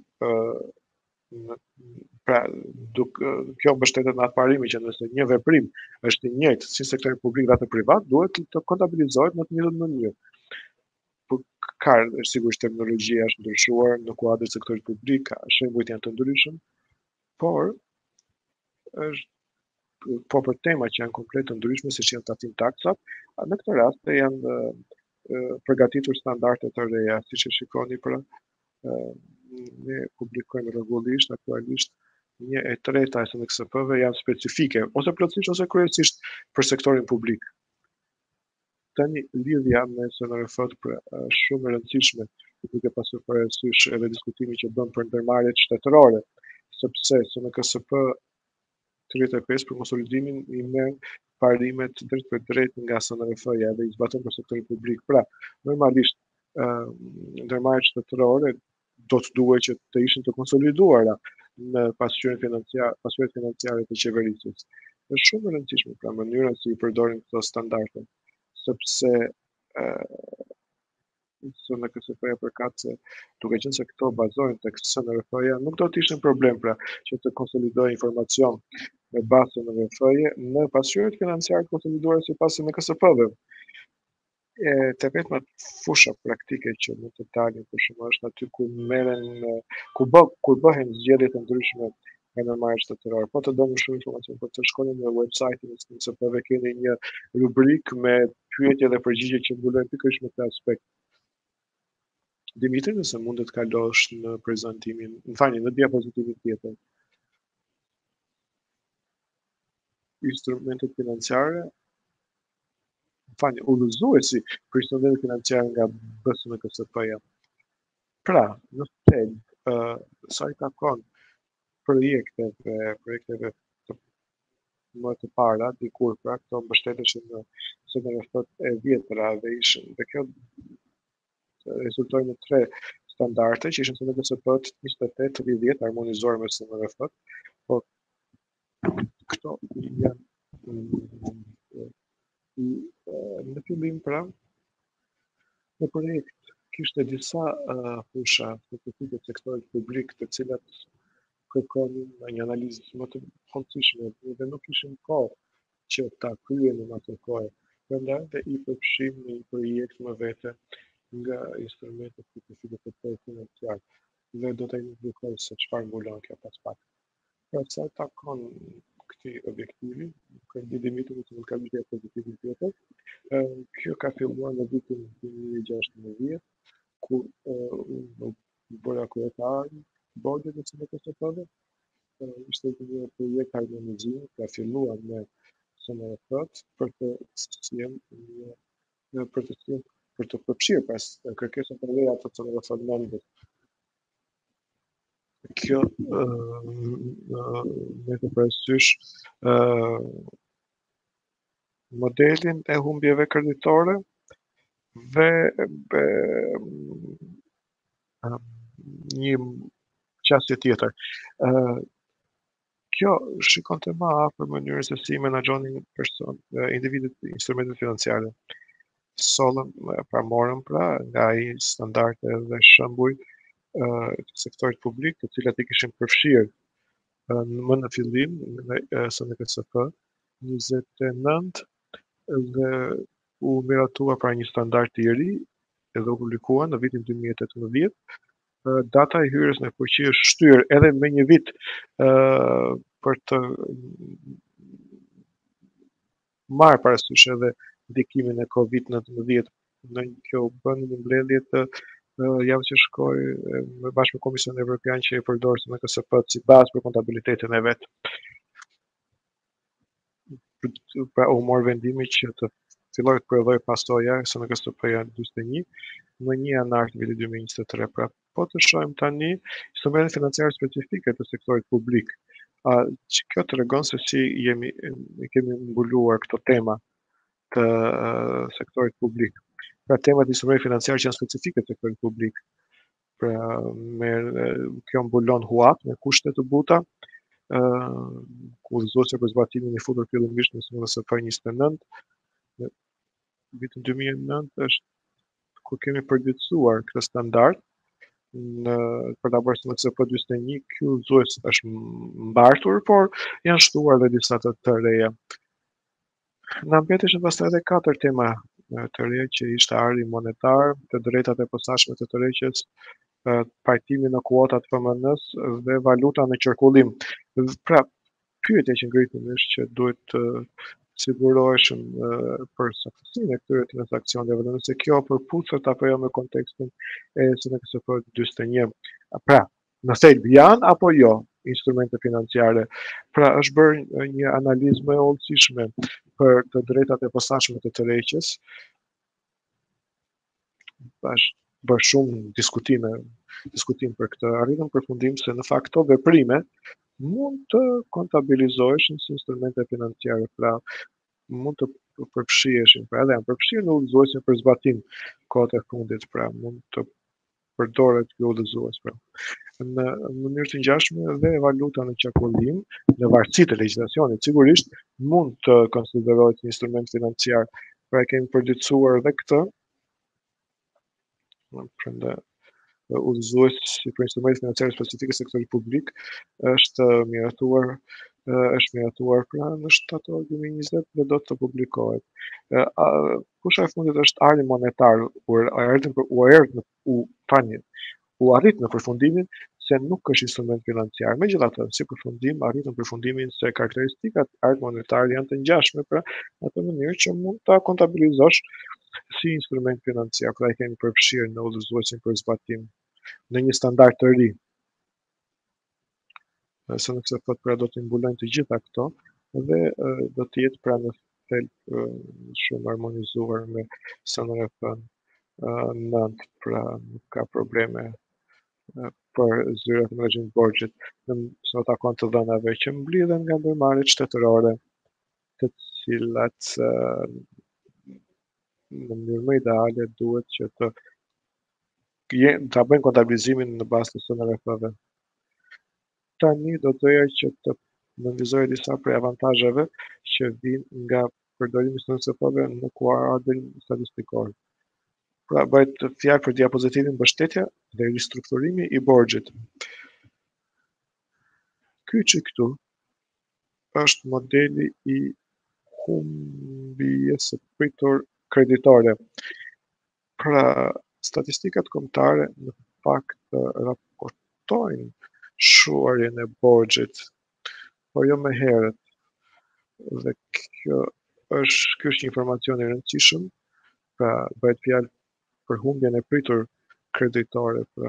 pra, duk, kjo mbështetet në atë parimi që nëse një veprim është i njëjtë si sektori publik dhe atë privat, duhet të kontabilizohet në të njëjtën mënyrë. Ka sigurisht terminologjia është ndryshuar në kuadër të sektorit publik, ka shembujt janë të ndryshëm, por është po për tema që janë komplet të ndryshme, siç janë tatim taksat, në këtë rast janë përgatitur standarde të reja, siç e shikoni pra, ne publikojmë rregullisht aktualisht një e treta e S N K S P-ve janë specifike, ose plotësisht ose kryesisht për sektorin publik. Tani lidhja me S N R F-t është shumë e rëndësishme, duke pasur parasysh edhe diskutimin që bën për ndërmarrjet shtetërore, sepse S N K S P tridhjetë e pesë për konsolidimin i merr parimet drejt për drejt nga S N R F-ja dhe i zbaton për sektorin publik. Pra, normalisht ndërmarrjet shtetërore do të duhet që të ishin të konsoliduara në pasqyrën financiare, pasqyrën financiare të qeverisjes. Është shumë e rëndësishme pra mënyra si i përdorin këto standarde, sepse S N K S P-ja përkat se duke qenë se këto bazohen tek S N R F-ja, nuk do të ishin problem pra që të konsolidojë informacion me bazë S N R F-je në pasqyrët financiare të konsoliduara sipas S N K S P-ve. E të vetmat fusha praktike që mund të dalin për shembull është aty ku merren ku bë kur bëhen zgjedhje të ndryshme nga ndërmarrjet shtetërore. Po të doni shumë informacion për të shkoni në website-in e S N K S P-ve, keni një rubrikë me pyetje dhe përgjigje që mbulojnë pikërisht me këtë aspekt. Dimitri, nëse mund të kalosh në prezantimin, më falni, në diapozitivin tjetër. Instrumentet financiare, më falni, udhëzuesi për instrumentet financiare nga B S N K S P-ja. Pra, në thelb, uh, sa i takon projekteve, projekteve të, më të para, dikur pra, këto mbështeteshin në S N R F e vjetra dhe ishin, dhe kjo rezultojnë në tre standarde që ishin S N K S P njëzet e tetë tridhjetë harmonizuar me S N R F, por këto janë në fillim pra në projekt kishte disa fusha specifike të sektorit publik të cilat kërkonin një analizë më të hollësishme dhe nuk kishin kohë që ta kryenin atë kohë. Prandaj dhe i përfshim në një projekt më vete nga instrumentet specifike të sektorit financiar dhe do të indikoj se çfarë mbulon kjo pas pak. Pra sa takon këtij objektivi, kur Dimitri të më ka bërë pozitivin tjetër, kjo ka filluar në vitin dy mijë e gjashtëdhjetë, ku u bëra kryetar bordit të S N K S P-ve, ishte një projekt harmonizimi, ka filluar me S N R F për të sjellë për të sjellë për të përfshirë pas kërkesën për leja të S N R F-mendet. Kjo me të parasysh modelin e humbjeve kreditore dhe një qasje tjetër. Kjo shikonte më afër mënyrën se si menaxhonin person individët instrumentet financiare. Sollëm, pra morëm pra nga ai standarde dhe shembuj të sektorit publik, të cilat i kishin përfshirë më në fillim në S N K S P njëzet e nëntë dhe u miratua pra një standard i ri edhe u publikua në vitin dy mijë e tetëmbëdhjetë. Data e hyrjes në fuqi është shtyrë edhe me një vit uh, për të marrë parasysh edhe ndikimin e Covid nëntëmbëdhjetë në kjo bën një mbledhje të uh, javë që shkoi me bashkë me Komisionin Evropian që i përdor S N K S P si bazë për kontabilitetin e vet. Pra u mor vendimi që të filloj të prodhoj pasoja S N K S P-ja dyzet e një në një janar të vitit dy mijë e njëzet e tre. Pra po të shohim tani instrumentet financiare specifike të sektorit publik. A, që kjo tregon se si jemi kemi mbuluar këto tema. të uh, sektorit publik. Pra temat e instrumenteve financiare që janë specifike të sektorit publik. Pra me kjo mbulon huat me kushte të buta, uh, udhëzuese për zbatimin e futur fillimisht në S F njëzet e nëntë, në vitin dy mijë e nëntë është kur kemi përgjithësuar këtë standard në për ta bërë në C F njëzet e një, ky udhëzues është mbartur, por janë shtuar edhe disa të, të reja. Në mbeteshin pastaj edhe katër tema të reja që ishte arri monetar, të drejtat e posaçme të tërheqjes, pajtimi në kuotat F M N-s dhe valuta në qarkullim. Pra, pyetja që ngrihet është që duhet të siguroheshëm uh, për saktësinë e këtyre transaksioneve, dhe nëse kjo përputhet apo jo me kontekstin e S F njëzet e një. Pra, në thelb janë apo jo instrumente financiare. Pra, është bërë një analizë më e hollësishme për të drejtat e posaçme të tërheqjes. Është bërë shumë diskutime, diskutim për këtë, arritëm përfundim se në fakt këto veprime mund të kontabilizoheshin si instrumente financiare, pra mund të përfshieshin, pra edhe janë përfshirë në udhëzuesin për zbatim kohët e fundit, pra mund të përdoret ky udhëzues, pra. Në mënyrë të ngjashme dhe valuta në qarkullim, në varësi të legjislacionit, sigurisht mund të konsiderohet një instrument financiar, pra e kemi përditësuar edhe këtë, prandaj udhëzuesi për instrumente financiare specifike sektorit publik është miratuar është miratuar pra në shtator dy mijë e njëzet dhe do të publikohet. Kusha e fundit është arri monetar, u erdhën u erdhën u tani u arrit në përfundimin se nuk është instrument financiar. Megjithatë, si përfundim arritën përfundimin se karakteristikat e arrit monetar janë të ngjashme, pra në atë mënyrë që mund ta kontabilizosh si instrument financiar, pra e kemi përfshirë në udhëzuesin për zbatim në një standard të ri. Se nëse thot pra do të mbulojnë të gjitha këto dhe do të jetë pra në thelb shumë harmonizuar me S N R F nëntë, pra nuk ka probleme për zyrat në regjim borxhit, në të takon të dhënave që mblidhen nga ndërmarrjet shtetërore, të cilat në mënyrë më ideale duhet që të ta bëjnë kontabilizimin në bazë të S N R F-ve. Tani do doja që të nënvizoj disa prej avantazheve që vijnë nga përdorimi i S N R F-ve në kuadrin statistikor. Pra bëhet fjalë për diapozitivin mbështetja dhe ristrukturimi i borxhit. Ky që këtu është modeli i humbjes së pritur kreditore. Pra, statistikat kombëtare në fakt raportojnë shuarjen e borxhit, por jo më herët. Dhe kjo është ky është një informacion i rëndësishëm, pra bëhet fjalë për humbjen e pritur kreditore, pra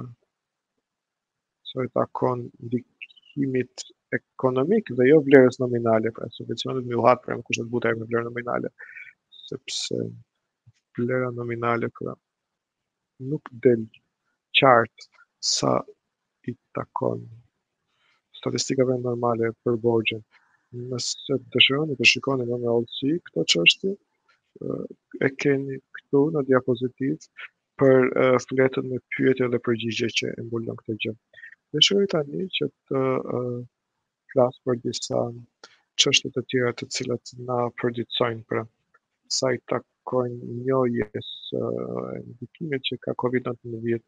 sa i takon ndikimit ekonomik dhe jo vlerës nominale, pra subvencionet me uhat për kushtet buta me vlerë nominale, sepse vlera nominale pra nuk del qartë sa i takon statistikave normale për borxhin. Nëse dëshironi të shikoni më me hollësi këto çështje, e keni këtu në diapozitiv për uh, fletën me pyetje dhe përgjigje që e mbulon këtë gjë. Dëshiroj tani që të uh, flas për disa çështje të tjera të cilat na përditësojnë për sa i takojnë njohjes uh, ndikimit që ka COVID nëntëmbëdhjetë.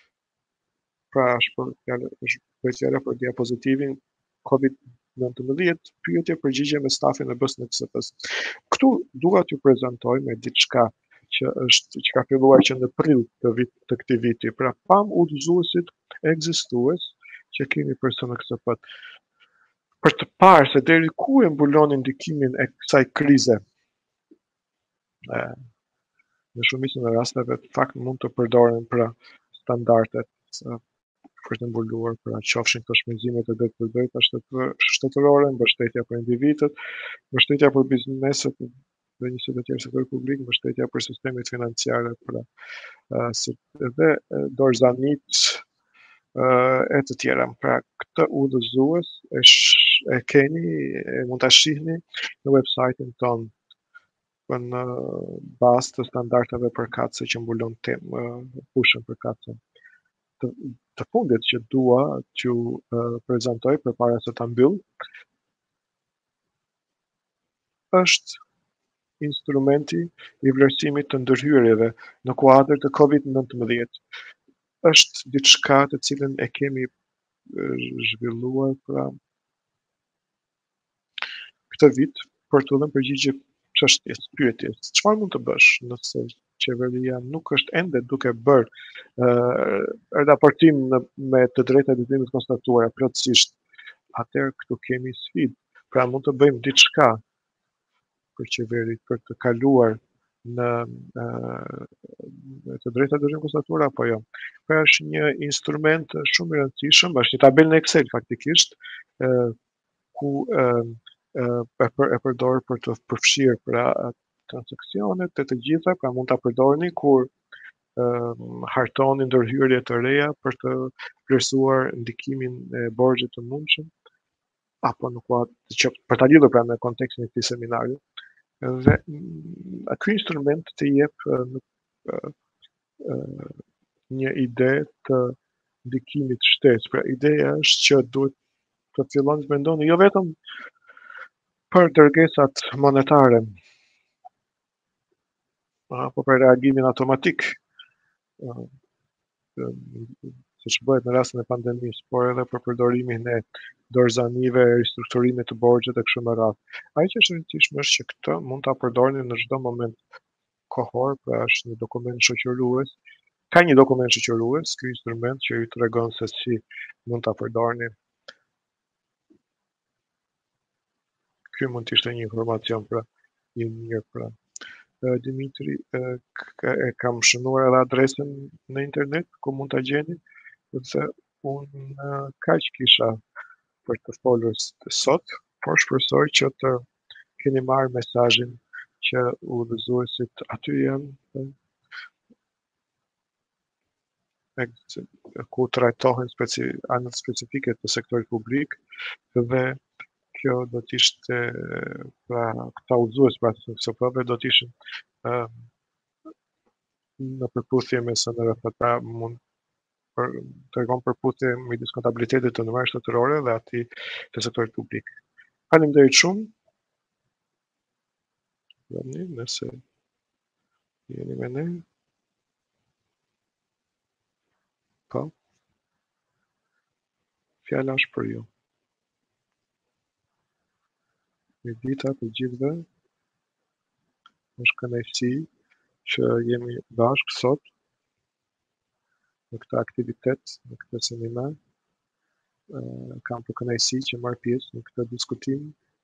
Pra është për fjala për diapozitivin COVID nëntëmbëdhjetë, pyetje përgjigje me stafin e B S N C P-s. Këtu dua t'ju prezantoj me diçka që është që ka filluar që në prill të vit të këtij viti. Pra pam udhëzuesit ekzistues që kemi për S N C P-t. Për të parë se deri ku e mbulonin ndikimin e kësaj krize. E, në shumicën e rasteve në fakt mund të përdoren pra standardet për të mbuluar pra qofshin këto shpenzimet e drejtë për drejta shtetërore, mbështetja për individët, mbështetja për bizneset dhe njësitë të tjerë sektorit publik, mbështetja për sistemet financiare, pra dhe dorëzanit e të tjera. Pra këtë udhëzues e, e keni, e mund ta shihni në website-in ton. në bazë të standardeve përkatëse që mbulon tem, fushën përkatëse. Të, të fundit që dua që uh, prezentoj përpara se ta mbyll është instrumenti i vlerësimit të ndërhyrjeve në kuadër të COVID nëntëmbëdhjetë. Është diçka të cilën e kemi zhvilluar pra këtë vit për të dhënë përgjigje çështjes, pyetjes. Çfarë mund të bësh nëse qeveria nuk është ende duke bërë uh, raportim në, me të drejtat e leximit konstatuara plotësisht? Atëherë këtu kemi sfidë. Pra mund të bëjmë diçka për qeverit për të kaluar në uh, të drejtat e leximit konstatuara apo jo. Pra është një instrument shumë i rëndësishëm, është një tabelë në Excel faktikisht, uh, ku uh, uh, e, për, e përdor për të përfshirë pra transaksionet e të gjitha, pra mund ta përdorni kur uh, hartoni ndërhyrje të reja për të vlerësuar ndikimin e borxhit të mundshëm, apo në kuadër që për ta lidhur pra në kontekstin e këtij seminari. Dhe ky instrument të jep uh, uh, uh, një ide të ndikimit shtesë. Pra ideja është që duhet të fillon të mendoni jo vetëm për dërgesat monetare, apo për reagimin automatik, uh, siç bëhet në rastin e pandemisë, por edhe për përdorimin e dorëzanive, ristrukturimit të borxhit e kështu me radhë. Ajo që është e rëndësishme është që këtë mund ta përdorni në çdo moment kohor, pra është një dokument shoqërues. Ka një dokument shoqërues, ky instrument që ju tregon se si mund ta përdorni. Ky mund të ishte një informacion pra i mirë pra. Dimitri, e kam shënuar edhe adresën në internet ku mund ta gjeni, dhe unë kaq kisha për të folur sot, por shpresoj që të keni marrë mesazhin që udhëzuesit aty janë, ku trajtohen speci, anët specifike të sektorit publik, dhe kjo do të ishte pra këta udhëzues pra të C F R-ve do të ishin uh, në përputhje me S N R-t, pra mund për tregon përputhje midis kontabilitetit të ndërmarrjes shtetërore dhe atij të sektorit publik. Faleminderit shumë. Vani, nëse jeni me ne. Po. Fjala është për ju. Mirëdita të gjithëve. Është kënaqësi që jemi bashkë sot në këtë aktivitet, në këtë seminar. Uh, kam për kënaqësi që marr pjesë në këtë diskutim.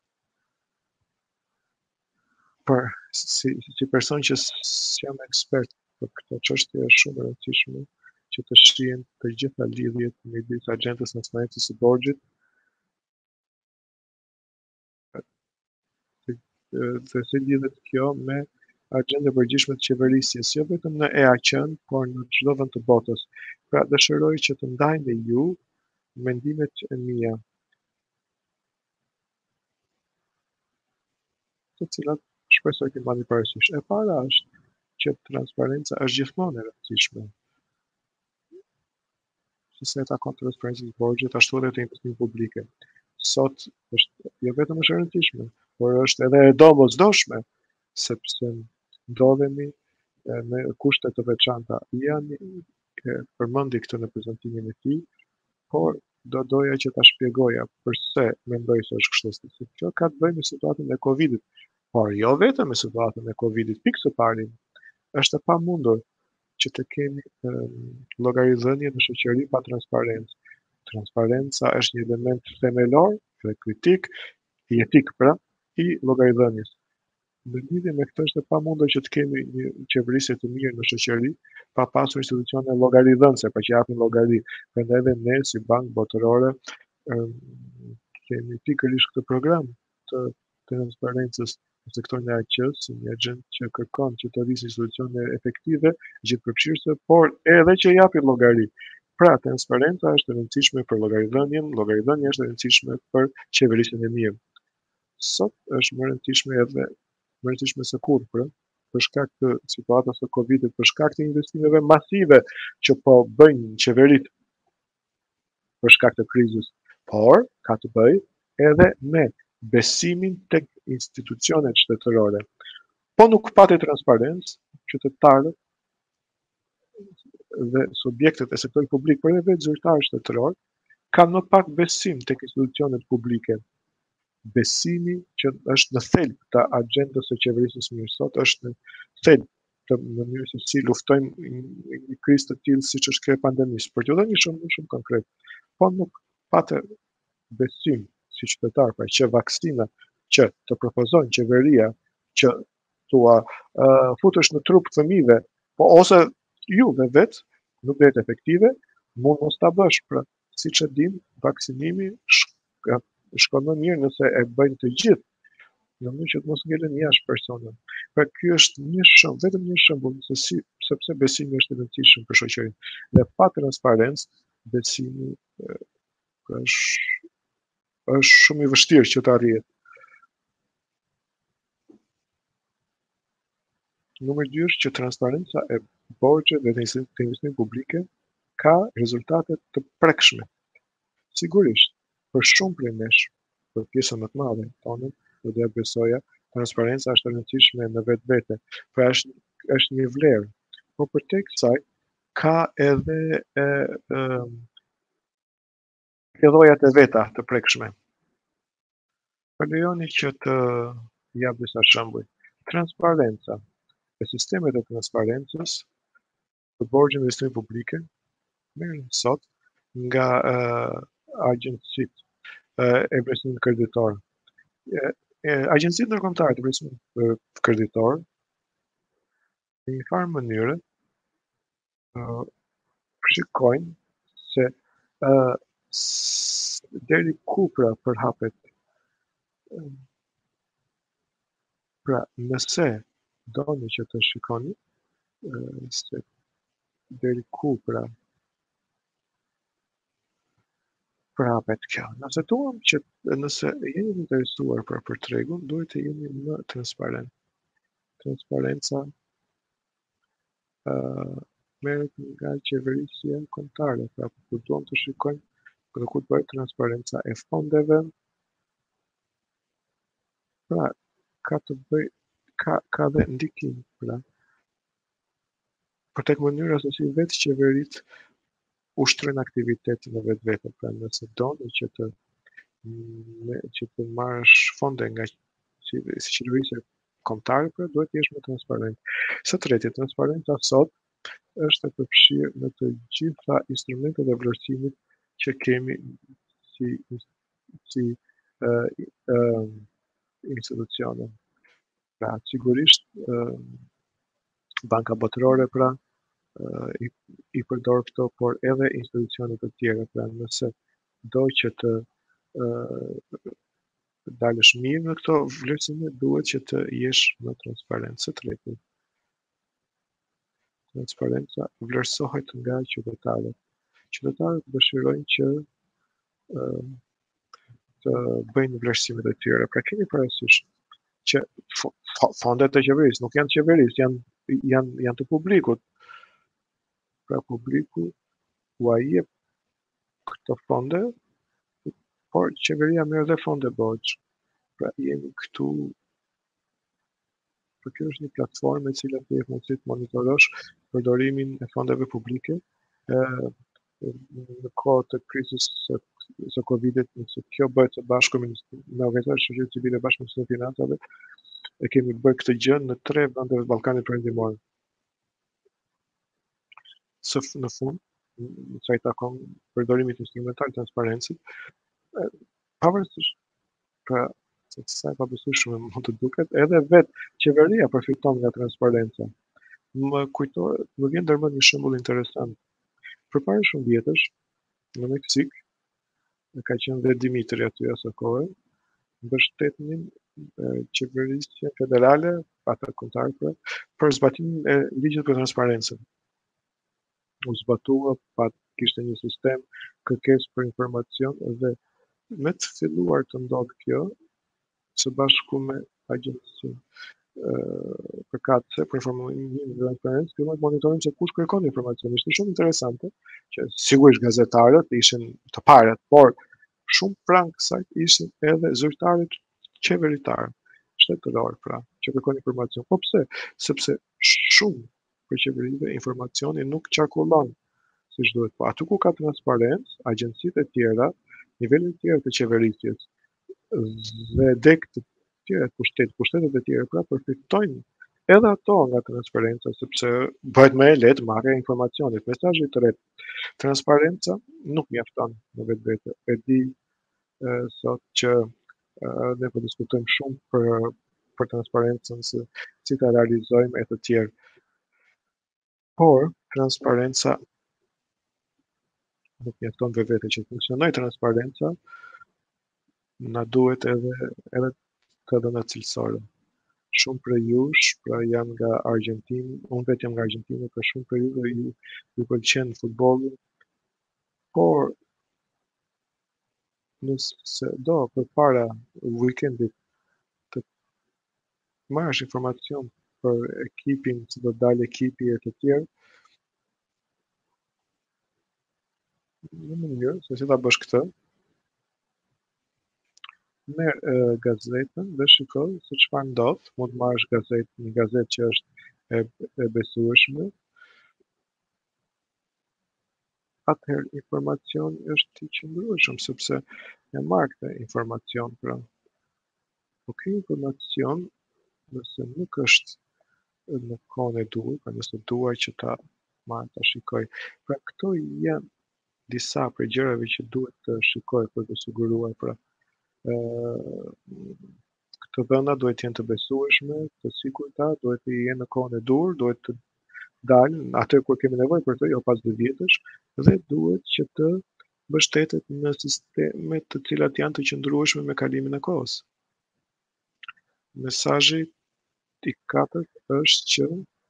Por si, si person që jam ekspert për këtë çështje është shumë e rëndësishme që të shihen të gjitha lidhjet midis agjendës së transparencës së borxhit dhe si lidhet kjo me agjendën e përgjithshme të qeverisjes, jo vetëm në E A Q-n, por në çdo vend të botës. Pra dëshiroj që të ndajni ju mendimet e mia, të cilat shpresoj të mbani parasysh. E para është që transparenca është gjithmonë e rëndësishme. Si se takon transparencës së borxhit, ashtu edhe të investimit publike. Sot është jo vetëm është e rëndësishme, por është edhe e domosdoshme, sepse ndodhemi me kushte të veçanta. Janë përmendi këtë në prezantimin e tij, por do doja që ta shpjegoja pse mendoj se është kështu, sepse kjo ka të bëjë me situatën e Covidit, por jo vetëm me situatën e Covidit. Pikë së pari, është e pamundur që të kemi um, llogaridhënie në shoqëri pa transparencë. Transparenca është një element themelor dhe kritik, i etik pra, i llogaridhënies. Në lidhje me këtë është e pamundur që të kemi një qeverisje të mirë në shoqëri pa pasur institucione llogaridhënëse, pa që japin llogari. Prandaj edhe ne si Bankë Botërore um, kemi pikërisht këtë program të, të transparencës në sektorin e A Q-s, si një agent që kërkon që të rrisë institucione efektive, gjithëpërfshirëse, por edhe që japin llogari. Pra, transparenca është e rëndësishme për llogaridhënien, llogaridhënia është e rëndësishme për qeverisjen e mirë. Sot është më e rëndësishme edhe mërësisht me së kurrë, për shkak të situatës së Covidit, për shkak të investimeve masive që po bëjnë qeveritë për shkak të krizës, por ka të bëjë edhe me besimin tek institucionet shtetërore. Po nuk pati transparencë, qytetarët dhe subjektet e sektorit publik, por edhe zyrtarët shtetëror, kanë më pak besim tek institucionet publike. Besimi që është në thelb të agjendës së qeverisë së mirë sot, është në thelb të mënyrës se si luftojmë një krizë të tillë siç është kjo e pandemisë. Për t'ju dhënë një shembull shumë konkret, po nuk patë besim si qytetar, pra që vaksina që të propozon qeveria që tua uh, futesh në trup fëmijëve, po ose juve vetë nuk bëhet efektive, mund mos ta bësh. Pra, siç e dim, vaksinimi shk shkon më mirë nëse e bëjnë të gjithë, në mënyrë që të mos ngelen jashtë personat. Pra, ky është një shembull, vetëm një shembull se si sepse besimi është i rëndësishëm për shoqërinë. Dhe pa transparencë, besimi është është shumë i vështirë që të arrihet. Numër dy është që transparenca e borxhe dhe të investimeve publike ka rezultate të prekshme. Sigurisht, për shumë prej nesh, për pjesën më të madhe tonë, do t'ja besoja, transparenca është e rëndësishme në vetvete, pra është është një vlerë. Por përtej kësaj ka edhe e, e, llojat e veta të prekshme. Lejoni që të jap disa shembuj. Transparenca e sistemet e transparencës të borxheve dhe investimeve publike merren sot nga uh, agjencitë uh, e vlerësimit kreditor. Uh, Agjencitë ndërkombëtare të vlerësimit kreditor në një farë mënyrë uh, shikojnë se uh, deri ku pra përhapet. Pra, nëse doni që të shikoni se deri ku pra përhapet kjo. Nëse duam që nëse jeni interesuar pra për tregun, duhet të jeni më transparent. Transparenca uh, merret nga qeverisja kombëtare, pra kur duam të shikojmë për ku të bëhet transparenca e fondeve, pra ka të bëj ka ka dhe ndikim, pra për tek mënyra se si vetë qeveritë ushtrojnë aktivitetin në vetë vete. Pra nëse doni që të me, që të marrësh fonde nga si, si qeverisja kombëtare, pra duhet të jesh më transparent. Së treti, transparenca sot është e përfshirë në të gjitha instrumentet e vlerësimit që kemi si si uh, uh, institucione. Pra sigurisht uh, Banka Botërore pra uh, i, i përdor këto, por edhe institucionet të tjera. Pra nëse do që të uh, dalësh mirë në këto vlerësime, duhet që të jesh më transparent. Së treti, transparenca vlerësohet nga qytetarët. Qytetarët dëshirojnë që uh, të bëjnë vlerësimet e tyre. Pra keni parasysh që fondet e qeverisë nuk janë qeverisë, janë janë janë të publikut. Pra publiku u jep këto fonde, por qeveria merr edhe fonde borxh. Pra jemi këtu, për kjo është një platformë e cila të jep mundësi të monitorosh përdorimin e fondeve publike e, në kohë të krizës së, së Covidit, nëse kjo bëhet së bashku me organizatat e shoqërisë civile bashkë me Ministrinë e Financave, e kemi bërë këtë gjë në tre vende të Ballkanit Perëndimor. Së në fund, në sa i takon përdorimit instrumental të transparencës, pavarësisht pra se sa e pabesueshme mund të duket, edhe vetë qeveria përfiton nga transparenca. Më kujtohet, më vjen ndërmend një shembull interesant. Përpara shumë vjetësh, në Meksik, ka qenë dhe Dimitri aty asaj kohe, mbështetnin qeverisja federale, ata kombëtare, për zbatimin e ligjit për transparencën. U zbatua, pa kishte një sistem kërkesë për informacion dhe me të filluar të ndodhë kjo, së bashku me agjencinë përkatëse për informimin dhe transparencë, filluam të monitorim se kush kërkon informacion. Ishte shumë interesante që sigurisht gazetarët ishin të parët, por shumë pranë kësaj ishin edhe zyrtarët qeveritarë, shtetëror pra, që kërkojnë informacion. Po pse? Sepse shumë për qeverive informacioni nuk qarkullon siç duhet. Po aty ku ka transparencë, agjencitë e tjera, nivelet e tjera të qeverisjes dhe dek të tjera pushtet, pushtetet e tjera pra përfitojnë edhe ato nga transparenca, sepse bëhet më e lehtë marrja e informacionit. Mesazhi i tretë, transparenca nuk mjafton në vetvete. E di e, sot që e, ne po diskutojmë shumë për për transparencën se si ta realizojmë e të tjerë. Por transparenca nuk mjafton vetvete që funksionoj transparenca, na duhet edhe edhe të dhëna cilësore. Shumë për jush, pra janë nga Argentinë, unë vetë jam nga Argentinë, për shumë për juve ju, ju pëlqen futbolli, por nëse do për para weekendit të marrësh informacion për ekipin, si do dalë ekipi e të tjerë, në mënyrë, se si ta bësh këtë, merr uh, gazetën dhe shikoj se çfarë ndodh, mund të marrësh gazetë, një gazetë që është e, e besueshme. Atëherë informacioni është i qëndrueshëm sepse e marr këtë informacion pra. Po ky informacion, nëse nuk është në kohën e duhur, pra nëse duaj që ta marr ta shikoj. Pra këto janë disa prej gjërave që duhet të shikoj për të siguruar pra këtë dhëna duhet të jenë të besueshme, të sigurta, duhet të jenë në kohën e dur, duhet të dalë atë kur kemi nevojë për të, jo pas dy vjetësh, dhe duhet që të mbështetet në sisteme të cilat janë të qëndrueshme me kalimin e kohës. Mesazhi i katërt është që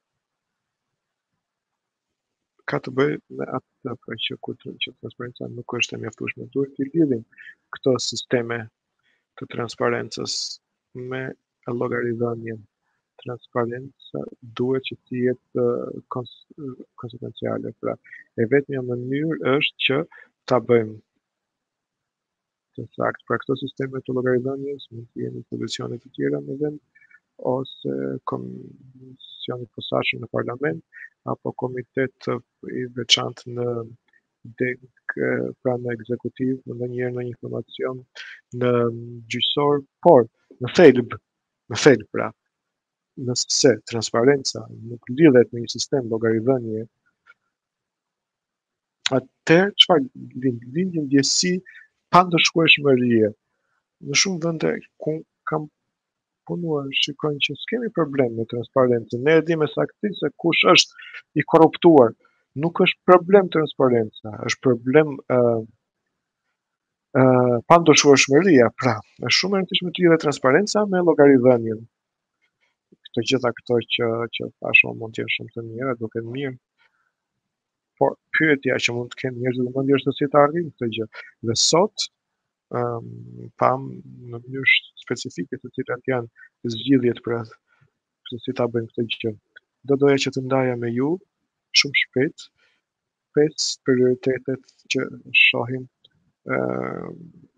ka të bëjë me atë pra që kur që transparenca nuk është e mjaftueshme. Duhet të lidhim këto sisteme të transparencës me llogaridhënien. Transparenca duhet që të jetë kons konsekuenciale, pra e vetmja mënyrë është që ta bëjmë të saktë. Pra këto sisteme të llogaridhënies mund të jenë institucione të tjera në vend ose komisioni posaçëm në parlament apo komitet i veçantë në dek pra në ekzekutiv, në njërë në informacion, në gjyqësor, por në thelb, në thelb pra, nëse transparenca nuk lidhet me një sistem llogaridhënie, atëherë çfarë lind lind një ndjesi pa ndëshkueshmërie. Në shumë vende ku kam punuar, shikojnë që s'kemi problem me transparencën. Ne e dimë me saktësi se kush është i korruptuar. Nuk është problem transparenca, është problem uh, uh, pa ndëshkueshmëria. Pra, është shumë e rëndësishme të lidhet transparenca me llogaridhënien. Të gjitha këto që që thashë mund të jenë shumë të mira, duket mirë. Por pyetja që mund të kenë njerëzit në mendje është se si ta arrijmë këtë gjë. Dhe sot um, pam në mënyrë specifike të cilat janë zgjidhjet për se si ta bëjmë këtë gjë. Do doja që të ndaja me ju shumë shpejt pesë prioritetet që shohim uh,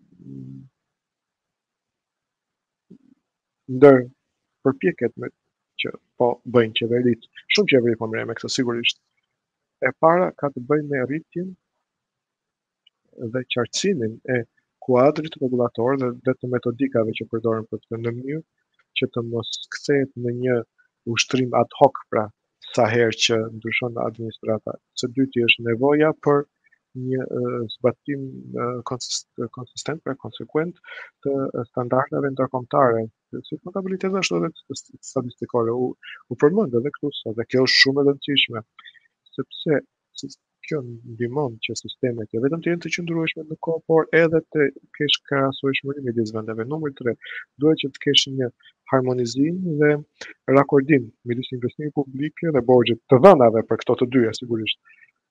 ndër përpjekjet me që po bëjnë qeverit. Shumë qeveri po merren me këtë sigurisht. E para ka të bëjë me rritjen dhe qartësimin e kuadrit regulator dhe, dhe të metodikave që përdoren për të në mënyrë që të mos kthehet në një ushtrim ad hoc pra sa herë që ndryshon administrata. Së dyti është nevoja për një uh, zbatim uh, konsistent, pra konsekvent të standardeve ndërkombëtare, si kontabilitet ashtu edhe statistikore. U, u përmend edhe këtu sot, dhe kjo është shumë e rëndësishme, sepse kjo ndihmon që sistemet jo vetëm të jenë të qëndrueshme në kohë, por edhe të kesh krahasueshmëri midis vendeve. Numri tre, duhet që të kesh një harmonizim dhe rakordim midis investimit publike dhe borxhit të dhënave për këto të dyja sigurisht.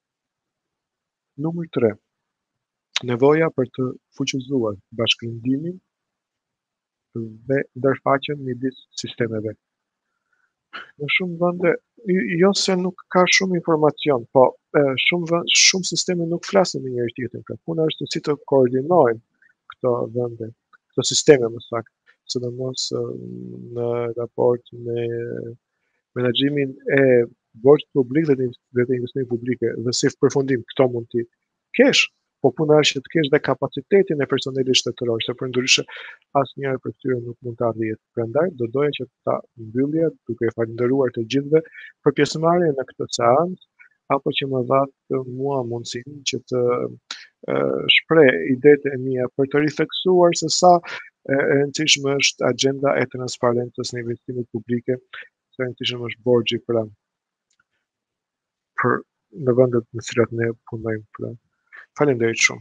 Numri tre, nevoja për të fuqizuar bashkërindimin dhe ndërfaqen midis sistemeve. Në shumë vende, jo se nuk ka shumë informacion, po shumë vend, shumë sisteme nuk flasin me njëri tjetrin. Pra puna është si të koordinojnë këto vende, këto sisteme më saktë, sidomos në raport me menaxhimin e borxhit publik dhe të investimeve publike. Dhe si përfundim këto mund t'i kesh, po puna është që të kesh dhe kapacitetin e personelit shtetëror, se përndryshe asnjëra prej tyre nuk mund të arrihet. Prandaj do doja që ta mbyllja duke falendëruar të gjithëve për pjesëmarrjen në këtë seancë, apo që më dhatë mua mundësinë që të shpreh idetë e mia për të ritheksuar se sa e rëndësishme është agenda e transparencës në investimet publike, se rëndësishme është borxhi pra për në vendet në cilat ne punojmë pra. Faleminderit shumë.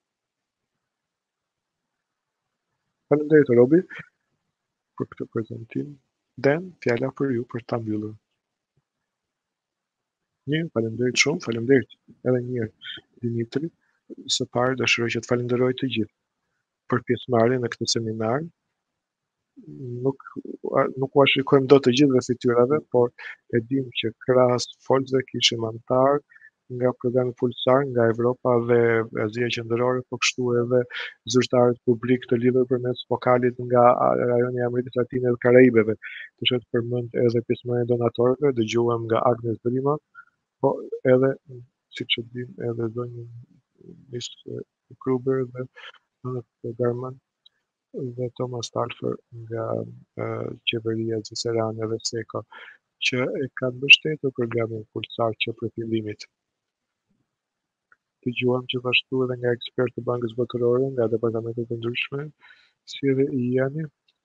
Faleminderit Robi për këtë prezantim. Den, fjala për ju për ta mbyllur. Mirë, faleminderit shumë, faleminderit edhe një herë Dimitri. Së pari dëshiroj që të falenderoj të gjithë për pjesëmarrjen në këtë seminar. Nuk nuk u shikojmë dot të gjithëve fytyrave, por e dim që krahas folësve kishim antar nga programi pulsar nga Evropa dhe Azia Qendrore, po kështu edhe zyrtarët publik të lidhur përmes vokalit nga rajoni i Amerikës Latine dhe Karaibeve. Të shoh përmend edhe pjesëmarrjen e donatorëve, dëgjuam nga Agnes Drima, po edhe siç e dim edhe zonjë Miss Kruber dhe Garman dhe Thomas Talfer nga uh, qeveria Zvicerane dhe Seko, që e kanë mbështetur programin pulsar që për fillimit. Dëgjuam që vazhdu edhe nga ekspertë të Bankës Botërore, nga departamentet të ndryshme, si edhe i jani.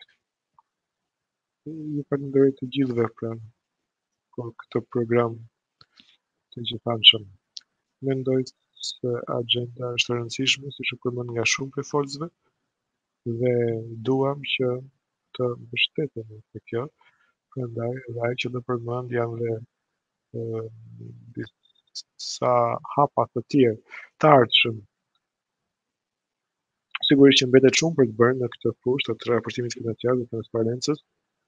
Ju falenderoj të gjithëve pra për këtë program të gjithanshëm. Mendoj se agenda është e rëndësishme, siç u përmend nga shumë prej folësve, dhe duam që të mbështetemi në kjo. Prandaj edhe ai që do përmend janë dhe uh, disa hapa të tjerë të ardhshëm. Sigurisht që mbetet shumë për të bërë në këtë fushë të raportimit financiar dhe transparencës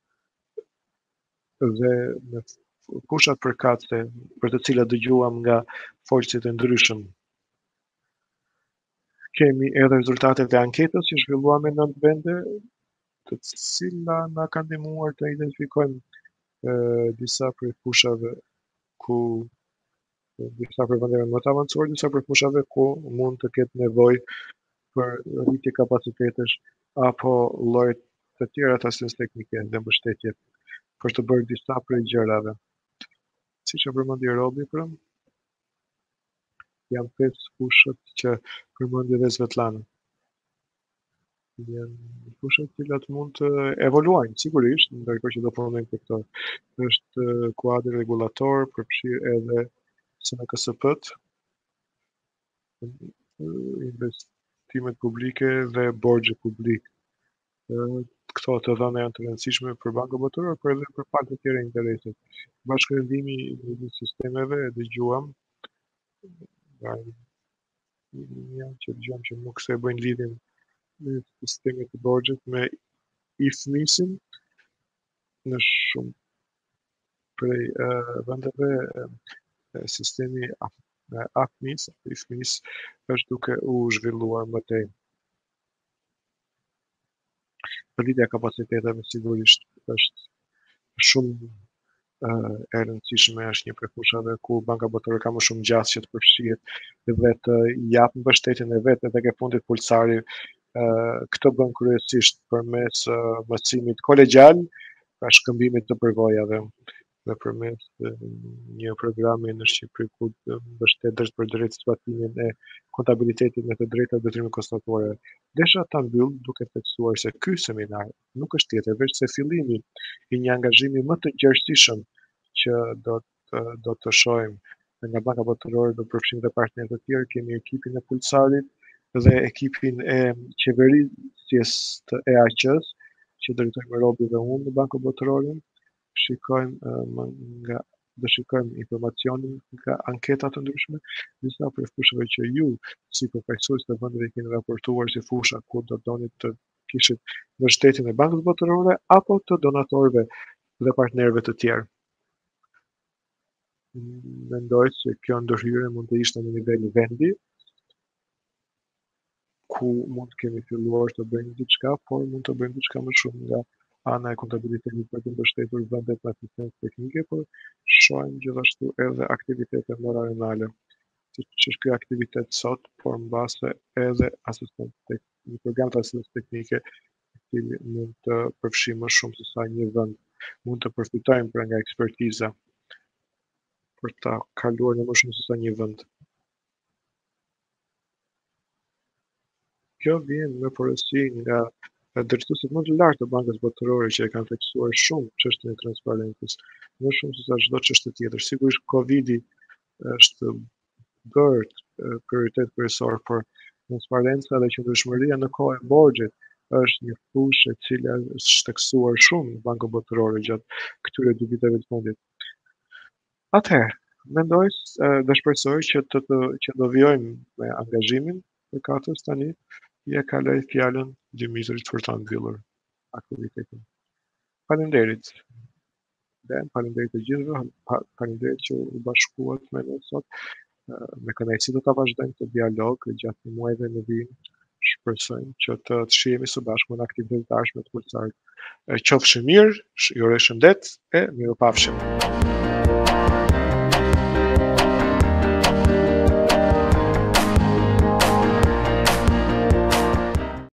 dhe në fushat përkatëse për të cilat dëgjuam nga folësit e ndryshëm. Kemi edhe rezultatet e anketës që zhvilluam me nëntë vende, të cila na kanë ndihmuar të identifikojmë e, disa prej fushave ku disa për vendeve më të avancuar, disa për fushave ku mund të ketë nevojë për rritje kapacitetesh apo lloje të tjera të asistencë teknike dhe mbështetje për të bërë disa prej gjërave. Siç e përmendi Robi, pra, janë pesë fushat që përmendi edhe Svetlana. Janë fushat të cilat mund të evoluojnë, sigurisht, ndërkohë që do punojmë për këto. Është kuadri regulator, përfshir edhe S N K S P-t, investimet publike dhe borxhi publik. Këto të dhëna janë të rëndësishme për Bankën Botërore, por edhe për palë të tjera interesit. Bashkëndimi i sistemeve e dëgjuam, janë që dëgjuam që nuk se bëjnë lidhjen me sistemet të borxhit me I F M I-sin në shumë prej uh, vendeve uh, sistemi A F M I-s, I F M I-s është duke u zhvilluar më tej. Rritja e kapaciteteve sigurisht është shumë uh, e rëndësishme, është një prej fushave ku Banka Botërore ka më shumë gjatë që të përfshihet dhe të jap mbështetjen e vet edhe ke fundit pulsari. Uh, këtë bën kryesisht përmes uh, mësimit kolegjal, pra shkëmbimit të përvojave dhe përmes uh, një programi në Shqipëri ku mbështet drejt për drejt zbatimin e kontabilitetit me të drejtat detyrime konstatuare. Desha ta mbyll duke theksuar se ky seminar nuk është tjetër veç se fillimi I një angazhimi më të gjerësishëm që do të, do të shohim nga Banka Botërore do përfshijë dhe partnerët e tjerë. Kemi ekipin e pulsarit dhe ekipin e qeverisjes të E A Q-s, që drejtojmë Robi dhe unë në Bankën Botërore. Shikojmë uh, nga dhe shikojmë informacionin nga anketa të ndryshme, disa prej fushave që ju, si përfaqësues të vendeve keni raportuar si fusha ku do doni të kishit mbështetjen e Bankës Botërore apo të donatorëve dhe partnerëve të tjerë. Mendoj se kjo ndërhyrje mund të ishte në nivel vendi, ku mund të kemi filluar të bëjmë diçka, por mund të bëjmë diçka më shumë nga ana e kontabilitetit për të mbështetur vendet me asistencë teknike, por shohim gjithashtu edhe aktivitete morajonale, siç është ky aktivitet sot, por mbase edhe asistencë teknike, një program të asistencë teknike, i cili mund të përfshijë më shumë se sa një vend, mund të përfitojmë pra nga ekspertiza për ta kaluar në më shumë se sa një vend. Kjo vjen me porosi nga drejtuesit më të lartë të Bankës Botërore që e kanë theksuar shumë çështjen e transparencës, më shumë se sa çdo çështje tjetër. Sigurisht Covidi është bërë prioritet kryesor, por transparenca dhe qëndrueshmëria në kohë e borxhit është një fushë e cila është shteksuar shumë në Bankën Botërore gjatë këtyre dy viteve të fundit. Atëherë, mendoj dhe shpresoj që të të që do vijojmë me angazhimin për katës tani, ja kaloj fjalën Dimitrit për ta mbyllur aktivitetin. Faleminderit. Dhe faleminderit të gjithëve, faleminderit që u bashkuat me ne sot. Me kënaqësi do ta vazhdojmë këtë dialog gjatë muajve në vijim. Shpresojmë që të të shihemi së bashku në aktivitetet e ardhshme të përcaktuara. Qofshin mirë, ju uroj shëndet e mirupafshim.